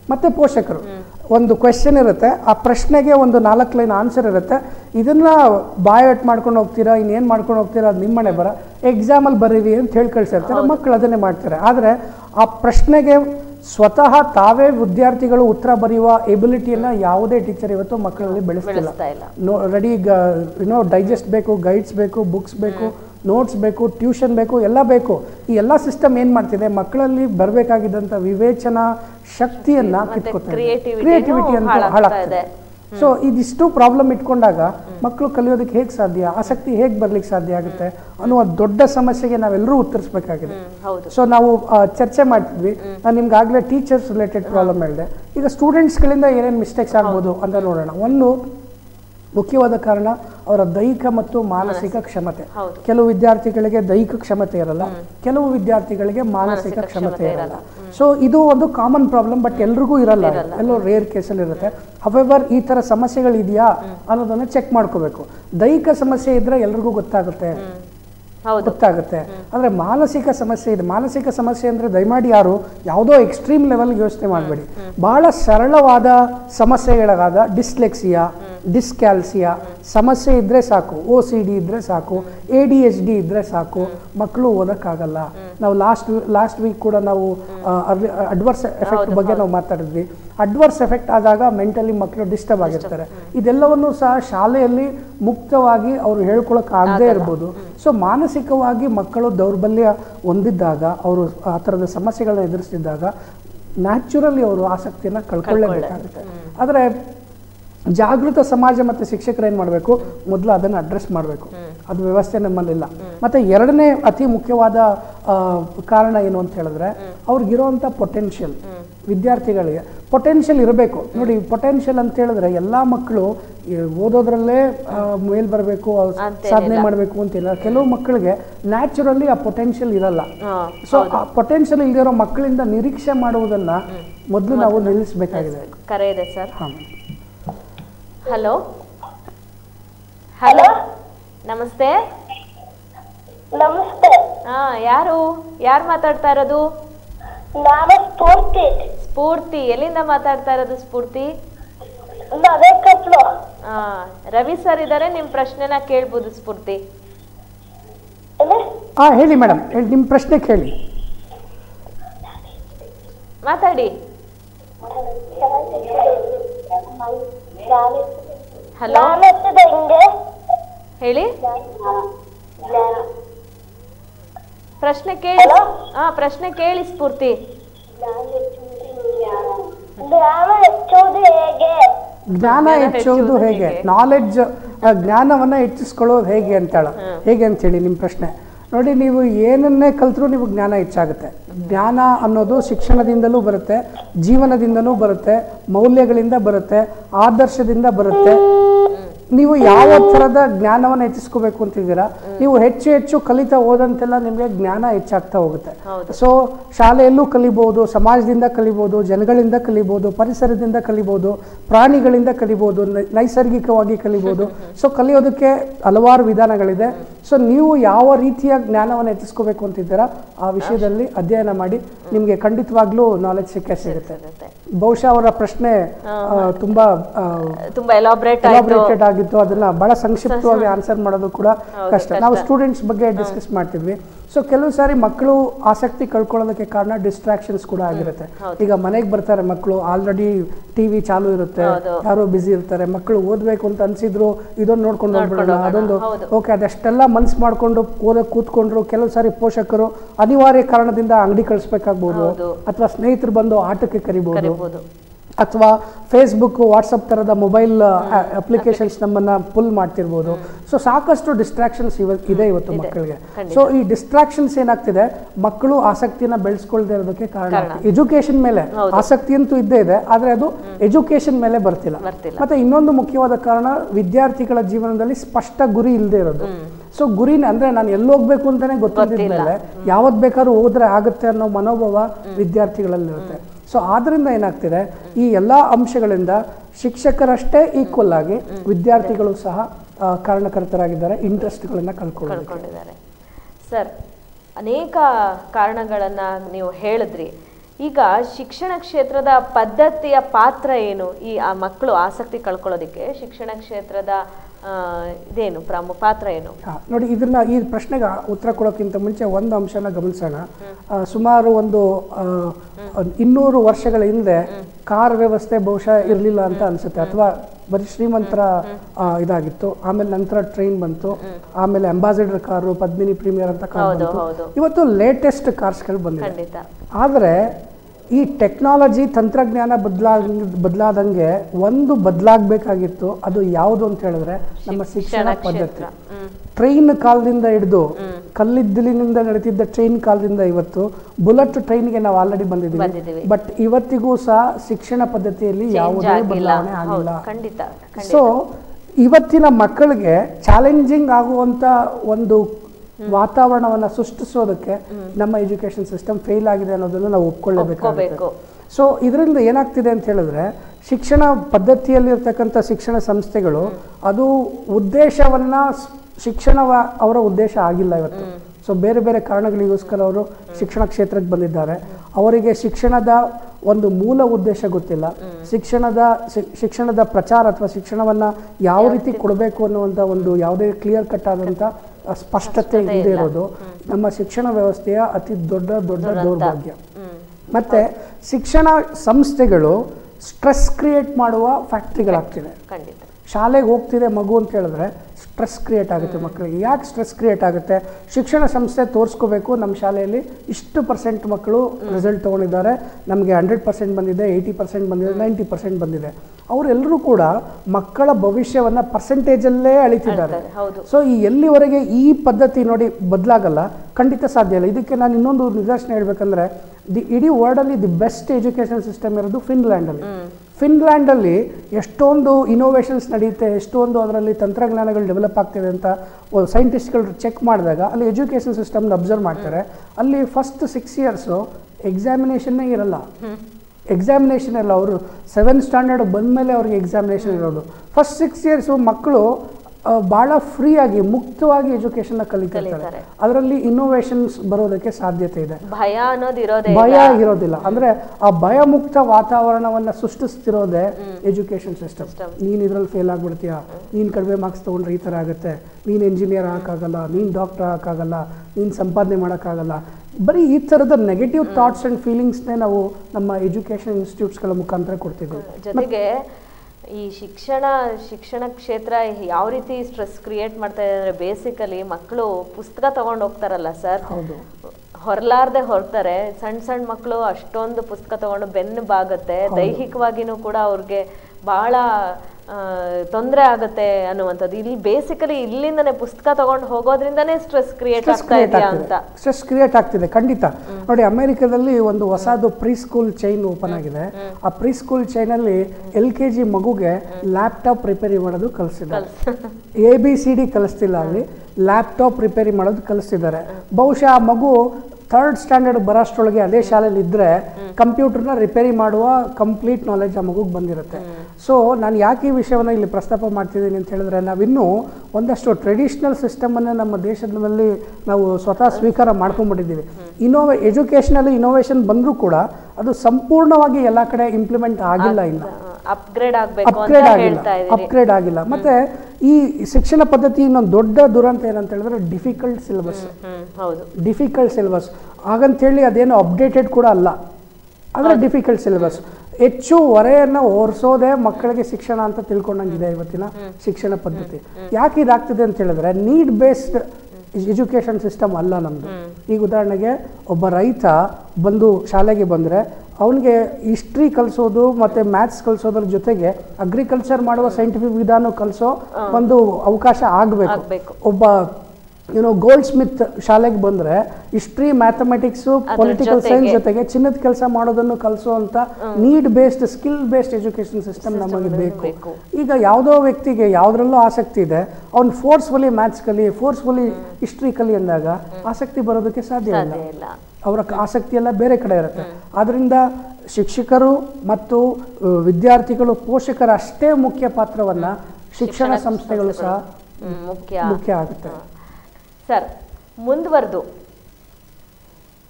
ಮತ್ತು ಪೋಷಕರು. ಒಂದು ಕ್ವೆಶ್ಚನ್ ಇರುತ್ತೆ, ಆ ಪ್ರಶ್ನೆಗೆ ಒಂದು ನಾಲ್ಕು ಲೈನ್ ಆನ್ಸರ್ ಇರುತ್ತೆ. ಇದನ್ನು ಬಾಯಟ್ ಮಾಡ್ಕೊಂಡು ಹೋಗ್ತೀರಾ, ಇನ್ನೇನು ಮಾಡ್ಕೊಂಡು ಹೋಗ್ತೀರಾ, ಅದು ನಿಮ್ಮನೆ ಬರ, ಎಕ್ಸಾಮಲ್ಲಿ ಬರೀರಿ ಅಂತ ಹೇಳಿ ಕಳಿಸಿರ್ತಾರೆ. ಮಕ್ಕಳು ಅದನ್ನೇ ಮಾಡ್ತಾರೆ. ಆದರೆ ಆ ಪ್ರಶ್ನೆಗೆ ಸ್ವತಃ ತಾವೇ ವಿದ್ಯಾರ್ಥಿಗಳು ಉತ್ತರ ಬರೆಯುವ ಎಬಿಲಿಟಿಯನ್ನು ಯಾವುದೇ ಟೀಚರ್ ಇವತ್ತು ಮಕ್ಕಳಲ್ಲಿ ಬೆಳೆಸ್ತಿಲ್ಲ. ನೋ ರೆಡಿ ಏನೋ ಡೈಜೆಸ್ಟ್ ಬೇಕು, ಗೈಡ್ಸ್ ಬೇಕು, ಬುಕ್ಸ್ ಬೇಕು, ನೋಟ್ಸ್ ಬೇಕು, ಟ್ಯೂಷನ್ ಬೇಕು, ಎಲ್ಲ ಬೇಕು. ಈ ಎಲ್ಲ ಸಿಸ್ಟಮ್ ಏನು ಮಾಡ್ತಿದೆ, ಮಕ್ಕಳಲ್ಲಿ ಬರಬೇಕಾಗಿದ್ದಂಥ ವಿವೇಚನಾ ಶಕ್ತಿಯನ್ನು ಕಿತ್ಕೊತಾರೆ, ಕ್ರಿಯೇಟಿವಿಟಿ ಅಂತ ಹಾಳಾಗ್ತದೆ. ಸೊ ಇದಿಷ್ಟು ಪ್ರಾಬ್ಲಮ್ ಇಟ್ಕೊಂಡಾಗ ಮಕ್ಕಳು ಕಲಿಯೋದಕ್ಕೆ ಹೇಗೆ ಸಾಧ್ಯ, ಆಸಕ್ತಿ ಹೇಗೆ ಬರ್ಲಿಕ್ಕೆ ಸಾಧ್ಯ ಆಗುತ್ತೆ ಅನ್ನುವ ದೊಡ್ಡ ಸಮಸ್ಯೆಗೆ ನಾವೆಲ್ಲರೂ ಉತ್ತರಿಸಬೇಕಾಗಿದೆ. ಸೊ ನಾವು ಚರ್ಚೆ ಮಾಡ್ತಿದ್ವಿ, ನಾನು ನಿಮ್ಗೆ ಆಗಲೇ ಟೀಚರ್ಸ್ ರಿಲೇಟೆಡ್ ಪ್ರಾಬ್ಲಮ್ ಹೇಳಿದೆ. ಈಗ ಸ್ಟೂಡೆಂಟ್ಸ್ಗಳಿಂದ ಏನೇನು ಮಿಸ್ಟೇಕ್ಸ್ ಆಗ್ಬೋದು ಅಂತ ನೋಡೋಣ. ಒಂದು ಮುಖ್ಯವಾದ ಕಾರಣ ಅವರ ದೈಹಿಕ ಮತ್ತು ಮಾನಸಿಕ ಕ್ಷಮತೆ. ಕೆಲವು ವಿದ್ಯಾರ್ಥಿಗಳಿಗೆ ದೈಹಿಕ ಕ್ಷಮತೆ ಇರಲ್ಲ, ಕೆಲವು ವಿದ್ಯಾರ್ಥಿಗಳಿಗೆ ಮಾನಸಿಕ ಕ್ಷಮತೆ ಇರಲ್ಲ. ಸೊ ಇದು ಒಂದು ಕಾಮನ್ ಪ್ರಾಬ್ಲಮ್, ಬಟ್ ಎಲ್ರಿಗೂ ಇರಲ್ಲ, ಎಲ್ಲೋ ರೇರ್ ಕೇಸಲ್ಲಿ ಇರುತ್ತೆ. ಹವೆವರ್ ಈ ಥರ ಸಮಸ್ಯೆಗಳಿದೆಯಾ ಅನ್ನೋದನ್ನು ಚೆಕ್ ಮಾಡ್ಕೋಬೇಕು. ದೈಹಿಕ ಸಮಸ್ಯೆ ಇದ್ರೆ ಎಲ್ರಿಗೂ ಗೊತ್ತಾಗುತ್ತೆ ಗೊತ್ತಾಗುತ್ತೆ ಅಂದರೆ ಮಾನಸಿಕ ಸಮಸ್ಯೆ ಇದೆ. ಮಾನಸಿಕ ಸಮಸ್ಯೆ ಅಂದರೆ ದಯಮಾಡಿ ಯಾರು ಯಾವುದೋ ಎಕ್ಸ್ಟ್ರೀಮ್ ಲೆವೆಲ್ಗೆ ಯೋಚನೆ ಮಾಡಬೇಡಿ. ಬಹಳ ಸರಳವಾದ ಸಮಸ್ಯೆಗಳಾದ ಡಿಸ್ಲೆಕ್ಸಿಯಾ, ಡಿಸ್ಕ್ಯಾಲ್ಸಿಯಾ ಸಮಸ್ಯೆ ಇದ್ದರೆ ಸಾಕು, ಓ ಸಿ ಡಿ ಇದ್ದರೆ ಸಾಕು, ಎ ಡಿ ಎಚ್ ಡಿ ಇದ್ದರೆ ಸಾಕು, ಮಕ್ಕಳು ಓದೋಕ್ಕಾಗಲ್ಲ. ನಾವು ಲಾಸ್ಟ್ ಲಾಸ್ಟ್ ವೀಕ್ ಕೂಡ ನಾವು ಅಡ್ವರ್ಸ್ ಎಫೆಕ್ಟ್ ಬಗ್ಗೆ ನಾವು ಮಾತಾಡಿದ್ವಿ. ಅಡ್ವರ್ಸ್ ಎಫೆಕ್ಟ್ ಆದಾಗ ಮೆಂಟಲಿ ಮಕ್ಕಳು ಡಿಸ್ಟರ್ಬ್ ಆಗಿರ್ತಾರೆ. ಇದೆಲ್ಲವನ್ನು ಸಹ ಶಾಲೆಯಲ್ಲಿ ಮುಕ್ತವಾಗಿ ಅವರು ಹೇಳ್ಕೊಳಕ್ಕೆ ಆಗದೇ ಇರ್ಬೋದು. ಸೊ ಮಾನಸಿಕವಾಗಿ ಮಕ್ಕಳು ದೌರ್ಬಲ್ಯ ಹೊಂದಿದ್ದಾಗ, ಅವರು ಆ ಥರದ ಸಮಸ್ಯೆಗಳನ್ನ ಎದುರಿಸ್ತಿದ್ದಾಗ ನ್ಯಾಚುರಲಿ ಅವರು ಆಸಕ್ತಿಯನ್ನು ಕಳ್ಕೊಳ್ಳೇಬೇಕಾಗುತ್ತೆ. ಆದರೆ ಜಾಗೃತ ಸಮಾಜ ಮತ್ತು ಶಿಕ್ಷಕರು ಏನು ಮಾಡಬೇಕು, ಮೊದಲು ಅದನ್ನು ಅಡ್ರೆಸ್ ಮಾಡಬೇಕು. ಅದು ವ್ಯವಸ್ಥೆ ನಮ್ಮಲ್ಲಿಲ್ಲ. ಮತ್ತು ಎರಡನೇ ಅತಿ ಮುಖ್ಯವಾದ ಕಾರಣ ಏನು ಅಂತ ಹೇಳಿದ್ರೆ, ಅವ್ರಿಗಿರೋವಂಥ ಪೊಟೆನ್ಷಿಯಲ್. ವಿದ್ಯಾರ್ಥಿಗಳಿಗೆ ಪೊಟೆನ್ಷಿಯಲ್ ಇರಬೇಕು. ನೋಡಿ, ಪೊಟೆನ್ಷಿಯಲ್ ಅಂತ ಹೇಳಿದ್ರೆ ಎಲ್ಲ ಮಕ್ಕಳು ಓದೋದ್ರಲ್ಲೇ ಮೇಲ್ ಬರಬೇಕು, ಸಾಧನೆ ಮಾಡಬೇಕು ಅಂತಿಲ್ಲ. ಕೆಲವು ಮಕ್ಕಳಿಗೆ ನ್ಯಾಚುರಲಿ ಆ ಪೊಟೆನ್ಷಿಯಲ್ ಇರಲ್ಲ. ಸೊ ಆ ಪೊಟೆನ್ಷಿಯಲ್ ಇಲ್ಲಿರೋ ಮಕ್ಕಳಿಂದ ನಿರೀಕ್ಷೆ ಮಾಡುವುದನ್ನ ಮೊದಲು ನಾವು ನಿಲ್ಲಿಸಬೇಕಾಗಿದೆ. ಕರೆ ಇದೆ ಸರ್. ಹಲೋ ಹಲೋ ನಮಸ್ತೆ. ನಮಸ್ತೆ. ಹಾ, ಯಾರು ಯಾರು ಮಾತಾಡ್ತಾ ಇರೋದು? ನಾನು ಸ್ಫೂರ್ತಿ. ಸ್ಫೂರ್ತಿ, ಎಲ್ಲಿಂದ ಮಾತಾಡ್ತಾ ಇರೋದು ಸ್ಫೂರ್ತಿ? ಹಾ, ರವಿ ಸರ್ ಇದ್ದಾರೆ, ನಿಮ್ ಪ್ರಶ್ನೆನ ಕೇಳ್ಬೋದು ಸ್ಫೂರ್ತಿ. ಹಾ ಹೇಳಿ ಮೇಡಮ್, ನಿಮ್ ಪ್ರಶ್ನೆ ಕೇಳಿ, ಮಾತಾಡಿ. ಹಲೋ ಹೇಳಿ, ಪ್ರಶ್ನೆ ಕೇಳಿ. ಹಾ, ಪ್ರಶ್ನೆ ಕೇಳಿ ಸ್ಫೂರ್ತಿ. ಜ್ಞಾನ ಹೆಚ್ಚುವುದು ಹೇಗೆ, ನಾಲೆಡ್ಜ್ ಜ್ಞಾನವನ್ನ ಹೆಚ್ಚಿಸ್ಕೊಳ್ಳೋದು ಹೇಗೆ ಅಂತೇಳ ಹೇಗೆ ಅಂತ ಹೇಳಿ ನಿಮ್ಮ ಪ್ರಶ್ನೆ. ನೋಡಿ, ನೀವು ಏನನ್ನೇ ಕಲ್ತ್ರೂ ನೀವು ಜ್ಞಾನ ಹೆಚ್ಚಾಗುತ್ತೆ. ಜ್ಞಾನ ಅನ್ನೋದು ಶಿಕ್ಷಣದಿಂದಲೂ ಬರುತ್ತೆ, ಜೀವನದಿಂದಲೂ ಬರುತ್ತೆ, ಮೌಲ್ಯಗಳಿಂದ ಬರುತ್ತೆ, ಆದರ್ಶದಿಂದ ಬರುತ್ತೆ. ನೀವು ಯಾವ ಥರದ ಜ್ಞಾನವನ್ನು ಹೆಚ್ಚಿಸ್ಕೋಬೇಕು ಅಂತಿದ್ದೀರಾ, ನೀವು ಹೆಚ್ಚು ಹೆಚ್ಚು ಕಲಿತಾ ಹೋದಂತೆಲ್ಲ ನಿಮಗೆ ಜ್ಞಾನ ಹೆಚ್ಚಾಗ್ತಾ ಹೋಗುತ್ತೆ. ಸೊ ಶಾಲೆಯಲ್ಲೂ ಕಲಿಬೋದು, ಸಮಾಜದಿಂದ ಕಲಿಬೋದು, ಜನಗಳಿಂದ ಕಲಿಬೋದು, ಪರಿಸರದಿಂದ ಕಲಿಬೋದು, ಪ್ರಾಣಿಗಳಿಂದ ಕಲಿಬೋದು, ನೈಸರ್ಗಿಕವಾಗಿ ಕಲಿಬೋದು. ಸೊ ಕಲಿಯೋದಕ್ಕೆ ಹಲವಾರು ವಿಧಾನಗಳಿದೆ. ಸೊ ನೀವು ಯಾವ ರೀತಿಯ ಜ್ಞಾನವನ್ನು ಹೆಚ್ಚಿಸ್ಕೋಬೇಕು ಅಂತಿದ್ದೀರಾ ಆ ವಿಷಯದಲ್ಲಿ ಅಧ್ಯಯನ ಮಾಡಿ, ನಿಮಗೆ ಖಂಡಿತವಾಗ್ಲೂ ನಾಲೆಜ್ ಸಿಕ್ಕೇ ಸಿಗುತ್ತೆ. ಬಹುಶಃ ಅವರ ಪ್ರಶ್ನೆ ತುಂಬಾ ತುಂಬಾ ಎಲಾಬ್ರೇಟ್ ಆಗಿತ್ತು, ಅದನ್ನ ಬಹಳ ಸಂಕ್ಷಿಪ್ತವಾಗಿ ಆನ್ಸರ್ ಮಾಡೋದು ಕೂಡ ಕಷ್ಟ. ನಾವು ಸ್ಟೂಡೆಂಟ್ಸ್ ಬಗ್ಗೆ ಡಿಸ್ಕಸ್ ಮಾಡ್ತಿದ್ವಿ. ಸೊ ಕೆಲವು ಸಾರಿ ಮಕ್ಕಳು ಆಸಕ್ತಿ ಕಳ್ಕೊಳ್ಳೋದಕ್ಕೆ ಕಾರಣ ಡಿಸ್ಟ್ರಾಕ್ಷನ್ಸ್ ಕೂಡ ಆಗಿರುತ್ತೆ. ಈಗ ಮನೆಗೆ ಬರ್ತಾರೆ ಮಕ್ಕಳು, ಆಲ್ರೆಡಿ ಟಿವಿ ಚಾಲು ಇರುತ್ತೆ, ಯಾರೋ ಬಿಸಿ ಇರ್ತಾರೆ, ಮಕ್ಕಳು ಓದ್ಬೇಕು ಅಂತ ಅನ್ಸಿದ್ರು ಇದೊಂದು ನೋಡ್ಕೊಂಡು ಹೋಗ್ಬಿಡೋಣ, ಅದೊಂದು ಓಕೆ, ಅದಷ್ಟೆಲ್ಲ ಮನ್ಸು ಮಾಡ್ಕೊಂಡು ಓದಕ್ಕೆ ಕೂತ್ಕೊಂಡ್ರು. ಕೆಲವು ಸಾರಿ ಪೋಷಕರು ಅನಿವಾರ್ಯ ಕಾರಣದಿಂದ ಅಂಗಡಿ ಕಳಿಸ್ಬೇಕಾಗ್ಬೋದು, ಅಥವಾ ಸ್ನೇಹಿತರು ಬಂದು ಆಟಕ್ಕೆ ಕರಿಬಹುದು, ಅಥವಾ ಫೇಸ್ಬುಕ್, ವಾಟ್ಸಪ್ ಥರದ ಮೊಬೈಲ್ ಅಪ್ಲಿಕೇಶನ್ಸ್ ನಮ್ಮನ್ನು ಪುಲ್ ಮಾಡ್ತಿರ್ಬೋದು. ಸೊ ಸಾಕಷ್ಟು ಡಿಸ್ಟ್ರಾಕ್ಷನ್ಸ್ ಇವತ್ತು ಇದೆ ಇವತ್ತು ಮಕ್ಕಳಿಗೆ. ಸೊ ಈ ಡಿಸ್ಟ್ರಾಕ್ಷನ್ಸ್ ಏನಾಗ್ತಿದೆ, ಮಕ್ಕಳು ಆಸಕ್ತಿನ ಬೆಳೆಸ್ಕೊಳ್ದೇ ಇರೋದಕ್ಕೆ ಕಾರಣ. ಎಜುಕೇಶನ್ ಮೇಲೆ ಆಸಕ್ತಿ ಅಂತೂ ಇದ್ದೇ ಇದೆ, ಆದರೆ ಅದು ಎಜುಕೇಶನ್ ಮೇಲೆ ಬರ್ತಿಲ್ಲ. ಮತ್ತೆ ಇನ್ನೊಂದು ಮುಖ್ಯವಾದ ಕಾರಣ, ವಿದ್ಯಾರ್ಥಿಗಳ ಜೀವನದಲ್ಲಿ ಸ್ಪಷ್ಟ ಗುರಿ ಇಲ್ಲದೆ ಇರೋದು. ಸೊ ಗುರಿನ ಅಂದ್ರೆ ನಾನು ಎಲ್ಲಿ ಹೋಗ್ಬೇಕು ಅಂತಾನೆ ಗೊತ್ತಿದ್ಮೇಲೆ ಯಾವತ್ ಬೇಕಾದ್ರೂ ಹೋದ್ರೆ ಆಗುತ್ತೆ ಅನ್ನೋ ಮನೋಭಾವ ವಿದ್ಯಾರ್ಥಿಗಳಲ್ಲಿರುತ್ತೆ. ಸೊ ಆದ್ರಿಂದ ಏನಾಗ್ತಿದೆ, ಈ ಎಲ್ಲ ಅಂಶಗಳಿಂದ ಶಿಕ್ಷಕರಷ್ಟೇ ಈಕ್ವಲ್ ಆಗಿ ವಿದ್ಯಾರ್ಥಿಗಳು ಸಹ ಕಾರಣಕರ್ತರಾಗಿದ್ದಾರೆ, ಇಂಟ್ರೆಸ್ಟ್ಗಳನ್ನು ಕಳ್ಕೊಂಡಿದ್ದಾರೆ. ಸರ್, ಅನೇಕ ಕಾರಣಗಳನ್ನು ನೀವು ಹೇಳಿದ್ರಿ. ಈಗ ಶಿಕ್ಷಣ ಕ್ಷೇತ್ರದ ಪದ್ಧತಿಯ ಪಾತ್ರ ಏನು ಈ ಆ ಮಕ್ಕಳು ಆಸಕ್ತಿ ಕಳ್ಕೊಳ್ಳೋದಕ್ಕೆ ಶಿಕ್ಷಣ ಕ್ಷೇತ್ರದ ಆ, ಇದೇನು ಪ್ರಮುಖ ಪಾತ್ರ ಏನು? ಹಾ, ನೋಡಿ ಇದನ್ನ ಈ ಪ್ರಶ್ನೆಗೆ ಉತ್ತರ ಕೊಡೋಕ್ಕಿಂತ ಮುಂಚೆ ಒಂದು ಅಂಶನ ಗಮನಿಸೋಣ. ಆ, ಸುಮಾರು ಒಂದು ಆ, ಇನ್ನೂರು ವರ್ಷಗಳ ಹಿಂದೆ ಕಾರ್ ವ್ಯವಸ್ಥೆ ಬಹುಶಃ ಇರಲಿಲ್ಲ ಅಂತ ಅನ್ಸುತ್ತೆ, ಅಥವಾ ಬರೀ ಶ್ರೀಮಂತರ ಆ, ಇದಾಗಿತ್ತು. ಆಮೇಲೆ ನಂತರ ಟ್ರೈನ್ ಬಂತು, ಆಮೇಲೆ ಅಂಬಾಸಿಡರ್ ಕಾರು, ಪದ್ಮಿನಿ ಪ್ರೀಮಿಯರ್ ಅಂತ ಕಾರ್ ಬಂತು. ಇವತ್ತು ಲೇಟೆಸ್ಟ್ ಕಾರ್ಸ್ಗಳು ಬಂದಿದೆ. ಆದರೆ ಈ ಟೆಕ್ನಾಲಜಿ ತಂತ್ರಜ್ಞಾನ ಬದಲಾ ಬದಲಾದಂಗೆ ಒಂದು ಬದಲಾಗಬೇಕಾಗಿತ್ತು. ಅದು ಯಾವುದು ಅಂತ ಹೇಳಿದ್ರೆ ನಮ್ಮ ಶಿಕ್ಷಣ ಪದ್ಧತಿ. ಟ್ರೈನ್ ಕಾಲದಿಂದ ಹಿಡಿದು ಕಲ್ಲಿದ್ದಲಿನಿಂದ ನಡೀತಿದ್ದ ಟ್ರೈನ್ ಕಾಲದಿಂದ ಇವತ್ತು ಬುಲೆಟ್ ಟ್ರೈನ್ಗೆ ನಾವು ಆಲ್ರೆಡಿ ಬಂದಿದ್ದೀವಿ. ಬಟ್ ಇವತ್ತಿಗೂ ಸಹ ಶಿಕ್ಷಣ ಪದ್ಧತಿಯಲ್ಲಿ ಯಾವುದೇ ಬದಲಾವಣೆ ಆಗಿಲ್ಲ. ಸೊ ಇವತ್ತಿನ ಮಕ್ಕಳಿಗೆ ಚಾಲೆಂಜಿಂಗ್ ಆಗುವಂತ ಒಂದು ವಾತಾವರಣವನ್ನು ಸೃಷ್ಟಿಸೋದಕ್ಕೆ ನಮ್ಮ ಎಜುಕೇಶನ್ ಸಿಸ್ಟಮ್ ಫೇಲ್ ಆಗಿದೆ ಅನ್ನೋದನ್ನು ನಾವು ಒಪ್ಕೊಳ್ಳೇಬೇಕು. ಸೊ ಇದರಿಂದ ಏನಾಗ್ತಿದೆ ಅಂತ ಹೇಳಿದ್ರೆ ಶಿಕ್ಷಣ ಪದ್ಧತಿಯಲ್ಲಿರ್ತಕ್ಕಂಥ ಶಿಕ್ಷಣ ಸಂಸ್ಥೆಗಳು ಅದು ಉದ್ದೇಶವನ್ನ ಶಿಕ್ಷಣವ ಅವರ ಉದ್ದೇಶ ಆಗಿಲ್ಲ ಇವತ್ತು. ಸೊ ಬೇರೆ ಬೇರೆ ಕಾರಣಗಳಿಗೋಸ್ಕರ ಅವರು ಶಿಕ್ಷಣ ಕ್ಷೇತ್ರಕ್ಕೆ ಬಂದಿದ್ದಾರೆ. ಅವರಿಗೆ ಶಿಕ್ಷಣದ ಒಂದು ಮೂಲ ಉದ್ದೇಶ ಗೊತ್ತಿಲ್ಲ. ಶಿಕ್ಷಣದ ಶಿಕ್ಷಣದ ಪ್ರಚಾರ ಅಥವಾ ಶಿಕ್ಷಣವನ್ನ ಯಾವ ರೀತಿ ಕೊಡಬೇಕು ಅನ್ನುವಂಥ ಒಂದು ಯಾವುದೇ ಕ್ಲಿಯರ್ ಕಟ್ ಆದಂಥ ಸ್ಪಷ್ಟತೆ ಇಲ್ಲದೆ ಇರೋದು ನಮ್ಮ ಶಿಕ್ಷಣ ವ್ಯವಸ್ಥೆಯ ಅತಿ ದೊಡ್ಡ ದೊಡ್ಡ ದೌರ್ಭಾಗ್ಯ. ಮತ್ತೆ ಶಿಕ್ಷಣ ಸಂಸ್ಥೆಗಳು ಸ್ಟ್ರೆಸ್ ಕ್ರಿಯೇಟ್ ಮಾಡುವ ಫ್ಯಾಕ್ಟ್ರಿಗಳಾಗ್ತಿದೆ. ಶಾಲೆಗೆ ಹೋಗ್ತಿದೆ ಮಗು ಅಂತ ಹೇಳಿದ್ರೆ ಸ್ಟ್ರೆಸ್ ಕ್ರಿಯೇಟ್ ಆಗುತ್ತೆ ಮಕ್ಕಳಿಗೆ. ಯಾಕೆ ಸ್ಟ್ರೆಸ್ ಕ್ರಿಯೇಟ್ ಆಗುತ್ತೆ? ಶಿಕ್ಷಣ ಸಂಸ್ಥೆ ತೋರಿಸ್ಕೋಬೇಕು, ನಮ್ಮ ಶಾಲೆಯಲ್ಲಿ ಇಷ್ಟು ಪರ್ಸೆಂಟ್ ಮಕ್ಕಳು ರಿಸಲ್ಟ್ ತೊಗೊಂಡಿದ್ದಾರೆ, ನಮಗೆ ಹಂಡ್ರೆಡ್ ಪರ್ಸೆಂಟ್ ಬಂದಿದೆ, ಏಯ್ಟಿ ಪರ್ಸೆಂಟ್ ಬಂದಿದೆ, ನೈಂಟಿ ಪರ್ಸೆಂಟ್ ಬಂದಿದೆ. ಅವರೆಲ್ಲರೂ ಕೂಡ ಮಕ್ಕಳ ಭವಿಷ್ಯವನ್ನು ಪರ್ಸೆಂಟೇಜಲ್ಲೇ ಅಳಿತಿದ್ದಾರೆ. ಸೊ ಈ ಎಲ್ಲಿವರೆಗೆ ಈ ಪದ್ಧತಿ ನೋಡಿ ಬದಲಾಗಲ್ಲ, ಖಂಡಿತ ಸಾಧ್ಯ ಇಲ್ಲ. ಇದಕ್ಕೆ ನಾನು ಇನ್ನೊಂದು ನಿದರ್ಶನ ಹೇಳ್ಬೇಕಂದ್ರೆ, ದಿ ಇಡೀ ವರ್ಲ್ಡಲ್ಲಿ ದಿ ಬೆಸ್ಟ್ ಎಜುಕೇಷನ್ ಸಿಸ್ಟಮ್ ಇರೋದು ಫಿನ್ಲ್ಯಾಂಡಲ್ಲಿ. ಫಿನ್ಲ್ಯಾಂಡಲ್ಲಿ ಎಷ್ಟೊಂದು ಇನೋವೇಷನ್ಸ್ ನಡೆಯುತ್ತೆ, ಎಷ್ಟೊಂದು ಅದರಲ್ಲಿ ತಂತ್ರಜ್ಞಾನಗಳು ಡೆವಲಪ್ ಆಗ್ತಿದೆ ಅಂತ ಸೈಂಟಿಸ್ಟ್ಗಳು ಚೆಕ್ ಮಾಡಿದಾಗ ಅಲ್ಲಿ ಎಜುಕೇಷನ್ ಸಿಸ್ಟಮ್ನ ಅಬ್ಸರ್ವ್ ಮಾಡ್ತಾರೆ. ಅಲ್ಲಿ ಫಸ್ಟ್ ಸಿಕ್ಸ್ ಇಯರ್ಸು ಎಕ್ಸಾಮಿನೇಷನ್ನೇ ಇರಲ್ಲ. ಎಕ್ಸಾಮಿನೇಷನ್ ಎಲ್ಲ ಅವರು ಸೆವೆನ್ ಸ್ಟ್ಯಾಂಡರ್ಡ್ ಬಂದಮೇಲೆ ಅವ್ರಿಗೆ ಎಕ್ಸಾಮಿನೇಷನ್ ಇರೋದು. ಫಸ್ಟ್ ಸಿಕ್ಸ್ ಇಯರ್ಸು ಮಕ್ಕಳು ಭಾಳ ಫ್ರೀಯಾಗಿ ಮುಕ್ತವಾಗಿ ಎಜುಕೇಷನ್ನ ಕಲಿತಿರ್ತಾರೆ. ಅದರಲ್ಲಿ ಇನ್ನೋವೇಷನ್ಸ್ ಬರೋದಕ್ಕೆ ಸಾಧ್ಯತೆ ಇದೆ. ಭಯ ಅನ್ನೋದು ಇರೋದೇ ಭಯ ಇರೋದಿಲ್ಲ. ಅಂದ್ರೆ ಆ ಭಯಮುಕ್ತ ವಾತಾವರಣವನ್ನ ಸೃಷ್ಟಿಸ್ತಿರೋದೇ ಎಜುಕೇಶನ್ ಸಿಸ್ಟಮ್. ನೀನ್ ಇದ್ರಲ್ಲಿ ಫೇಲ್ ಆಗ್ಬಿಡ್ತೀಯ, ನೀನ್ ಕಡಿಮೆ ಮಾರ್ಕ್ಸ್ ತಗೊಂಡ್ರೆ ಈ ತರ ಆಗುತ್ತೆ, ನೀನ್ ಇಂಜಿನಿಯರ್ ಆಗಕ್ಕಾಗಲ್ಲ, ನೀನ್ ಡಾಕ್ಟರ್ ಆಗಕ್ಕಾಗಲ್ಲ, ನೀನ್ ಸಂಪಾದನೆ ಮಾಡೋಕ್ಕಾಗಲ್ಲ. ಬರೀ ಈ ಥರದ ನೆಗೆಟಿವ್ ಥಾಟ್ಸ್ ಆ್ಯಂಡ್ ಫೀಲಿಂಗ್ಸ್ನೇ ನಾವು ನಮ್ಮ ಎಜುಕೇಷನ್ ಇನ್ಸ್ಟಿಟ್ಯೂಟ್ಸ್ಗಳ ಮುಖಾಂತರ ಕೊಡ್ತಿದ್ದೀವಿ. ಜೊತೆಗೆ ಈ ಶಿಕ್ಷಣ ಶಿಕ್ಷಣ ಕ್ಷೇತ್ರ ಯಾವ ರೀತಿ ಸ್ಟ್ರೆಸ್ ಕ್ರಿಯೇಟ್ ಮಾಡ್ತಾ ಇದೆ ಅಂದರೆ, ಬೇಸಿಕಲಿ ಮಕ್ಕಳು ಪುಸ್ತಕ ತಗೊಂಡು ಹೋಗ್ತಾರಲ್ಲ ಸರ್, ಹೊರಲಾರ್ದೆ ಹೊರತಾರೆ. ಸಣ್ಣ ಸಣ್ಣ ಮಕ್ಕಳು ಅಷ್ಟೊಂದು ಪುಸ್ತಕ ತಗೊಂಡು ಬೆನ್ನು ಬಾಗುತ್ತೆ, ದೈಹಿಕವಾಗಿನೂ ಕೂಡ ಅವ್ರಿಗೆ ಭಾಳ ತೊಂದರೆ ಆಗುತ್ತೆ ಅನ್ನುವಂಥದ್ದು. ಇಲ್ಲಿ ಬೇಸಿಕಲಿ ಇಲ್ಲಿಂದನೇ ಪುಸ್ತಕ ತಗೊಂಡು ಹೋಗೋದ್ರಿಂದನೇ ಸ್ಟ್ರೆಸ್ ಕ್ರಿಯೇಟ್ ಆಗ್ತಾ ಇದೆ ಅಂತ. ಸ್ಟ್ರೆಸ್ ಕ್ರಿಯೇಟ್ ಆಗ್ತಿದೆ ಖಂಡಿತ. ನೋಡಿ, ಅಮೆರಿಕದಲ್ಲಿ ಒಂದು ಹೊಸದು ಪ್ರೀ ಸ್ಕೂಲ್ ಚೈನ್ ಓಪನ್ ಆಗಿದೆ. ಆ ಪ್ರೀ ಸ್ಕೂಲ್ ಚೈನ್ ಅಲ್ಲಿ ಎಲ್ ಕೆ ಜಿ ಮಗುಗೆ ಲ್ಯಾಪ್ಟಾಪ್ ರಿಪೇರಿ ಮಾಡೋದು ಕಲಿಸಿದ್ದಾರೆ. ಎ ಬಿ ಸಿ ಡಿ ಕಲಿಸ್ತಿಲ್ಲ, ಅಲ್ಲಿ ಲ್ಯಾಪ್ಟಾಪ್ ರಿಪೇರಿ ಮಾಡೋದು ಕಲಿಸ್ತಿದ್ದಾರೆ. ಬಹುಶಃ ಆ ಮಗು ಥರ್ಡ್ ಸ್ಟ್ಯಾಂಡರ್ಡ್ ಬರೋಷ್ಟೊಳಗೆ ಅದೇ ಶಾಲೆಯಲ್ಲಿ ಇದ್ದರೆ ಕಂಪ್ಯೂಟರ್ನ ರಿಪೇರಿ ಮಾಡುವ ಕಂಪ್ಲೀಟ್ ನಾಲೆಜ್ ಆ ಮಗುಗೆ ಬಂದಿರುತ್ತೆ. ಸೊ ನಾನು ಯಾಕೆ ಈ ವಿಷಯವನ್ನು ಇಲ್ಲಿ ಪ್ರಸ್ತಾಪ ಮಾಡ್ತಿದ್ದೀನಿ ಅಂತ ಹೇಳಿದ್ರೆ, ನಾವಿನ್ನೂ ಒಂದಷ್ಟು ಟ್ರೆಡಿಷ್ನಲ್ ಸಿಸ್ಟಮನ್ನು ನಮ್ಮ ದೇಶದಲ್ಲಿ ನಾವು ಸ್ವತಃ ಸ್ವೀಕಾರ ಮಾಡ್ಕೊಂಡ್ಬಿಟ್ಟಿದ್ದೀವಿ. ಇನೋವೇ ಎಜುಕೇಷನಲ್ಲಿ ಇನೋವೇಷನ್ ಬಂದರೂ ಕೂಡ ಅದು ಸಂಪೂರ್ಣವಾಗಿ ಎಲ್ಲ ಕಡೆ ಇಂಪ್ಲಿಮೆಂಟ್ ಆಗಿಲ್ಲ, ಇನ್ನು ಅಪ್ಗ್ರೇಡ್ ಅಪ್ಗ್ರೇಡ್ ಆಗಿಲ್ಲ ಅಪ್ಗ್ರೇಡ್ ಆಗಿಲ್ಲ ಮತ್ತೆ ಈ ಶಿಕ್ಷಣ ಪದ್ಧತಿ ಇನ್ನೊಂದು ದೊಡ್ಡ ದುರಂತ ಏನಂತ ಹೇಳಿದ್ರೆ ಡಿಫಿಕಲ್ಟ್ ಸಿಲೆಬಸ್. ಡಿಫಿಕಲ್ಟ್ ಸಿಲೆಬಸ್ ಹಾಗಂತೇಳಿ ಅದೇನು ಅಪ್ಡೇಟೆಡ್ ಕೂಡ ಅಲ್ಲ, ಆದರೆ ಡಿಫಿಕಲ್ಟ್ ಸಿಲೆಬಸ್. ಹೆಚ್ಚು ಹೊರೆಯನ್ನು ಹೊರಿಸೋದೇ ಮಕ್ಕಳಿಗೆ ಶಿಕ್ಷಣ ಅಂತ ತಿಳ್ಕೊಂಡಂಗಿದೆ ಇವತ್ತಿನ ಶಿಕ್ಷಣ ಪದ್ಧತಿ. ಯಾಕೆ ಇದಾಗ್ತಿದೆ ಅಂತ ಹೇಳಿದ್ರೆ, ನೀಡ್ ಬೇಸ್ಡ್ ಎಜುಕೇಷನ್ ಸಿಸ್ಟಮ್ ಅಲ್ಲ ನಮ್ಮದು. ಈಗ ಉದಾಹರಣೆಗೆ ಒಬ್ಬ ರೈತ ಬಂದು ಶಾಲೆಗೆ ಬಂದರೆ ಅವನಿಗೆ ಹಿಸ್ಟ್ರಿ ಕಲಿಸೋದು ಮತ್ತು ಮ್ಯಾಥ್ಸ್ ಕಲಿಸೋದ್ರ ಜೊತೆಗೆ ಅಗ್ರಿಕಲ್ಚರ್ ಮಾಡುವ ಸೈಂಟಿಫಿಕ್ ವಿಧಾನ ಕಲಿಸೋ ಒಂದು ಅವಕಾಶ ಆಗಬೇಕು. ಒಬ್ಬ ಏನೋ ಗೋಲ್ಡ್ ಸ್ಮಿತ್ ಶಾಲೆಗೆ ಬಂದರೆ ಹಿಸ್ಟ್ರಿ, ಮ್ಯಾಥಮೆಟಿಕ್ಸು, ಪೊಲಿಟಿಕಲ್ ಸೈನ್ಸ್ ಜೊತೆಗೆ ಚಿನ್ನದ ಕೆಲಸ ಮಾಡೋದನ್ನು ಕಲಿಸುವಂಥ need based skill based education system ನಮಗೆ ಬೇಕು. ಈಗ ಯಾವುದೋ ವ್ಯಕ್ತಿಗೆ ಯಾವುದ್ರಲ್ಲೂ ಆಸಕ್ತಿ ಇದೆ, ಅವ್ನು ಫೋರ್ಸ್ಫುಲಿ ಮ್ಯಾಥ್ಸ್ ಕಲಿ, ಫೋರ್ಸ್ಫುಲಿ ಹಿಸ್ಟ್ರಿ ಕಲಿ ಅಂದಾಗ ಆಸಕ್ತಿ ಬರೋದಕ್ಕೆ ಸಾಧ್ಯ ಇಲ್ಲ. ಅವರ ಆಸಕ್ತಿ ಎಲ್ಲ ಬೇರೆ ಕಡೆ ಇರುತ್ತೆ. ಆದ್ದರಿಂದ ಶಿಕ್ಷಕರು ಮತ್ತು ವಿದ್ಯಾರ್ಥಿಗಳು, ಪೋಷಕರ ಅಷ್ಟೇ ಮುಖ್ಯ ಪಾತ್ರವನ್ನು ಶಿಕ್ಷಣ ಸಂಸ್ಥೆಗಳು ಸಹ ಮುಖ್ಯ ಮುಖ್ಯ ಆಗುತ್ತೆ. ಸರ್, ಮುಂದುವರೆದು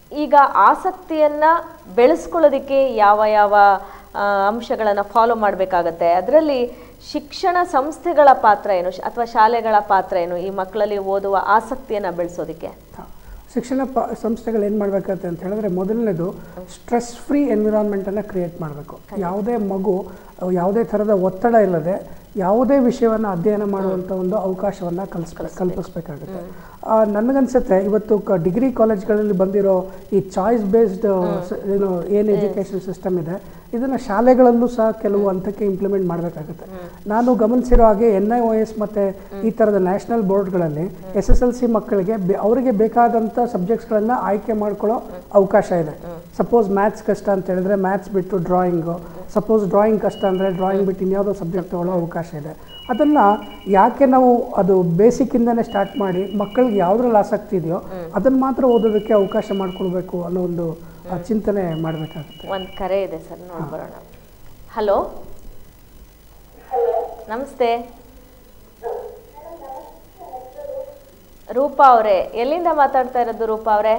ಈಗ ಆಸಕ್ತಿಯನ್ನು ಬೆಳೆಸ್ಕೊಳ್ಳೋದಕ್ಕೆ ಯಾವ ಯಾವ ಅಂಶಗಳನ್ನು ಫಾಲೋ ಮಾಡಬೇಕಾಗತ್ತೆ, ಅದರಲ್ಲಿ ಶಿಕ್ಷಣ ಸಂಸ್ಥೆಗಳ ಪಾತ್ರ ಏನು ಅಥವಾ ಶಾಲೆಗಳ ಪಾತ್ರ ಏನು ಈ ಮಕ್ಕಳಲ್ಲಿ ಓದುವ ಆಸಕ್ತಿಯನ್ನು ಬೆಳೆಸೋದಕ್ಕೆ? ಶಿಕ್ಷಣ ಪ ಸಂಸ್ಥೆಗಳು ಏನು ಮಾಡಬೇಕಾಗತ್ತೆ ಅಂತ ಹೇಳಿದ್ರೆ, ಮೊದಲನೇದು ಸ್ಟ್ರೆಸ್ ಫ್ರೀ ಎನ್ವಿರಾನ್ಮೆಂಟನ್ನು ಕ್ರಿಯೇಟ್ ಮಾಡಬೇಕು. ಯಾವುದೇ ಮಗು ಯಾವುದೇ ಥರದ ಒತ್ತಡ ಇಲ್ಲದೆ ಯಾವುದೇ ವಿಷಯವನ್ನು ಅಧ್ಯಯನ ಮಾಡುವಂಥ ಒಂದು ಅವಕಾಶವನ್ನು ಕಲಿಸ್ಬೇಕು ಕಲ್ಪಿಸ್ಬೇಕಾಗುತ್ತೆ. ನನಗನ್ಸುತ್ತೆ ಇವತ್ತು ಕ ಡಿಗ್ರಿ ಕಾಲೇಜ್ಗಳಲ್ಲಿ ಬಂದಿರೋ ಈ ಚಾಯ್ಸ್ ಬೇಸ್ಡ್ ಏನು ಏನು ಎಜುಕೇಷನ್ ಸಿಸ್ಟಮ್ ಇದೆ, ಇದನ್ನು ಶಾಲೆಗಳಲ್ಲೂ ಸಹ ಕೆಲವು ಹಂತಕ್ಕೆ ಇಂಪ್ಲಿಮೆಂಟ್ ಮಾಡಬೇಕಾಗುತ್ತೆ. ನಾನು ಗಮನಿಸಿರೋ ಹಾಗೆ ಎನ್ ಐ ಒ ಎಸ್ ಮತ್ತು ಈ ಥರದ ನ್ಯಾಷನಲ್ ಬೋರ್ಡ್ಗಳಲ್ಲಿ ಎಸ್ ಎಸ್ ಎಲ್ ಸಿ ಮಕ್ಕಳಿಗೆ ಅವರಿಗೆ ಬೇಕಾದಂಥ ಸಬ್ಜೆಕ್ಟ್ಸ್ಗಳನ್ನು ಆಯ್ಕೆ ಮಾಡ್ಕೊಳ್ಳೋ ಅವಕಾಶ ಇದೆ. ಸಪೋಸ್ ಮ್ಯಾಥ್ಸ್ ಕಷ್ಟ ಅಂತ ಹೇಳಿದ್ರೆ ಮ್ಯಾಥ್ಸ್ ಬಿಟ್ಟು ಡ್ರಾಯಿಂಗು, ಸಪೋಸ್ ಡ್ರಾಯಿಂಗ್ ಕಷ್ಟ ಅಂದರೆ ಡ್ರಾಯಿಂಗ್ ಬಿಟ್ಟು ಇನ್ಯಾವುದೋ ಸಬ್ಜೆಕ್ಟ್ ತೊಗೊಳ್ಳೋ ಅವಕಾಶ ಇದೆ. ಅದನ್ನು ಯಾಕೆ ನಾವು ಅದು ಬೇಸಿಕ್ಕಿಂದನೇ ಸ್ಟಾರ್ಟ್ ಮಾಡಿ ಮಕ್ಕಳಿಗೆ ಯಾವುದ್ರಲ್ಲಿ ಆಸಕ್ತಿ ಇದೆಯೋ ಅದನ್ನು ಮಾತ್ರ ಓದೋದಕ್ಕೆ ಅವಕಾಶ ಮಾಡಿಕೊಡ್ಬೇಕು ಅನ್ನೋ ಒಂದು ಚಿಂತನೆ ಮಾಡಬೇಕಾಗುತ್ತೆ. ಒಂದು ಕರೆ ಇದೆ ಸರ್, ನೋಡ್ಬರೋಣ. ಹಲೋ, ನಮಸ್ತೆ. ರೂಪಾ ಅವರೇ, ಎಲ್ಲಿಂದ ಮಾತಾಡ್ತಾ ಇರೋದು ರೂಪಾ ಅವರೇ?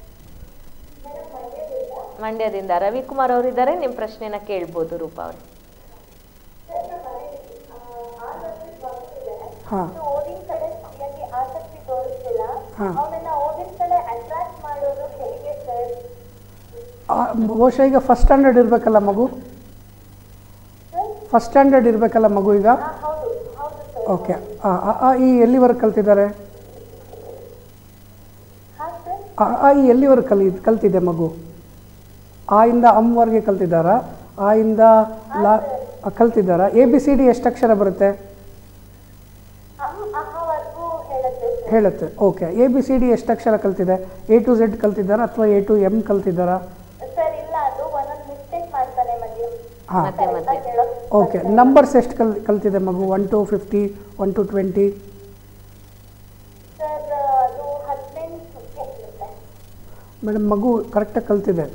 ಮಂಡ್ಯದಿಂದ. ರವಿಕುಮಾರ್ ಅವರಿದ್ದಾರೆ, ನಿಮ್ಮ ಪ್ರಶ್ನೆನ ಕೇಳ್ಬೋದು ರೂಪಾ ಅವರೇ. ಹಾಂ ಓದಿನ ಕಡೆ ಸರಿಯಾಗಿ ಆಸಕ್ತಿ ತೋರಿಸ್ತಿಲ್ಲ, ಅವನನ್ನ ಓದಿನ ಕಡೆ ಅಟ್ರಾಕ್ಟ್ ಮಾಡೋದು ಹೇಗೆ ಸರ್? ಬಹುಶಃ ಈಗ ಫಸ್ಟ್ ಸ್ಟ್ಯಾಂಡರ್ಡ್ ಇರಬೇಕಲ್ಲ ಮಗು, ಫಸ್ಟ್ ಸ್ಟ್ಯಾಂಡರ್ಡ್ ಇರಬೇಕಲ್ಲ ಮಗು ಈಗ. ಹೌದು ಹೌದು ಸರ್. ಓಕೆ, ಆ ಈ ಎಲ್ಲಿವರೆಗೆ ಕಲ್ತಿದ್ದಾರೆ? ಆ ಈ ಎಲ್ಲಿವರೆಗೆ ಕಲಿ ಕಲ್ತಿದೆ ಮಗು? ಆ ಇಂದ ಅಮ್ವರೆಗೆ ಕಲ್ತಿದ್ದಾರಾ? ಆ ಇಂದ ಲಾ ಕಲ್ತಿದ್ದಾರಾ? ಎ ಬಿ ಸಿ ಡಿ ಎಷ್ಟು ಅಕ್ಷರ ಬರುತ್ತೆ ಹೇಳುತ್ತೆ? Okay, A B C D ಎಷ್ಟು ಅಕ್ಷರ ಕಲ್ತಿದೆ? ಎ ಟು ಝೆಡ್ ಕಲ್ತಿದ್ದಾರಾ ಅಥವಾ ಎ ಟು ಎಮ್ ಕಲ್ತಿದ್ದಾರಾ? ಹಾಂ, ಓಕೆ. ನಂಬರ್ಸ್ ಎಷ್ಟು ಕಲ್ ಕಲ್ತಿದೆ ಮಗು? One to fifty, one to twenty? Madam, ಮಗು ಕರೆಕ್ಟಾಗಿ ಕಲ್ತಿದೆ,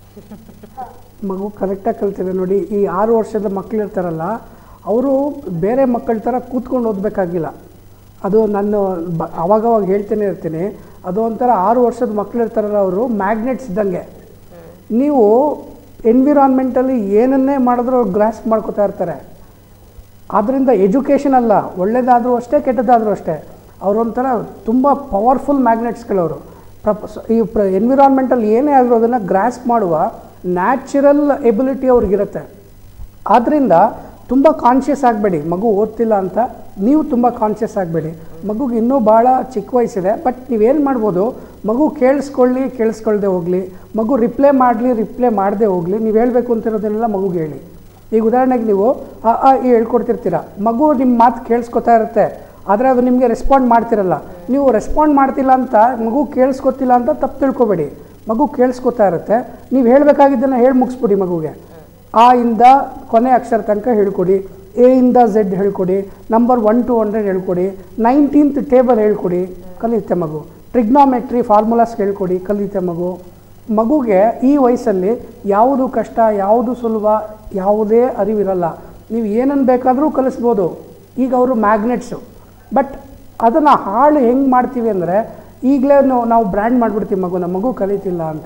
ಮಗು ಕರೆಕ್ಟಾಗಿ ಕಲ್ತಿದೆ. ನೋಡಿ, ಈ ಆರು ವರ್ಷದ ಮಕ್ಕಳು ಇರ್ತಾರಲ್ಲ, ಅವರು ಬೇರೆ ಮಕ್ಕಳ ಥರ ಕೂತ್ಕೊಂಡು ಓದಬೇಕಾಗಿಲ್ಲ. ಅದು ನಾನು ಬ ಅವಾಗವಾಗ ಹೇಳ್ತೇನೆ ಇರ್ತೀನಿ, ಅದು ಒಂಥರ ಆರು ವರ್ಷದ ಮಕ್ಕಳು ಇರ್ತಾರಲ್ಲ, ಅವರು ಮ್ಯಾಗ್ನೆಟ್ಸ್ ಇದ್ದಂಗೆ. ನೀವು ಎನ್ವಿರಾನ್ಮೆಂಟಲ್ಲಿ ಏನನ್ನೇ ಮಾಡಿದ್ರೂ ಅವ್ರು ಗ್ರಾಸ್ಪ್ ಮಾಡ್ಕೋತಾ ಇರ್ತಾರೆ. ಆದ್ದರಿಂದ ಎಜುಕೇಷನ್ ಅಲ್ಲ, ಒಳ್ಳೇದಾದರೂ ಅಷ್ಟೇ ಕೆಟ್ಟದಾದರೂ ಅಷ್ಟೇ, ಅವರೊಂಥರ ತುಂಬ ಪವರ್ಫುಲ್ ಮ್ಯಾಗ್ನೆಟ್ಸ್ಗಳವರು. ಪ್ರಪ ಈ ಪ್ರ ಎನ್ವಿರಾನ್ಮೆಂಟಲ್ಲಿ ಏನೇ ಆದರೂ ಅದನ್ನು ಗ್ರಾಸ್ಪ್ ಮಾಡುವ ನ್ಯಾಚುರಲ್ ಎಬಿಲಿಟಿ ಅವ್ರಿಗಿರುತ್ತೆ. ಆದ್ದರಿಂದ ತುಂಬ ಕಾನ್ಷಿಯಸ್ ಆಗಬೇಡಿ, ಮಗು ಓದ್ತಿಲ್ಲ ಅಂತ ನೀವು ತುಂಬ ಕಾನ್ಷಿಯಸ್ ಆಗಬೇಡಿ. ಮಗುಗೆ ಇನ್ನೂ ಭಾಳ ಚಿಕ್ಕ ವಯಸ್ಸಿದೆ, ಬಟ್ ನೀವೇನು ಮಾಡ್ಬೋದು, ಮಗು ಕೇಳಿಸ್ಕೊಳ್ಳಿ ಕೇಳಿಸ್ಕೊಳ್ದೆ ಹೋಗಲಿ, ಮಗು ರಿಪ್ಲೈ ಮಾಡಲಿ ರಿಪ್ಲೈ ಮಾಡದೆ ಹೋಗಲಿ, ನೀವು ಹೇಳಬೇಕು ಅಂತಿರೋದನ್ನೆಲ್ಲ ಮಗುಗೆ ಹೇಳಿ. ಈಗ ಉದಾಹರಣೆಗೆ ನೀವು ಆ ಆ ಈ ಹೇಳ್ಕೊಡ್ತಿರ್ತೀರ, ಮಗು ನಿಮ್ಮ ಮಾತು ಕೇಳಿಸ್ಕೊತಾ ಇರುತ್ತೆ, ಆದರೆ ಅದು ನಿಮಗೆ ರೆಸ್ಪಾಂಡ್ ಮಾಡ್ತಿರಲ್ಲ. ನೀವು ರೆಸ್ಪಾಂಡ್ ಮಾಡ್ತಿಲ್ಲ ಅಂತ ಮಗು ಕೇಳಿಸ್ಕೊತಿಲ್ಲ ಅಂತ ತಪ್ಪು ತಿಳ್ಕೊಬೇಡಿ, ಮಗು ಕೇಳಿಸ್ಕೊತಾ ಇರುತ್ತೆ. ನೀವು ಹೇಳಬೇಕಾಗಿದ್ದನ್ನು ಹೇಳಿ ಮುಗಿಸ್ಬಿಡಿ. ಮಗುಗೆ ಆ ಇಂದ ಕೊನೆ ಅಕ್ಷರ ತನಕ ಹೇಳ್ಕೊಡಿ, ಎ ಇಂದ ಝೆಡ್ ಹೇಳ್ಕೊಡಿ, ನಂಬರ್ ಒನ್ ಟು ಹಂಡ್ರೆಡ್ ಹೇಳ್ಕೊಡಿ, ನೈನ್ಟೀನ್ತ್ ಟೇಬಲ್ ಹೇಳ್ಕೊಡಿ, ಕಲಿಯುತ್ತೆ ಮಗು. ಟ್ರಿಗ್ನಾಮೆಟ್ರಿ ಫಾರ್ಮುಲಾಸ್ ಹೇಳ್ಕೊಡಿ, ಕಲಿಯುತ್ತೆ ಮಗು. ಮಗುಗೆ ಈ ವಯಸ್ಸಲ್ಲಿ ಯಾವುದು ಕಷ್ಟ ಯಾವುದು ಸುಲಭ ಯಾವುದೇ ಅರಿವಿರಲ್ಲ, ನೀವು ಏನನ್ನು ಬೇಕಾದರೂ ಕಲಿಸ್ಬೋದು. ಈಗ ಅವರು ಮ್ಯಾಗ್ನೆಟ್ಸು, ಬಟ್ ಅದನ್ನು ಹಾಳು ಹೆಂಗೆ ಮಾಡ್ತೀವಿ ಅಂದರೆ, ಈಗಲೇ ನಾವು ಬ್ರ್ಯಾಂಡ್ ಮಾಡಿಬಿಡ್ತೀವಿ ಮಗುನ, ಮಗು ಕಲಿತಿಲ್ಲ ಅಂತ.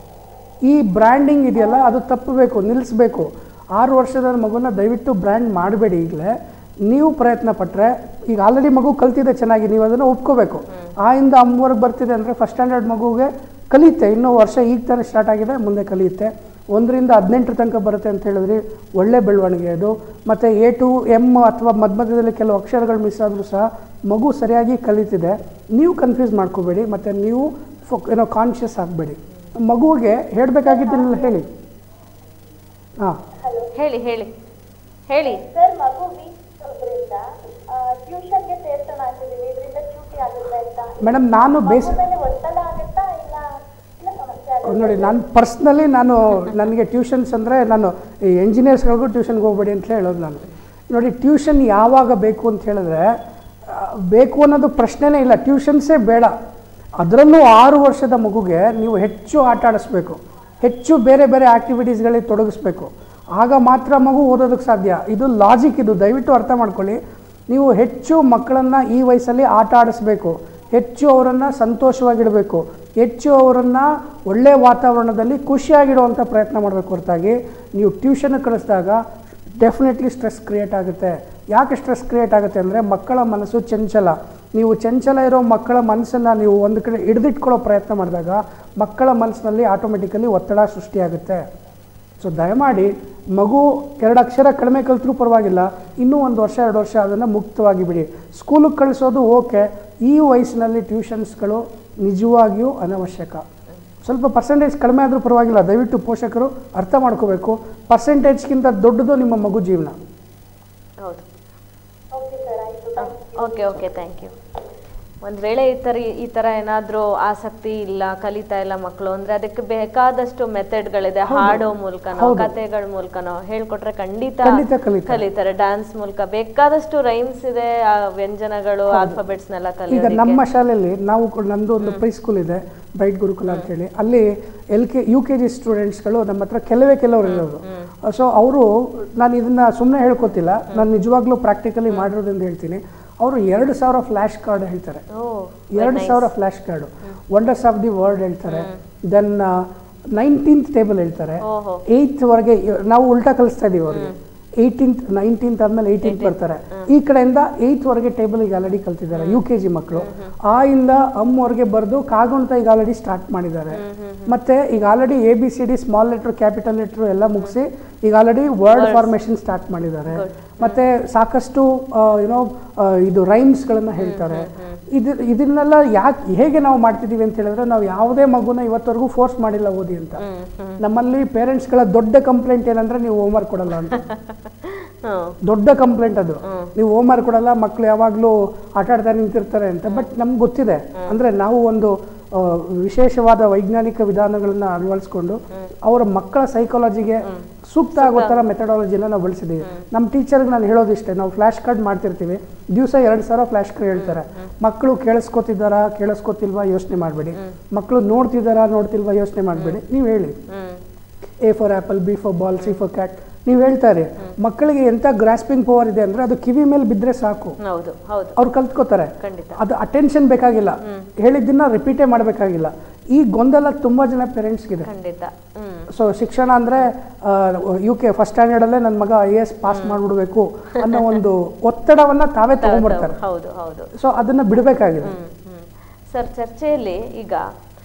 ಈ ಬ್ರ್ಯಾಂಡಿಂಗ್ ಇದೆಯಲ್ಲ, ಅದು ತಪ್ಪಬೇಕು, ನಿಲ್ಲಿಸಬೇಕು. ಆರು ವರ್ಷದ ಮಗುನ ದಯವಿಟ್ಟು ಬ್ರ್ಯಾಂಡ್ ಮಾಡಬೇಡಿ. ಈಗಲೇ ನೀವು ಪ್ರಯತ್ನ ಪಟ್ಟರೆ, ಈಗ ಆಲ್ರೆಡಿ ಮಗು ಕಲ್ತಿದೆ ಚೆನ್ನಾಗಿ, ನೀವು ಅದನ್ನು ಒಪ್ಕೋಬೇಕು. ಆ ಇಂದ ಅಮ್ಮವರೆಗೆ ಬರ್ತಿದೆ ಅಂದರೆ ಫಸ್ಟ್ ಸ್ಟ್ಯಾಂಡರ್ಡ್ ಮಗುಗೆ ಕಲಿಯುತ್ತೆ, ಇನ್ನೂ ವರ್ಷ ಈಗ ತಾನೇ ಸ್ಟಾರ್ಟ್ ಆಗಿದೆ, ಮುಂದೆ ಕಲಿಯುತ್ತೆ. ಒಂದರಿಂದ ಹದಿನೆಂಟರ ತನಕ ಬರುತ್ತೆ ಅಂತ ಹೇಳಿದ್ರಿ, ಒಳ್ಳೆ ಬೆಳವಣಿಗೆ ಅದು. ಮತ್ತು ಎ ಟು ಎಮ್ ಅಥವಾ ಮಧ್ಯ ಮಧ್ಯದಲ್ಲಿ ಕೆಲವು ಅಕ್ಷರಗಳು ಮಿಸ್ ಆದರೂ ಸಹ ಮಗು ಸರಿಯಾಗಿ ಕಲಿತಿದೆ. ನೀವು ಕನ್ಫ್ಯೂಸ್ ಮಾಡ್ಕೋಬೇಡಿ, ಮತ್ತು ನೀವು ಫೋ ಏನೋ ಕಾನ್ಷಿಯಸ್ ಆಗಬೇಡಿ. ಮಗುವಿಗೆ ಹೇಳಬೇಕಾಗಿದ್ದನ್ನೆಲ್ಲ ಹೇಳಿ. ಹಾಂ, ಹೇಳಿ ಹೇಳಿ ಹೇಳಿ ಸರ್. ಮಗು ವೀಕ್ ಇರೋದ್ರಿಂದ ಟ್ಯೂಷನ್ಗೆ ಸೇರ್ಸೋಣ ಅಂತಿದ್ದೀವಿ, ಇದರಿಂದ ಚೂಟಿ ಆಗುತ್ತೆ ಅಂತ. ಮೇಡಮ್, ನಾನು ಬೇಸ್ ಒತ್ತಡ ಆಗುತ್ತಾ ಇಲ್ಲ ಇಲ್ಲ ಸಮಸ್ಯೆ ಆಗುತ್ತೆ? ನೋಡಿ, ನಾನು ಪರ್ಸ್ನಲಿ ನಾನು ನನಗೆ ಟ್ಯೂಷನ್ಸ್ ಅಂದರೆ ನಾನು ಈ ಎಂಜಿನಿಯರ್ಸ್ಗಳಿಗೂ ಟ್ಯೂಷನ್ಗೆ ಹೋಗ್ಬೇಡಿ ಅಂತ ಹೇಳೋದು ನಾನು. ನೋಡಿ, ಟ್ಯೂಷನ್ ಯಾವಾಗ ಬೇಕು ಅಂತ ಹೇಳಿದ್ರೆ, ಬೇಕು ಅನ್ನೋದು ಪ್ರಶ್ನೆನೇ ಇಲ್ಲ, ಟ್ಯೂಷನ್ಸೇ ಬೇಡ. ಅದರಲ್ಲೂ ಆರು ವರ್ಷದ ಮಗುಗೆ ನೀವು ಹೆಚ್ಚು ಆಟ ಆಡಿಸ್ಬೇಕು, ಹೆಚ್ಚು ಬೇರೆ ಬೇರೆ ಆ್ಯಕ್ಟಿವಿಟೀಸ್ಗಳಿಗೆ ತೊಡಗಿಸ್ಬೇಕು. ಆಗ ಮಾತ್ರ ಮಗು ಓದೋದಕ್ಕೆ ಸಾಧ್ಯ. ಇದು ಲಾಜಿಕ್, ಇದು ದಯವಿಟ್ಟು ಅರ್ಥ ಮಾಡ್ಕೊಳ್ಳಿ. ನೀವು ಹೆಚ್ಚು ಮಕ್ಕಳನ್ನು ಈ ವಯಸ್ಸಲ್ಲಿ ಆಟ ಆಡಿಸ್ಬೇಕು, ಹೆಚ್ಚು ಅವರನ್ನು ಸಂತೋಷವಾಗಿಡಬೇಕು. ಹೆಚ್ಚು ಅವರನ್ನು ಒಳ್ಳೆಯ ವಾತಾವರಣದಲ್ಲಿ ಖುಷಿಯಾಗಿಡುವಂಥ ಪ್ರಯತ್ನ ಮಾಡಬೇಕು ಹೊರತಾಗಿ ನೀವು ಟ್ಯೂಷನ್ ಕಳಿಸಿದಾಗ ಡೆಫಿನೆಟ್ಲಿ ಸ್ಟ್ರೆಸ್ ಕ್ರಿಯೇಟ್ ಆಗುತ್ತೆ. ಯಾಕೆ ಸ್ಟ್ರೆಸ್ ಕ್ರಿಯೇಟ್ ಆಗುತ್ತೆ ಅಂದರೆ ಮಕ್ಕಳ ಮನಸ್ಸು ಚಂಚಲ. ನೀವು ಚಂಚಲ ಇರೋ ಮಕ್ಕಳ ಮನಸ್ಸನ್ನು ನೀವು ಒಂದು ಕಡೆ ಹಿಡಿದಿಟ್ಕೊಳ್ಳೋ ಪ್ರಯತ್ನ ಮಾಡಿದಾಗ ಮಕ್ಕಳ ಮನಸ್ಸಿನಲ್ಲಿ ಆಟೋಮೆಟಿಕಲಿ ಒತ್ತಡ ಸೃಷ್ಟಿಯಾಗುತ್ತೆ. ಸೊ ದಯಮಾಡಿ ಮಗು ಎರಡು ಅಕ್ಷರ ಕಡಿಮೆ ಕಲಿತರೂ ಪರವಾಗಿಲ್ಲ, ಇನ್ನೂ ಒಂದು ವರ್ಷ ಎರಡು ವರ್ಷ ಅದನ್ನು ಮುಕ್ತವಾಗಿ ಬಿಡಿ. ಸ್ಕೂಲಿಗೆ ಕಳಿಸೋದು ಓಕೆ, ಈ ವಯಸ್ಸಿನಲ್ಲಿ ಟ್ಯೂಷನ್ಸ್ಗಳು ನಿಜವಾಗಿಯೂ ಅನವಶ್ಯಕ. ಸ್ವಲ್ಪ ಪರ್ಸೆಂಟೇಜ್ ಕಡಿಮೆ ಆದರೂ ಪರವಾಗಿಲ್ಲ, ದಯವಿಟ್ಟು ಪೋಷಕರು ಅರ್ಥ ಮಾಡ್ಕೋಬೇಕು. ಪರ್ಸೆಂಟೇಜ್ಗಿಂತ ದೊಡ್ಡದು ನಿಮ್ಮ ಮಗು ಜೀವನ. ಹೌದು. ಓಕೆ ಸರ್, ಆಯಿತು. Okay okay thank you. ಒಂದು ವೇಳೆ ಈ ಥರ ಈ ಥರ ಏನಾದರೂ ಆಸಕ್ತಿ ಇಲ್ಲ, ಕಲಿತಾ ಇಲ್ಲ ಮಕ್ಕಳು ಅಂದರೆ ಅದಕ್ಕೆ ಬೇಕಾದಷ್ಟು ಮೆಥಡ್ಗಳಿದೆ. ಹಾಡೋ ಮೂಲಕನೋ ಕತೆಗಳ ಮೂಲಕನೋ ಹೇಳ್ಕೊಟ್ರೆ ಖಂಡಿತ ಕಲಿತಾರೆ. ಡ್ಯಾನ್ಸ್ ಮೂಲಕ ಬೇಕಾದಷ್ಟು ರೈಮ್ಸ್ ಇದೆ, ವ್ಯಂಜನಗಳು, ಆಲ್ಫಾಬೆಟ್ಸ್ನೆಲ್ಲ ಕಲಿ. ಈಗ ನಮ್ಮ ಶಾಲೆಯಲ್ಲಿ ನಾವು ನಮ್ಮದು ಒಂದು ಪ್ರೀ ಸ್ಕೂಲ್ ಇದೆ, ಬ್ರೈಟ್ ಗುರುಕುಲ ಅಂತೇಳಿ. ಅಲ್ಲಿ L K U K G ಸ್ಟೂಡೆಂಟ್ಸ್ಗಳು ನಮ್ಮ ಹತ್ರ ಕೆಲವೇ ಕೆಲವರು ಇರೋದು. ಸೊ ಅವರು, ನಾನು ಇದನ್ನು ಸುಮ್ಮನೆ ಹೇಳ್ಕೊತಿಲ್ಲ, ನಾನು ನಿಜವಾಗ್ಲೂ ಪ್ರಾಕ್ಟಿಕಲಿ ಮಾಡಿರೋದ್ರಿಂದ ಹೇಳ್ತೀನಿ. ಅವರು ಎರಡು ಸಾವಿರ ಫ್ಲ್ಯಾಶ್ ಕಾರ್ಡ್ ಹೇಳ್ತಾರೆ. ಎರಡು ಸಾವಿರ flash card, wonders of the world ಹೇಳ್ತಾರೆ. ದೆನ್ ನೈನ್ಟೀನ್ತ್ ಟೇಬಲ್ ಹೇಳ್ತಾರೆ. ಏಯ್ತ್ವರೆಗೆ ನಾವು ಉಲ್ಟಾ ಕಲಿಸ್ತಾ ಇದೀವಿ ಅವ್ರಿಗೆ. ಏಯ್ಟೀನ್ತ್ ನೈನ್ಟೀನ್ತ್ ಆದಮೇಲೆ ಏಯ್ಟೀನ್ತ್ ಬರ್ತಾರೆ. ಈ ಕಡೆಯಿಂದ ಏಯ್ತ್ವರೆಗೆ ಟೇಬಲ್ ಈಗ ಆಲ್ರೆಡಿ ಕಲ್ತಿದ್ದಾರೆ ಯು ಕೆ ಜಿ ಮಕ್ಕಳು. ಆ ಇಂದ ಅಮ್ಮವರೆಗೆ ಬರೆದು ಕಾಗುಂತ ಈಗ ಆಲ್ರೆಡಿ ಸ್ಟಾರ್ಟ್ ಮಾಡಿದ್ದಾರೆ. ಮತ್ತೆ ಈಗ already A B C D small letter capital letter ಎಲ್ಲ ಮುಗಿಸಿ ಈಗ ಆಲ್ರೆಡಿ ವರ್ಡ್ ಫಾರ್ಮೇಷನ್ ಸ್ಟಾರ್ಟ್ ಮಾಡಿದ್ದಾರೆ. ಮತ್ತು ಸಾಕಷ್ಟು ಯುನೋ ಇದು ರೈಮ್ಸ್ಗಳನ್ನು ಹೇಳ್ತಾರೆ. ಇದು ಇದನ್ನೆಲ್ಲ ಯಾಕೆ ಹೇಗೆ ನಾವು ಮಾಡ್ತಿದ್ದೀವಿ ಅಂತ ಹೇಳಿದ್ರೆ, ನಾವು ಯಾವುದೇ ಮಗುನ ಇವತ್ತವರೆಗೂ ಫೋರ್ಸ್ ಮಾಡಿಲ್ಲ ಓದಿ ಅಂತ. ನಮ್ಮಲ್ಲಿ ಪೇರೆಂಟ್ಸ್ಗಳ ದೊಡ್ಡ ಕಂಪ್ಲೇಂಟ್ ಏನಂದ್ರೆ ನೀವು ಹೋಮ್ವರ್ಕ್ ಕೊಡಲ್ಲ ಅಂತ. ದೊಡ್ಡ ಕಂಪ್ಲೇಂಟ್ ಅದು, ನೀವು ಹೋಮ್ವರ್ಕ್ ಕೊಡಲ್ಲ, ಮಕ್ಕಳು ಯಾವಾಗಲೂ ಆಟ ಆಡ್ತಾ ನಿಂತಿರ್ತಾರೆ ಅಂತ. ಬಟ್ ನಮ್ಗೆ ಗೊತ್ತಿದೆ, ಅಂದರೆ ನಾವು ಒಂದು ವಿಶೇಷವಾದ ವೈಜ್ಞಾನಿಕ ವಿಧಾನಗಳನ್ನ ಅಳವಡಿಸ್ಕೊಂಡು ಅವರ ಮಕ್ಕಳ ಸೈಕಾಲಜಿಗೆ ಸೂಕ್ತ ಆಗೋ ಥರ ಮೆಥಡಾಲಜಿನ ನಾವು ಬಳಸಿದ್ದೀವಿ. ನಮ್ಮ ಟೀಚರ್ಗೆ ನಾನು ಹೇಳೋದಿಷ್ಟೇ, ನಾವು ಫ್ಲ್ಯಾಶ್ ಕಾರ್ಡ್ ಮಾಡ್ತಿರ್ತೀವಿ, ದಿವಸ ಎರಡು ಸಾವಿರ ಫ್ಲ್ಯಾಶ್ ಕಾರ್ಡ್ ಹೇಳ್ತಾರೆ. ಮಕ್ಕಳು ಕೇಳಿಸ್ಕೊತಿದ್ದಾರಾ ಕೇಳಿಸ್ಕೊತಿಲ್ವಾ ಯೋಚನೆ ಮಾಡಬೇಡಿ, ಮಕ್ಕಳು ನೋಡ್ತಿದ್ದಾರಾ ನೋಡ್ತಿಲ್ವಾ ಯೋಚನೆ ಮಾಡಬೇಡಿ, ನೀವು ಹೇಳಿ. A for apple, B for ball, C for cat ನೀವು ಹೇಳ್ತಾರೆ. ಮಕ್ಕಳಿಗೆ ಎಂಥ ಗ್ರಾಸ್ಪಿಂಗ್ ಪವರ್ ಇದೆ ಅಂದರೆ ಅದು ಕಿವಿ ಮೇಲೆ ಬಿದ್ದರೆ ಸಾಕು, ಅವ್ರು ಕಲ್ತ್ಕೋತಾರೆ. ಅದು ಅಟೆನ್ಷನ್ ಬೇಕಾಗಿಲ್ಲ, ಹೇಳಿದ್ದನ್ನ ರಿಪೀಟೇ ಮಾಡಬೇಕಾಗಿಲ್ಲ. ಈ ಗೊಂದಲ ತುಂಬ ಜನ ಪೇರೆಂಟ್ಸ್ಗಿದೆ. ಸೊ ಶಿಕ್ಷಣ ಅಂದರೆ ಯು ಕೆ ಫಸ್ಟ್ ಸ್ಟ್ಯಾಂಡರ್ಡಲ್ಲೇ ನನ್ನ ಮಗ ಐ ಎ ಎಸ್ ಪಾಸ್ ಮಾಡಿಬಿಡ್ಬೇಕು ಅನ್ನೋ ಒಂದು ಒತ್ತಡವನ್ನು ತಾವೇ ತಗೊಂಡ್ಬಿಡ್ತಾರೆ. ಸೊ ಅದನ್ನು ಬಿಡಬೇಕಾಗಿದೆ. ಸರ್, ಚರ್ಚೆಯಲ್ಲಿ ಈಗ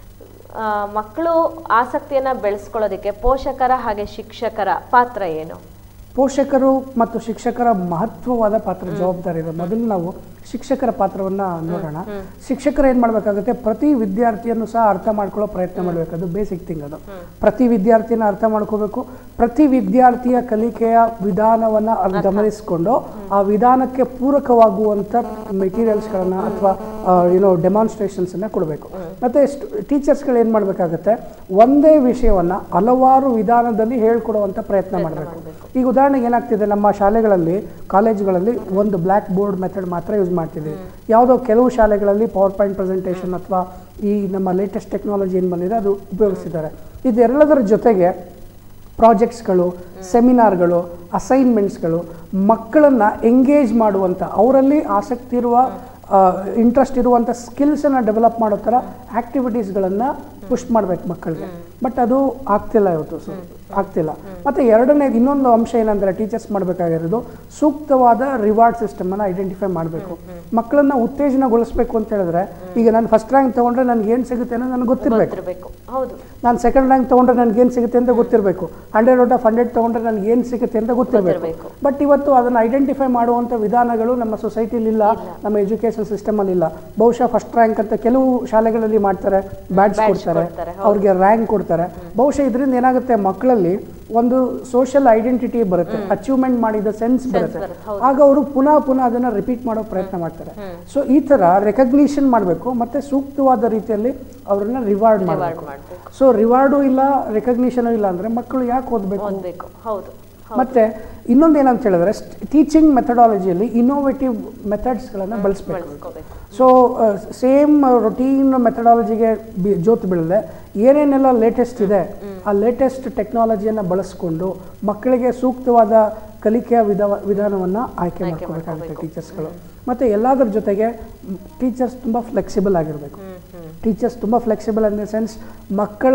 ಮಕ್ಕಳು ಆಸಕ್ತಿಯನ್ನು ಬೆಳೆಸ್ಕೊಳ್ಳೋದಕ್ಕೆ ಪೋಷಕರ ಹಾಗೆ ಶಿಕ್ಷಕರ ಪಾತ್ರ ಏನು? ಪೋಷಕರು ಮತ್ತು ಶಿಕ್ಷಕರ ಮಹತ್ವವಾದ ಪಾತ್ರ, ಜವಾಬ್ದಾರಿ ಇದೆ. ಮೊದಲು ನಾವು ಶಿಕ್ಷಕರ ಪಾತ್ರವನ್ನು ನೋಡೋಣ. ಶಿಕ್ಷಕರು ಏನು ಮಾಡಬೇಕಾಗುತ್ತೆ, ಪ್ರತಿ ವಿದ್ಯಾರ್ಥಿಯನ್ನು ಸಹ ಅರ್ಥ ಮಾಡ್ಕೊಳ್ಳೋ ಪ್ರಯತ್ನ ಮಾಡಬೇಕು. ಅದು ಬೇಸಿಕ್ ಥಿಂಗ್. ಅದು ಪ್ರತಿ ವಿದ್ಯಾರ್ಥಿನ ಅರ್ಥ ಮಾಡ್ಕೋಬೇಕು. ಪ್ರತಿ ವಿದ್ಯಾರ್ಥಿಯ ಕಲಿಕೆಯ ವಿಧಾನವನ್ನು ಗಮನಿಸಿಕೊಂಡು ಆ ವಿಧಾನಕ್ಕೆ ಪೂರಕವಾಗುವಂಥ ಮೆಟೀರಿಯಲ್ಸ್ಗಳನ್ನು ಅಥವಾ ಏನೋ ಡೆಮಾನ್ಸ್ಟ್ರೇಷನ್ಸನ್ನು ಕೊಡಬೇಕು. ಮತ್ತು ಟೀಚರ್ಸ್ಗಳು ಏನು ಮಾಡಬೇಕಾಗತ್ತೆ, ಒಂದೇ ವಿಷಯವನ್ನು ಹಲವಾರು ವಿಧಾನದಲ್ಲಿ ಹೇಳ್ಕೊಡುವಂಥ ಪ್ರಯತ್ನ ಮಾಡಬೇಕು. ಈಗ ಉದಾಹರಣೆಗೆ ಏನಾಗ್ತಿದೆ, ನಮ್ಮ ಶಾಲೆಗಳಲ್ಲಿ ಕಾಲೇಜುಗಳಲ್ಲಿ ಒಂದು ಬ್ಲ್ಯಾಕ್ ಬೋರ್ಡ್ ಮೆಥಡ್ ಮಾತ್ರ ಯೂಸ್ ಮಾಡ್ತಿದ್ದೀವಿ. ಯಾವುದೋ ಕೆಲವು ಶಾಲೆಗಳಲ್ಲಿ ಪವರ್ ಪಾಯಿಂಟ್ ಪ್ರೆಸೆಂಟೇಷನ್ ಅಥವಾ ಈ ನಮ್ಮ ಲೇಟೆಸ್ಟ್ ಟೆಕ್ನಾಲಜಿ ಏನು ಬಂದಿದೆ ಅದು ಉಪಯೋಗಿಸ್ತಿದ್ದಾರೆ. ಇದೆಲ್ಲದರ ಜೊತೆಗೆ ಪ್ರಾಜೆಕ್ಟ್ಸ್ಗಳು, ಸೆಮಿನಾರ್ಗಳು, ಅಸೈನ್ಮೆಂಟ್ಸ್ಗಳು, ಮಕ್ಕಳನ್ನು ಎಂಗೇಜ್ ಮಾಡುವಂಥ, ಅವರಲ್ಲಿ ಆಸಕ್ತಿ ಇರುವ ಇಂಟ್ರೆಸ್ಟ್ ಇರುವಂಥ ಸ್ಕಿಲ್ಸನ್ನು ಡೆವಲಪ್ ಮಾಡೋ ಥರ ಆ್ಯಕ್ಟಿವಿಟೀಸ್ಗಳನ್ನು ಪುಷ್ ಮಾಡಬೇಕು ಮಕ್ಕಳಿಗೆ. ಬಟ್ ಅದು ಆಗ್ತಿಲ್ಲ ಇವತ್ತು, ಸೊ ಆಗ್ತಿಲ್ಲ. ಮತ್ತು ಎರಡನೇ ಇನ್ನೊಂದು ಅಂಶ ಏನಂದರೆ ಟೀಚರ್ಸ್ ಮಾಡಬೇಕಾಗಿರೋದು ಸೂಕ್ತವಾದ ರಿವಾರ್ಡ್ ಸಿಸ್ಟಮನ್ನು ಐಡೆಂಟಿಫೈ ಮಾಡಬೇಕು. ಮಕ್ಕಳನ್ನು ಉತ್ತೇಜನಗೊಳಿಸಬೇಕು ಅಂತ ಹೇಳಿದ್ರೆ, ಈಗ ನಾನು ಫಸ್ಟ್ ರ್ಯಾಂಕ್ ತೊಗೊಂಡ್ರೆ ನನಗೆ ಏನು ಸಿಗುತ್ತೆ ಅನ್ನೋ ನನಗೆ ಗೊತ್ತಿರಬೇಕು. ಹೌದು. ನಾನು ಸೆಕೆಂಡ್ ರ್ಯಾಂಕ್ ತೊಗೊಂಡ್ರೆ ನನಗೆ ಏನು ಸಿಗುತ್ತೆ ಅಂತ ಗೊತ್ತಿರಬೇಕು. ಹಂಡ್ರೆಡ್ ಔಟ್ ಆಫ್ ಹಂಡ್ರೆಡ್ ತೊಗೊಂಡ್ರೆ ನನಗೆ ಏನು ಸಿಗುತ್ತೆ ಅಂತ ಗೊತ್ತಿರಬೇಕು. ಬಟ್ ಇವತ್ತು ಅದನ್ನು ಐಡೆಂಟಿಫೈ ಮಾಡುವಂಥ ವಿಧಾನಗಳು ನಮ್ಮ ಸೊಸೈಟಿಲಿಲ್ಲ, ನಮ್ಮ ಎಜುಕೇಷನ್ ಸಿಸ್ಟಮಲ್ಲಿ ಇಲ್ಲ. ಬಹುಶಃ ಫಸ್ಟ್ ರ್ಯಾಂಕ್ ಅಂತ ಕೆಲವು ಶಾಲೆಗಳಲ್ಲಿ ಮಾಡ್ತಾರೆ, ಬ್ಯಾಡ್ಜ್ ಕೊಡ್ತಾರೆ, ಅವ್ರಿಗೆ ರ್ಯಾಂಕ್ ಕೊಡ್ತಾರೆ. ಬಹುಶಃ ಇದರಿಂದ ಏನಾಗುತ್ತೆ, ಮಕ್ಕಳಲ್ಲಿ ಒಂದು ಸೋಷಿಯಲ್ ಐಡೆಂಟಿಟಿ ಬರುತ್ತೆ, ಅಚೀವ್ಮೆಂಟ್ ಮಾಡಿದ ಸೆನ್ಸ್ ಬರುತ್ತೆ. ಆಗ ಅವರು ಪುನಃ ಪುನಃ ಅದನ್ನು ರಿಪೀಟ್ ಮಾಡೋ ಪ್ರಯತ್ನ ಮಾಡ್ತಾರೆ. ಸೊ ಈ ಥರ ರೆಕಗ್ನಿಷನ್ ಮಾಡಬೇಕು, ಮತ್ತು ಸೂಕ್ತವಾದ ರೀತಿಯಲ್ಲಿ ಅವರನ್ನ ರಿವಾರ್ಡ್ ಮಾಡಬೇಕು. ಸೊ ರಿವಾರ್ಡು ಇಲ್ಲ, ರೆಕಗ್ನಿಷನು ಇಲ್ಲ ಅಂದರೆ ಮಕ್ಕಳು ಯಾಕೆ ಓದಬೇಕು? ಹೌದು. ಮತ್ತು ಇನ್ನೊಂದು ಏನಂತ ಹೇಳಿದ್ರೆ, ಟೀಚಿಂಗ್ ಮೆಥಡಾಲಜಿಯಲ್ಲಿ ಇನೋವೇಟಿವ್ ಮೆಥಡ್ಸ್ಗಳನ್ನು ಬಳಸಬೇಕು. ಸೊ ಸೇಮ್ ರೊಟೀನ್ ಮೆಥಡಾಲಜಿಗೆ ಬಿ ಜೋತು ಬೀಳದೆ ಏನೇನೆಲ್ಲ ಲೇಟೆಸ್ಟ್ ಇದೆ ಆ ಲೇಟೆಸ್ಟ್ ಟೆಕ್ನಾಲಜಿಯನ್ನು ಬಳಸ್ಕೊಂಡು ಮಕ್ಕಳಿಗೆ ಸೂಕ್ತವಾದ ಕಲಿಕೆಯ ವಿಧ ವಿಧಾನವನ್ನು ಆಯ್ಕೆ ಮಾಡ್ಕೋಬೇಕಾಗುತ್ತೆ ಟೀಚರ್ಸ್ಗಳು. ಮತ್ತು ಎಲ್ಲದರ ಜೊತೆಗೆ ಟೀಚರ್ಸ್ ತುಂಬ ಫ್ಲೆಕ್ಸಿಬಲ್ ಆಗಿರಬೇಕು. ಟೀಚರ್ಸ್ ತುಂಬ ಫ್ಲೆಕ್ಸಿಬಲ್ ಇನ್ ದ ಸೆನ್ಸ್ ಮಕ್ಕಳ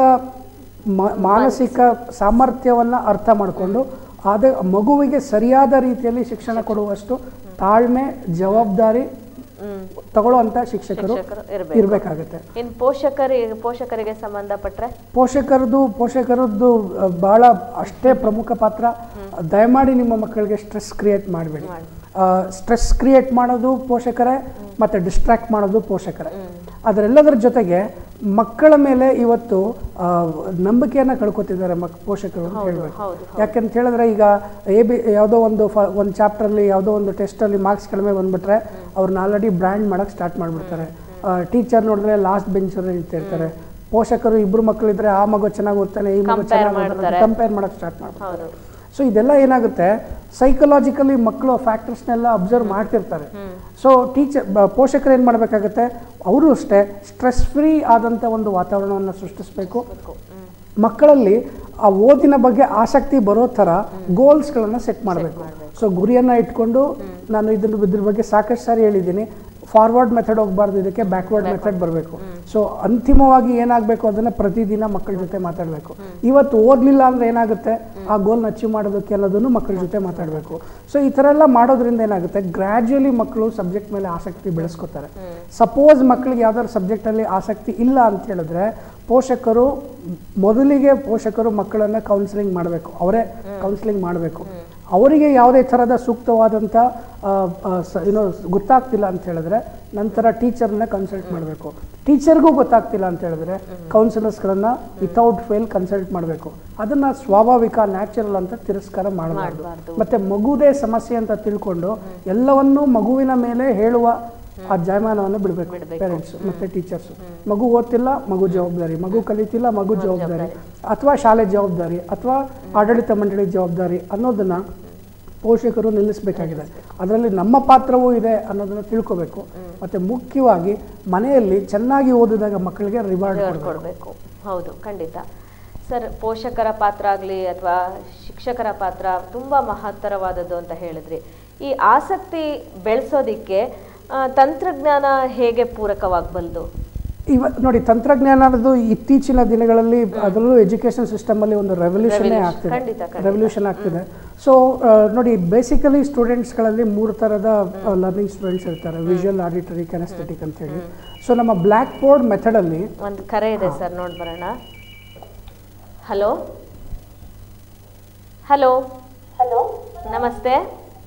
ಮಾನಸಿಕ ಸಾಮರ್ಥ್ಯವನ್ನು ಅರ್ಥ ಮಾಡಿಕೊಂಡು ಅದೇ ಮಗುವಿಗೆ ಸರಿಯಾದ ರೀತಿಯಲ್ಲಿ ಶಿಕ್ಷಣ ಕೊಡುವಷ್ಟು ತಾಳ್ಮೆ ಜವಾಬ್ದಾರಿ ತಗೊಳ್ಳುವಂಥ ಶಿಕ್ಷಕರು ಇರಬೇಕಾಗುತ್ತೆ. ಇನ್ನು ಪೋಷಕರಿಗೆ ಪೋಷಕರಿಗೆ ಸಂಬಂಧಪಟ್ಟರೆ ಪೋಷಕರದ್ದು ಪೋಷಕರದ್ದು ಭಾಳ ಅಷ್ಟೇ ಪ್ರಮುಖ ಪಾತ್ರ. ದಯಮಾಡಿ ನಿಮ್ಮ ಮಕ್ಕಳಿಗೆ ಸ್ಟ್ರೆಸ್ ಕ್ರಿಯೇಟ್ ಮಾಡಬೇಡಿ. ಸ್ಟ್ರೆಸ್ ಕ್ರಿಯೇಟ್ ಮಾಡೋದು ಪೋಷಕರೇ ಮತ್ತು ಡಿಸ್ಟ್ರಾಕ್ಟ್ ಮಾಡೋದು ಪೋಷಕರೇ. ಅದರೆಲ್ಲದರ ಜೊತೆಗೆ ಮಕ್ಕಳ ಮೇಲೆ ಇವತ್ತು ನಂಬಿಕೆಯನ್ನು ಕಳ್ಕೊತಿದ್ದಾರೆ ಮಕ್ ಪೋಷಕರು ಅಂತ ಹೇಳಬೇಕು. ಯಾಕೆಂತ ಹೇಳಿದ್ರೆ ಈಗ ಎ ಬಿ ಯಾವುದೋ ಒಂದು ಫ ಒಂದು ಚಾಪ್ಟ್ರಲ್ಲಿ ಯಾವುದೋ ಒಂದು ಟೆಸ್ಟಲ್ಲಿ ಮಾರ್ಕ್ಸ್ ಕಡಿಮೆ ಬಂದುಬಿಟ್ರೆ ಅವ್ರನ್ನ ಆಲ್ರೆಡಿ ಬ್ರ್ಯಾಂಡ್ ಮಾಡೋಕ್ಕೆ ಸ್ಟಾರ್ಟ್ ಮಾಡಿಬಿಡ್ತಾರೆ. ಟೀಚರ್ ನೋಡಿದ್ರೆ ಲಾಸ್ಟ್ ಬೆಂಚಲ್ಲಿ ನಿಂತಿರ್ತಾರೆ. ಪೋಷಕರು ಇಬ್ಬರು ಮಕ್ಕಳಿದ್ರೆ ಆ ಮಗು ಚೆನ್ನಾಗಿ ಓದ್ತಾನೆ ಈ ಮಗು ಚೆನ್ನಾಗಿ ಓದ್ತಾನೆ ಕಂಪೇರ್ ಮಾಡೋಕ್ಕೆ ಸ್ಟಾರ್ಟ್ ಮಾಡ್ತಾರೆ. ಸೊ ಇದೆಲ್ಲ ಏನಾಗುತ್ತೆ ಸೈಕಲಾಜಿಕಲಿ ಮಕ್ಕಳು ಫ್ಯಾಕ್ಟರ್ಸ್ನೆಲ್ಲ ಅಬ್ಸರ್ವ್ ಮಾಡ್ತಿರ್ತಾರೆ. ಸೊ ಟೀಚರ್ ಪೋಷಕರು ಏನು ಮಾಡಬೇಕಾಗತ್ತೆ, ಅವರು ಅಷ್ಟೇ ಸ್ಟ್ರೆಸ್ ಫ್ರೀ ಆದಂಥ ಒಂದು ವಾತಾವರಣವನ್ನು ಸೃಷ್ಟಿಸಬೇಕು. ಮಕ್ಕಳಲ್ಲಿ ಆ ಓದಿನ ಬಗ್ಗೆ ಆಸಕ್ತಿ ಬರೋ ಥರ ಗೋಲ್ಸ್ಗಳನ್ನು ಸೆಟ್ ಮಾಡಬೇಕು. ಸೊ ಗುರಿಯನ್ನು ಇಟ್ಕೊಂಡು ನಾನು ಇದನ್ನು ಇದ್ರ ಬಗ್ಗೆ ಸಾಕಷ್ಟು ಸಾರಿ ಹೇಳಿದ್ದೀನಿ, ಫಾರ್ವರ್ಡ್ ಮೆಥಡ್ ಹೋಗಬಾರ್ದು, ಇದಕ್ಕೆ ಬ್ಯಾಕ್ವರ್ಡ್ ಮೆಥಡ್ ಬರಬೇಕು. ಸೊ ಅಂತಿಮವಾಗಿ ಏನಾಗಬೇಕು ಅದನ್ನು ಪ್ರತಿದಿನ ಮಕ್ಕಳ ಜೊತೆ ಮಾತಾಡಬೇಕು. ಇವತ್ತು ಓದಲಿಲ್ಲ ಅಂದರೆ ಏನಾಗುತ್ತೆ, ಆ ಗೋಲ್ನ ಅಚೀವ್ ಮಾಡೋದಕ್ಕೆ ಅನ್ನೋದನ್ನು ಮಕ್ಕಳ ಜೊತೆ ಮಾತಾಡಬೇಕು. ಸೊ ಈ ಥರ ಎಲ್ಲ ಮಾಡೋದ್ರಿಂದ ಏನಾಗುತ್ತೆ, ಗ್ರ್ಯಾಜುಯಲಿ ಮಕ್ಕಳು ಸಬ್ಜೆಕ್ಟ್ ಮೇಲೆ ಆಸಕ್ತಿ ಬೆಳೆಸ್ಕೊತಾರೆ. ಸಪೋಸ್ ಮಕ್ಕಳಿಗೆ ಯಾವ್ದಾದ್ರು ಸಬ್ಜೆಕ್ಟಲ್ಲಿ ಆಸಕ್ತಿ ಇಲ್ಲ ಅಂತ ಹೇಳಿದ್ರೆ ಪೋಷಕರು ಮೊದಲಿಗೆ ಪೋಷಕರು ಮಕ್ಕಳನ್ನು ಕೌನ್ಸಿಲಿಂಗ್ ಮಾಡಬೇಕು, ಅವರೇ ಕೌನ್ಸಿಲಿಂಗ್ ಮಾಡಬೇಕು. ಅವರಿಗೆ ಯಾವುದೇ ಥರದ ಸೂಕ್ತವಾದಂಥ ಏನೋ ಗೊತ್ತಾಗ್ತಿಲ್ಲ ಅಂತ ಹೇಳಿದ್ರೆ ನಂತರ ಟೀಚರ್ನ ಕನ್ಸಲ್ಟ್ ಮಾಡಬೇಕು. ಟೀಚರ್ಗೂ ಗೊತ್ತಾಗ್ತಿಲ್ಲ ಅಂತ ಹೇಳಿದ್ರೆ ಕೌನ್ಸಿಲರ್ಸ್ಗಳನ್ನು ವಿತೌಟ್ ಫೇಲ್ ಕನ್ಸಲ್ಟ್ ಮಾಡಬೇಕು. ಅದನ್ನು ಸ್ವಾಭಾವಿಕ ನ್ಯಾಚುರಲ್ ಅಂತ ತಿರಸ್ಕಾರ ಮಾಡಬಾರ್ದು. ಮತ್ತು ಮಗುದೇ ಸಮಸ್ಯೆ ಅಂತ ತಿಳ್ಕೊಂಡು ಎಲ್ಲವನ್ನೂ ಮಗುವಿನ ಮೇಲೆ ಹೇಳುವ ಆ ಜಾಯಮಾನವನ್ನು ಬಿಡಬೇಕು ಪೇರೆಂಟ್ಸ್ ಮತ್ತು ಟೀಚರ್ಸು. ಮಗು ಓದ್ತಿಲ್ಲ, ಮಗು ಜವಾಬ್ದಾರಿ, ಮಗು ಕಲಿತಿಲ್ಲ, ಮಗು ಜವಾಬ್ದಾರಿ, ಅಥವಾ ಶಾಲೆ ಜವಾಬ್ದಾರಿ ಅಥವಾ ಆಡಳಿತ ಮಂಡಳಿ ಜವಾಬ್ದಾರಿ ಅನ್ನೋದನ್ನು ಪೋಷಕರು ನಿಲ್ಲಿಸಬೇಕಾಗಿದೆ. ಅದರಲ್ಲಿ ನಮ್ಮ ಪಾತ್ರವೂ ಇದೆ ಅನ್ನೋದನ್ನು ತಿಳ್ಕೋಬೇಕು. ಮತ್ತು ಮುಖ್ಯವಾಗಿ ಮನೆಯಲ್ಲಿ ಚೆನ್ನಾಗಿ ಓದಿದಾಗ ಮಕ್ಕಳಿಗೆ ರಿವಾರ್ಡ್ ಕೊಡಬೇಕು. ಹೌದು, ಖಂಡಿತ ಸರ್. ಪೋಷಕರ ಪಾತ್ರ ಆಗಲಿ ಅಥವಾ ಶಿಕ್ಷಕರ ಪಾತ್ರ ತುಂಬ ಮಹತ್ತರವಾದದ್ದು ಅಂತ ಹೇಳಿದ್ರಿ. ಈ ಆಸಕ್ತಿ ಬೆಳೆಸೋದಿಕ್ಕೆ ತಂತ್ರಜ್ಞಾನ ಹೇಗೆ ಪೂರಕವಾಗಬಲ್ಲದು? ಇವ ನೋಡಿ, ತಂತ್ರಜ್ಞಾನದ್ದು ಇತ್ತೀಚಿನ ದಿನಗಳಲ್ಲಿ ಅದರಲ್ಲೂ ಎಜುಕೇಷನ್ ಸಿಸ್ಟಮಲ್ಲಿ ಒಂದು ರೆವಲ್ಯೂಷನ್ನೇ ಆಗ್ತಿದೆ ರೆವಲ್ಯೂಷನ್ ಆಗ್ತಿದೆ. ಸೊ ನೋಡಿ, ಬೇಸಿಕಲಿ ಸ್ಟೂಡೆಂಟ್ಸ್ಗಳಲ್ಲಿ ಮೂರು ಥರದ ಲರ್ನಿಂಗ್ ಸ್ಟೂಡೆಂಟ್ಸ್ ಇರ್ತಾರೆ, ವಿಜುವಲ್, ಆಡಿಟರಿ, ಕೆನೆಸ್ಥೆಟಿಕ್ ಅಂತ ಹೇಳಿ. ಸೊ ನಮ್ಮ ಬ್ಲ್ಯಾಕ್ ಬೋರ್ಡ್ ಮೆಥಡಲ್ಲಿ ಒಂದು ಕರೆ ಇದೆ ಸರ್, ನೋಡಿ ಬರೋಣ. ಹಲೋ ಹಲೋ ಹಲೋ ನಮಸ್ತೆ.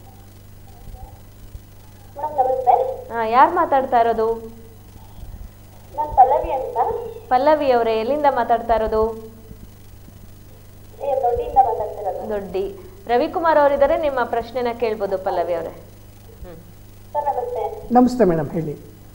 ನಮಸ್ತೆ. ಹಾಂ, ಯಾರು ಮಾತಾಡ್ತಾ ಇರೋದು? ನಾನು ಪಲ್ಲವಿ ಅಂತ. ಪಲ್ಲವಿ ಅವರೇ, ಎಲ್ಲಿಂದ ಮಾತಾಡ್ತಾ ಇರೋದು? ದೊಡ್ಡಿಯಿಂದ ಮಾತಾಡ್ತಿರೋದು. ದೊಡ್ಡಿ. ರವಿಕುಮಾರ್ ಅವರಿದ್ದಾರೆ, ನಿಮ್ಮ ಪ್ರಶ್ನೆನ ಕೇಳ್ಬೋದು ಪಲ್ಲವಿ ಅವರೇ. ಸರ್ ನಮಸ್ತೆ. ನಮಸ್ತೆ ಮೇಡಮ್, ಹೇಳಿ.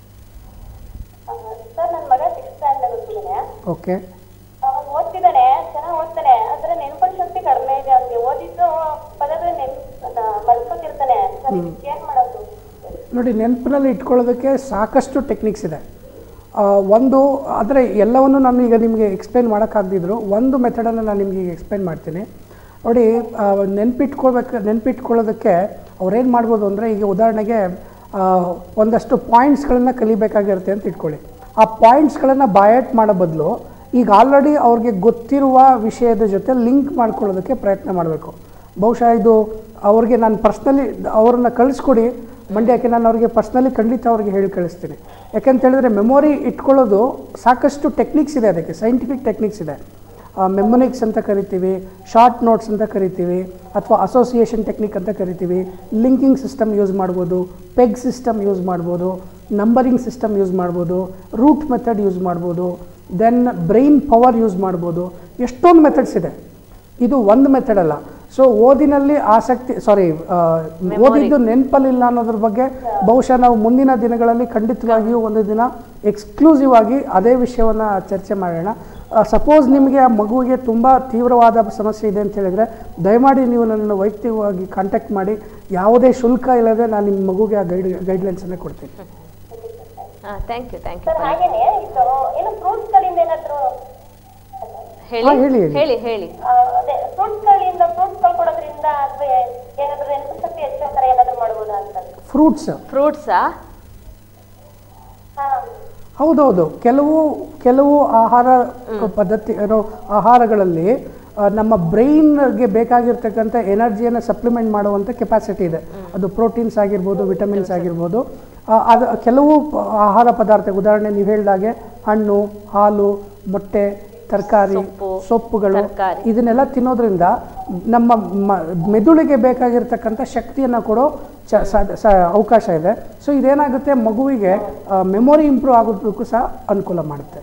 ಸರ್, ನನ್ನ ಮಗ ಸಿಕ್ಸ್ ಸ್ಟ್ಯಾಂಡರ್ಡ್ ಓದ್ತಿದ್ದಾನೆ. ಓಕೆ. ಅವನು ಓದ್ತಿದ್ದಾನೆ, ಚೆನ್ನಾಗಿ ಓದ್ತಾನೆ. ಆದರೆ ನೆನಪು ಶಕ್ತಿ ಕಡಿಮೆ ಇದೆ ಅವನಿಗೆ. ಓದಿದ್ದು ಪದದ ನೆನ್ಪು ಮರ್ಸ್ಕೊತಿರ್ತಾನೆ. ಸರ್, ಇದಕ್ಕೆ ಏನು ಮಾಡೋದು? ನೋಡಿ, ನೆನಪಿನಲ್ಲಿ ಇಟ್ಕೊಳ್ಳೋದಕ್ಕೆ ಸಾಕಷ್ಟು ಟೆಕ್ನಿಕ್ಸ್ ಇದೆ. ಒಂದು ಆದರೆ ಎಲ್ಲವನ್ನು ನಾನು ಈಗ ನಿಮಗೆ ಎಕ್ಸ್ಪ್ಲೇನ್ ಮಾಡೋಕ್ಕಾಗದಿದ್ರು ಒಂದು ಮೆಥಡನ್ನು ನಾನು ನಿಮಗೆ ಈಗ ಎಕ್ಸ್ಪ್ಲೇನ್ ಮಾಡ್ತೀನಿ. ನೋಡಿ, ನೆನಪಿಟ್ಕೊಳ್ಬೇಕು ನೆನಪಿಟ್ಕೊಳ್ಳೋದಕ್ಕೆ ಅವ್ರೇನು ಮಾಡ್ಬೋದು ಅಂದರೆ, ಈಗ ಉದಾಹರಣೆಗೆ ಒಂದಷ್ಟು ಪಾಯಿಂಟ್ಸ್ಗಳನ್ನು ಕಲಿಬೇಕಾಗಿರುತ್ತೆ ಅಂತ ಇಟ್ಕೊಳ್ಳಿ. ಆ ಪಾಯಿಂಟ್ಸ್ಗಳನ್ನು ಬಯಾಟ್ ಮಾಡೋ ಬದಲು ಈಗ ಆಲ್ರೆಡಿ ಅವ್ರಿಗೆ ಗೊತ್ತಿರುವ ವಿಷಯದ ಜೊತೆ ಲಿಂಕ್ ಮಾಡ್ಕೊಳ್ಳೋದಕ್ಕೆ ಪ್ರಯತ್ನ ಮಾಡಬೇಕು. ಬಹುಶಃ ಇದು ಅವ್ರಿಗೆ ನಾನು ಪರ್ಸ್ನಲಿ ಅವ್ರನ್ನ ಕಳಿಸ್ಕೊಡಿ ಮಂಡ್ಯಕ್ಕೆ, ನಾನು ಅವ್ರಿಗೆ ಪರ್ಸ್ನಲಿ ಖಂಡಿತ ಅವ್ರಿಗೆ ಹೇಳಿ ಕಳಿಸ್ತೀನಿ. ಯಾಕೆಂತ ಹೇಳಿದ್ರೆ ಮೆಮೊರಿ ಇಟ್ಕೊಳ್ಳೋದು ಸಾಕಷ್ಟು ಟೆಕ್ನಿಕ್ಸ್ ಇದೆ, ಅದಕ್ಕೆ ಸೈಂಟಿಫಿಕ್ ಟೆಕ್ನಿಕ್ಸ್ ಇದೆ. ಮೆಮೊನಿಕ್ಸ್ ಅಂತ ಕರಿತೀವಿ, ಶಾರ್ಟ್ ನೋಟ್ಸ್ ಅಂತ ಕರಿತೀವಿ, ಅಥವಾ ಅಸೋಸಿಯೇಷನ್ ಟೆಕ್ನಿಕ್ ಅಂತ ಕರಿತೀವಿ. ಲಿಂಕಿಂಗ್ ಸಿಸ್ಟಮ್ ಯೂಸ್ ಮಾಡ್ಬೋದು, ಪೆಗ್ ಸಿಸ್ಟಮ್ ಯೂಸ್ ಮಾಡ್ಬೋದು, ನಂಬರಿಂಗ್ ಸಿಸ್ಟಮ್ ಯೂಸ್ ಮಾಡ್ಬೋದು, ರೂಟ್ ಮೆಥಡ್ ಯೂಸ್ ಮಾಡ್ಬೋದು, ದೆನ್ ಬ್ರೈನ್ ಪವರ್ ಯೂಸ್ ಮಾಡ್ಬೋದು. ಎಷ್ಟೊಂದು ಮೆಥಡ್ಸ್ ಇದೆ, ಇದು ಒಂದು ಮೆಥಡ್ ಅಲ್ಲ. ಸೊ ಓದಿನಲ್ಲಿ ಆಸಕ್ತಿ ಸಾರಿ ಓದಿದ್ದು ನೆನಪಲ್ಲಿಲ್ಲ ಅನ್ನೋದ್ರ ಬಗ್ಗೆ ಬಹುಶಃ ನಾವು ಮುಂದಿನ ದಿನಗಳಲ್ಲಿ ಖಂಡಿತವಾಗಿಯೂ ಒಂದು ದಿನ ಎಕ್ಸ್ಕ್ಲೂಸಿವ್ ಆಗಿ ಅದೇ ವಿಷಯವನ್ನು ಚರ್ಚೆ ಮಾಡೋಣ. ಸಪೋಸ್ ನಿಮಗೆ ಆ ಮಗುವಿಗೆ ತುಂಬ ತೀವ್ರವಾದ ಸಮಸ್ಯೆ ಇದೆ ಅಂತ ಹೇಳಿದರೆ ದಯಮಾಡಿ ನೀವು ನನ್ನನ್ನು ವೈಯಕ್ತಿಕವಾಗಿ ಕಾಂಟ್ಯಾಕ್ಟ್ ಮಾಡಿ, ಯಾವುದೇ ಶುಲ್ಕ ಇಲ್ಲದೆ ನಾನು ನಿಮ್ಮ ಮಗುಗೆ ಆ ಗೈಡ್ ಗೈಡ್ಲೈನ್ಸನ್ನೇ ಕೊಡ್ತೀನಿ. Thank you thank you. ಹಾಗೇನೆ ಇದು ಏನು ಫ್ರೂಟ್ಸ್ಗಳಿಂದ ಏನಾದರೂ ಹೇಳಿ ಹೇಳಿ ಹೇಳಿ ಅದೇ ಫ್ರೂಟ್ಸ್ಗಳಿಂದ ಫ್ರೂಟ್ಸ್ಗಳು ಕೊಡೋದ್ರಿಂದ ಅಥವಾ ಏನಾದರೂ ಫ್ರೂಟ್ಸ್ ಫ್ರೂಟ್ಸಾ? ಹೌದೌದು. ಕೆಲವು ಕೆಲವು ಆಹಾರ ಪದ್ಧತಿ ಏನೋ ಆಹಾರಗಳಲ್ಲಿ ಆ, ನಮ್ಮ ಬ್ರೈನ್ಗೆ ಬೇಕಾಗಿರ್ತಕ್ಕಂಥ ಎನರ್ಜಿಯನ್ನು ಸಪ್ಲಿಮೆಂಟ್ ಮಾಡುವಂಥ ಕೆಪಾಸಿಟಿ ಇದೆ. ಅದು ಪ್ರೋಟೀನ್ಸ್ ಆಗಿರ್ಬೋದು, ವಿಟಮಿನ್ಸ್ ಆಗಿರ್ಬೋದು. ಆ, ಅದು ಕೆಲವು ಪ- ಆಹಾರ ಪದಾರ್ಥ, ಉದಾಹರಣೆ ನೀವು ಹೇಳಿದಾಗೆ ಹಣ್ಣು, ಹಾಲು, ಮೊಟ್ಟೆ, ತರಕಾರಿ, ಸೊಪ್ಪು, ಸೊಪ್ಪುಗಳು, ತರಕಾರಿ. ಇದನ್ನೆಲ್ಲ ತಿನ್ನೋದ್ರಿಂದ ನಮ್ಮ ಮ- ಮೆದುಳಿಗೆ ಬೇಕಾಗಿರ್ತಕ್ಕಂಥ ಶಕ್ತಿಯನ್ನು ಕೊಡೋ ಚ ಸಾಧ್ಯ- ಸ ಅವಕಾಶ ಇದೆ. ಸೊ ಇದೇನಾಗುತ್ತೆ, ಮಗುವಿಗೆ ಮೆಮೊರಿ ಇಂಪ್ರೂವ್ ಆಗೋದಕ್ಕೂ ಸಹ ಅನುಕೂಲ ಮಾಡುತ್ತೆ.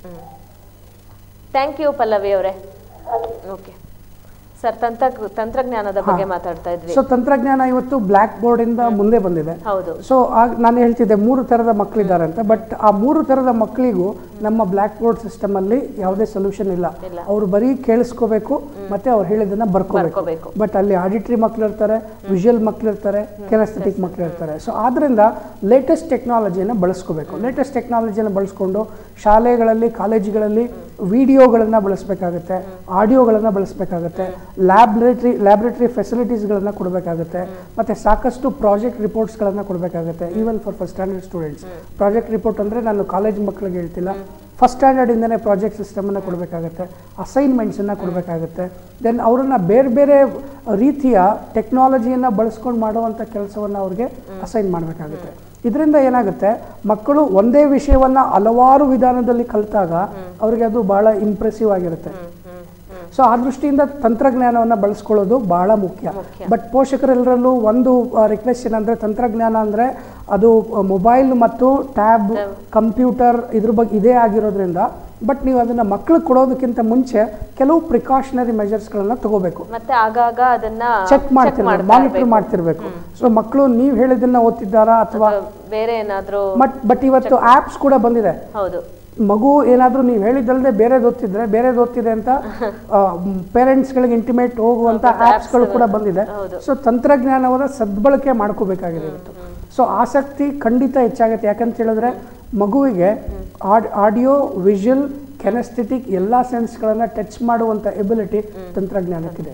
ಥ್ಯಾಂಕ್ ಯು ಪಲ್ಲವಿ ಅವರೇ. ಓಕೆ ಸರ್, ತಂತ್ರ ತಂತ್ರಜ್ಞಾನದ ಬಗ್ಗೆ ಮಾತಾಡ್ತಾ ಇದ್ವಿ. ಸೊ ತಂತ್ರಜ್ಞಾನ ಇವತ್ತು ಬ್ಲ್ಯಾಕ್ ಬೋರ್ಡ್ ಇಂದ ಮುಂದೆ ಬಂದಿದೆ. ಹೌದು. ಸೊ ಆಗ ನಾನು ಹೇಳ್ತಿದ್ದೆ ಮೂರು ಥರದ ಮಕ್ಕಳಿದ್ದಾರೆ ಅಂತ. ಬಟ್ ಆ ಮೂರು ಥರದ ಮಕ್ಕಳಿಗೂ ನಮ್ಮ ಬ್ಲ್ಯಾಕ್ ಬೋರ್ಡ್ ಸಿಸ್ಟಮ್ ಅಲ್ಲಿ ಯಾವುದೇ ಸೊಲ್ಯೂಷನ್ ಇಲ್ಲ. ಅವರು ಬರೀ ಕೇಳಿಸ್ಕೋಬೇಕು ಮತ್ತೆ ಅವ್ರು ಹೇಳಿದ್ದನ್ನ ಬರ್ಕೋಬೇಕು. ಬಟ್ ಅಲ್ಲಿ ಆಡಿಟರಿ ಮಕ್ಕಳು ಇರ್ತಾರೆ, ವಿಜುವಲ್ ಮಕ್ಕಳು ಇರ್ತಾರೆ, ಕೆನೆಸ್ಥೆಟಿಕ್ ಮಕ್ಕಳು ಇರ್ತಾರೆ. ಸೊ ಆದ್ರಿಂದ ಲೇಟೆಸ್ಟ್ ಟೆಕ್ನಾಲಜಿಯನ್ನು ಬಳಸ್ಕೋಬೇಕು. ಲೇಟೆಸ್ಟ್ ಟೆಕ್ನಾಲಜಿಯನ್ನು ಬಳಸ್ಕೊಂಡು ಶಾಲೆಗಳಲ್ಲಿ, ಕಾಲೇಜುಗಳಲ್ಲಿ ವಿಡಿಯೋಗಳನ್ನು ಬಳಸಬೇಕಾಗುತ್ತೆ, ಆಡಿಯೋಗಳನ್ನು ಬಳಸಬೇಕಾಗುತ್ತೆ, ಲ್ಯಾಬ್ರೇಟರಿ ಲ್ಯಾಬ್ರೇಟರಿ ಫೆಸಿಲಿಟೀಸ್ಗಳನ್ನು ಕೊಡಬೇಕಾಗುತ್ತೆ, ಮತ್ತು ಸಾಕಷ್ಟು ಪ್ರಾಜೆಕ್ಟ್ ರಿಪೋರ್ಟ್ಸ್ಗಳನ್ನು ಕೊಡಬೇಕಾಗುತ್ತೆ. Even for first standard students project report ಅಂದರೆ ನಾನು ಕಾಲೇಜ್ ಮಕ್ಕಳಿಗೆ ಹೇಳ್ತಿಲ್ಲ, ಫಸ್ಟ್ ಸ್ಟ್ಯಾಂಡರ್ಡಿಂದನೇ ಪ್ರಾಜೆಕ್ಟ್ ಸಿಸ್ಟಮನ್ನು ಕೊಡಬೇಕಾಗುತ್ತೆ, ಅಸೈನ್ಮೆಂಟ್ಸನ್ನು ಕೊಡಬೇಕಾಗುತ್ತೆ. ದೆನ್ ಅವರನ್ನು ಬೇರೆ ಬೇರೆ ರೀತಿಯ ಟೆಕ್ನಾಲಜಿಯನ್ನು ಬಳಸ್ಕೊಂಡು ಮಾಡುವಂಥ ಕೆಲಸವನ್ನು ಅವ್ರಿಗೆ ಅಸೈನ್ ಮಾಡಬೇಕಾಗುತ್ತೆ. ಇದರಿಂದ ಏನಾಗುತ್ತೆ, ಮಕ್ಕಳು ಒಂದೇ ವಿಷಯವನ್ನು ಹಲವಾರು ವಿಧಾನದಲ್ಲಿ ಕಲಿತಾಗ ಅವ್ರಿಗೆ ಅದು ಭಾಳ ಇಂಪ್ರೆಸಿವ್ ಆಗಿರುತ್ತೆ. ಸೊ ಆ ದೃಷ್ಟಿಯಿಂದ ತಂತ್ರಜ್ಞಾನವನ್ನು ಬಳಸ್ಕೊಳ್ಳೋದು ಬಹಳ ಮುಖ್ಯ. ಬಟ್ ಪೋಷಕರೆಲ್ಲರಲ್ಲೂ ಒಂದು ರಿಕ್ವೆಸ್ಟ್ ಏನಂದರೆ, ತಂತ್ರಜ್ಞಾನ ಅಂದರೆ ಅದು ಮೊಬೈಲ್ ಮತ್ತು ಟ್ಯಾಬ್, ಕಂಪ್ಯೂಟರ್ ಇದ್ರ ಬಗ್ಗೆ ಇದೇ ಆಗಿರೋದ್ರಿಂದ ಬಟ್ ನೀವು ಅದನ್ನ ಮಕ್ಕಳಿಗೆ ಕೊಡೋದಕ್ಕಿಂತ ಮುಂಚೆ ಕೆಲವು ಪ್ರಿಕಾಷನರಿ ಮೆಜರ್ಸ್ಗಳನ್ನು ತಗೋಬೇಕು. ಮತ್ತೆ ಆಗಾಗ ಅದನ್ನ ಚೆಕ್ ಮಾಡ್ತಿರ್ಬೇಕು, ಮಾನಿಟರ್ ಮಾಡ್ತಿರ್ಬೇಕು. ಸೊ ಮಕ್ಕಳು ನೀವು ಹೇಳಿದ್ದನ್ನ ಓದ್ತಿದ್ದಾರಾ ಅಥವಾ ಬೇರೆ ಏನಾದರೂ. ಬಟ್ ಬಟ್ ಇವತ್ತು ಆ್ಯಪ್ಸ್ ಕೂಡ ಬಂದಿದೆ. ಹೌದು. ಮಗು ಏನಾದರೂ ನೀವು ಹೇಳಿದ್ದಲ್ಲದೆ ಬೇರೆದು ಓದ್ತಿದ್ರೆ ಬೇರೆದು ಓದ್ತಿದೆ ಅಂತ ಪೇರೆಂಟ್ಸ್ಗಳಿಗೆ ಇಂಟಿಮೇಟ್ ಹೋಗುವಂಥ ಆ್ಯಪ್ಸ್ಗಳು ಕೂಡ ಬಂದಿದೆ. ಸೊ ತಂತ್ರಜ್ಞಾನವನ್ನು ಸದ್ಬಳಕೆ ಮಾಡ್ಕೋಬೇಕಾಗಿದೆ ಇವತ್ತು. ಸೊ ಆಸಕ್ತಿ ಖಂಡಿತ ಹೆಚ್ಚಾಗುತ್ತೆ. ಯಾಕಂತ ಹೇಳಿದ್ರೆ ಮಗುವಿಗೆ ಆಡ್ ಆಡಿಯೋ, ವಿಜುವಲ್, ಕೆನೆಸ್ಥೆಟಿಕ್ ಎಲ್ಲ ಸೆನ್ಸ್ಗಳನ್ನು ಟಚ್ ಮಾಡುವಂಥ ಎಬಿಲಿಟಿ ತಂತ್ರಜ್ಞಾನಕ್ಕಿದೆ.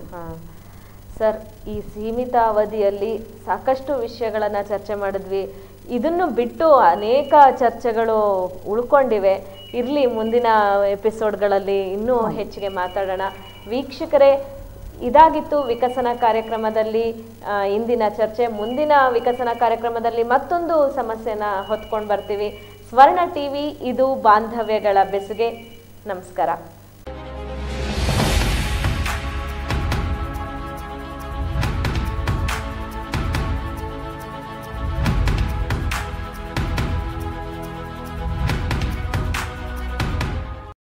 ಸರ್, ಈ ಸೀಮಿತ ಅವಧಿಯಲ್ಲಿ ಸಾಕಷ್ಟು ವಿಷಯಗಳನ್ನು ಚರ್ಚೆ ಮಾಡಿದ್ವಿ. ಇದನ್ನು ಬಿಟ್ಟು ಅನೇಕ ಚರ್ಚೆಗಳು ಉಳ್ಕೊಂಡಿವೆ. ಇರಲಿ, ಮುಂದಿನ ಎಪಿಸೋಡ್ಗಳಲ್ಲಿ ಇನ್ನೂ ಹೆಚ್ಚಿಗೆ ಮಾತಾಡೋಣ. ವೀಕ್ಷಕರೇ, ಇದಾಗಿತ್ತು ವಿಕಸನ ಕಾರ್ಯಕ್ರಮದಲ್ಲಿ ಇಂದಿನ ಚರ್ಚೆ. ಮುಂದಿನ ವಿಕಸನ ಕಾರ್ಯಕ್ರಮದಲ್ಲಿ ಮತ್ತೊಂದು ಸಮಸ್ಯೆನ ಹೊತ್ಕೊಂಡು ಬರ್ತೀವಿ. ಸ್ವರ್ಣ ಟಿವಿ, ಇದು ಬಾಂಧವ್ಯಗಳ ಬೆಸುಗೆ. ನಮಸ್ಕಾರ.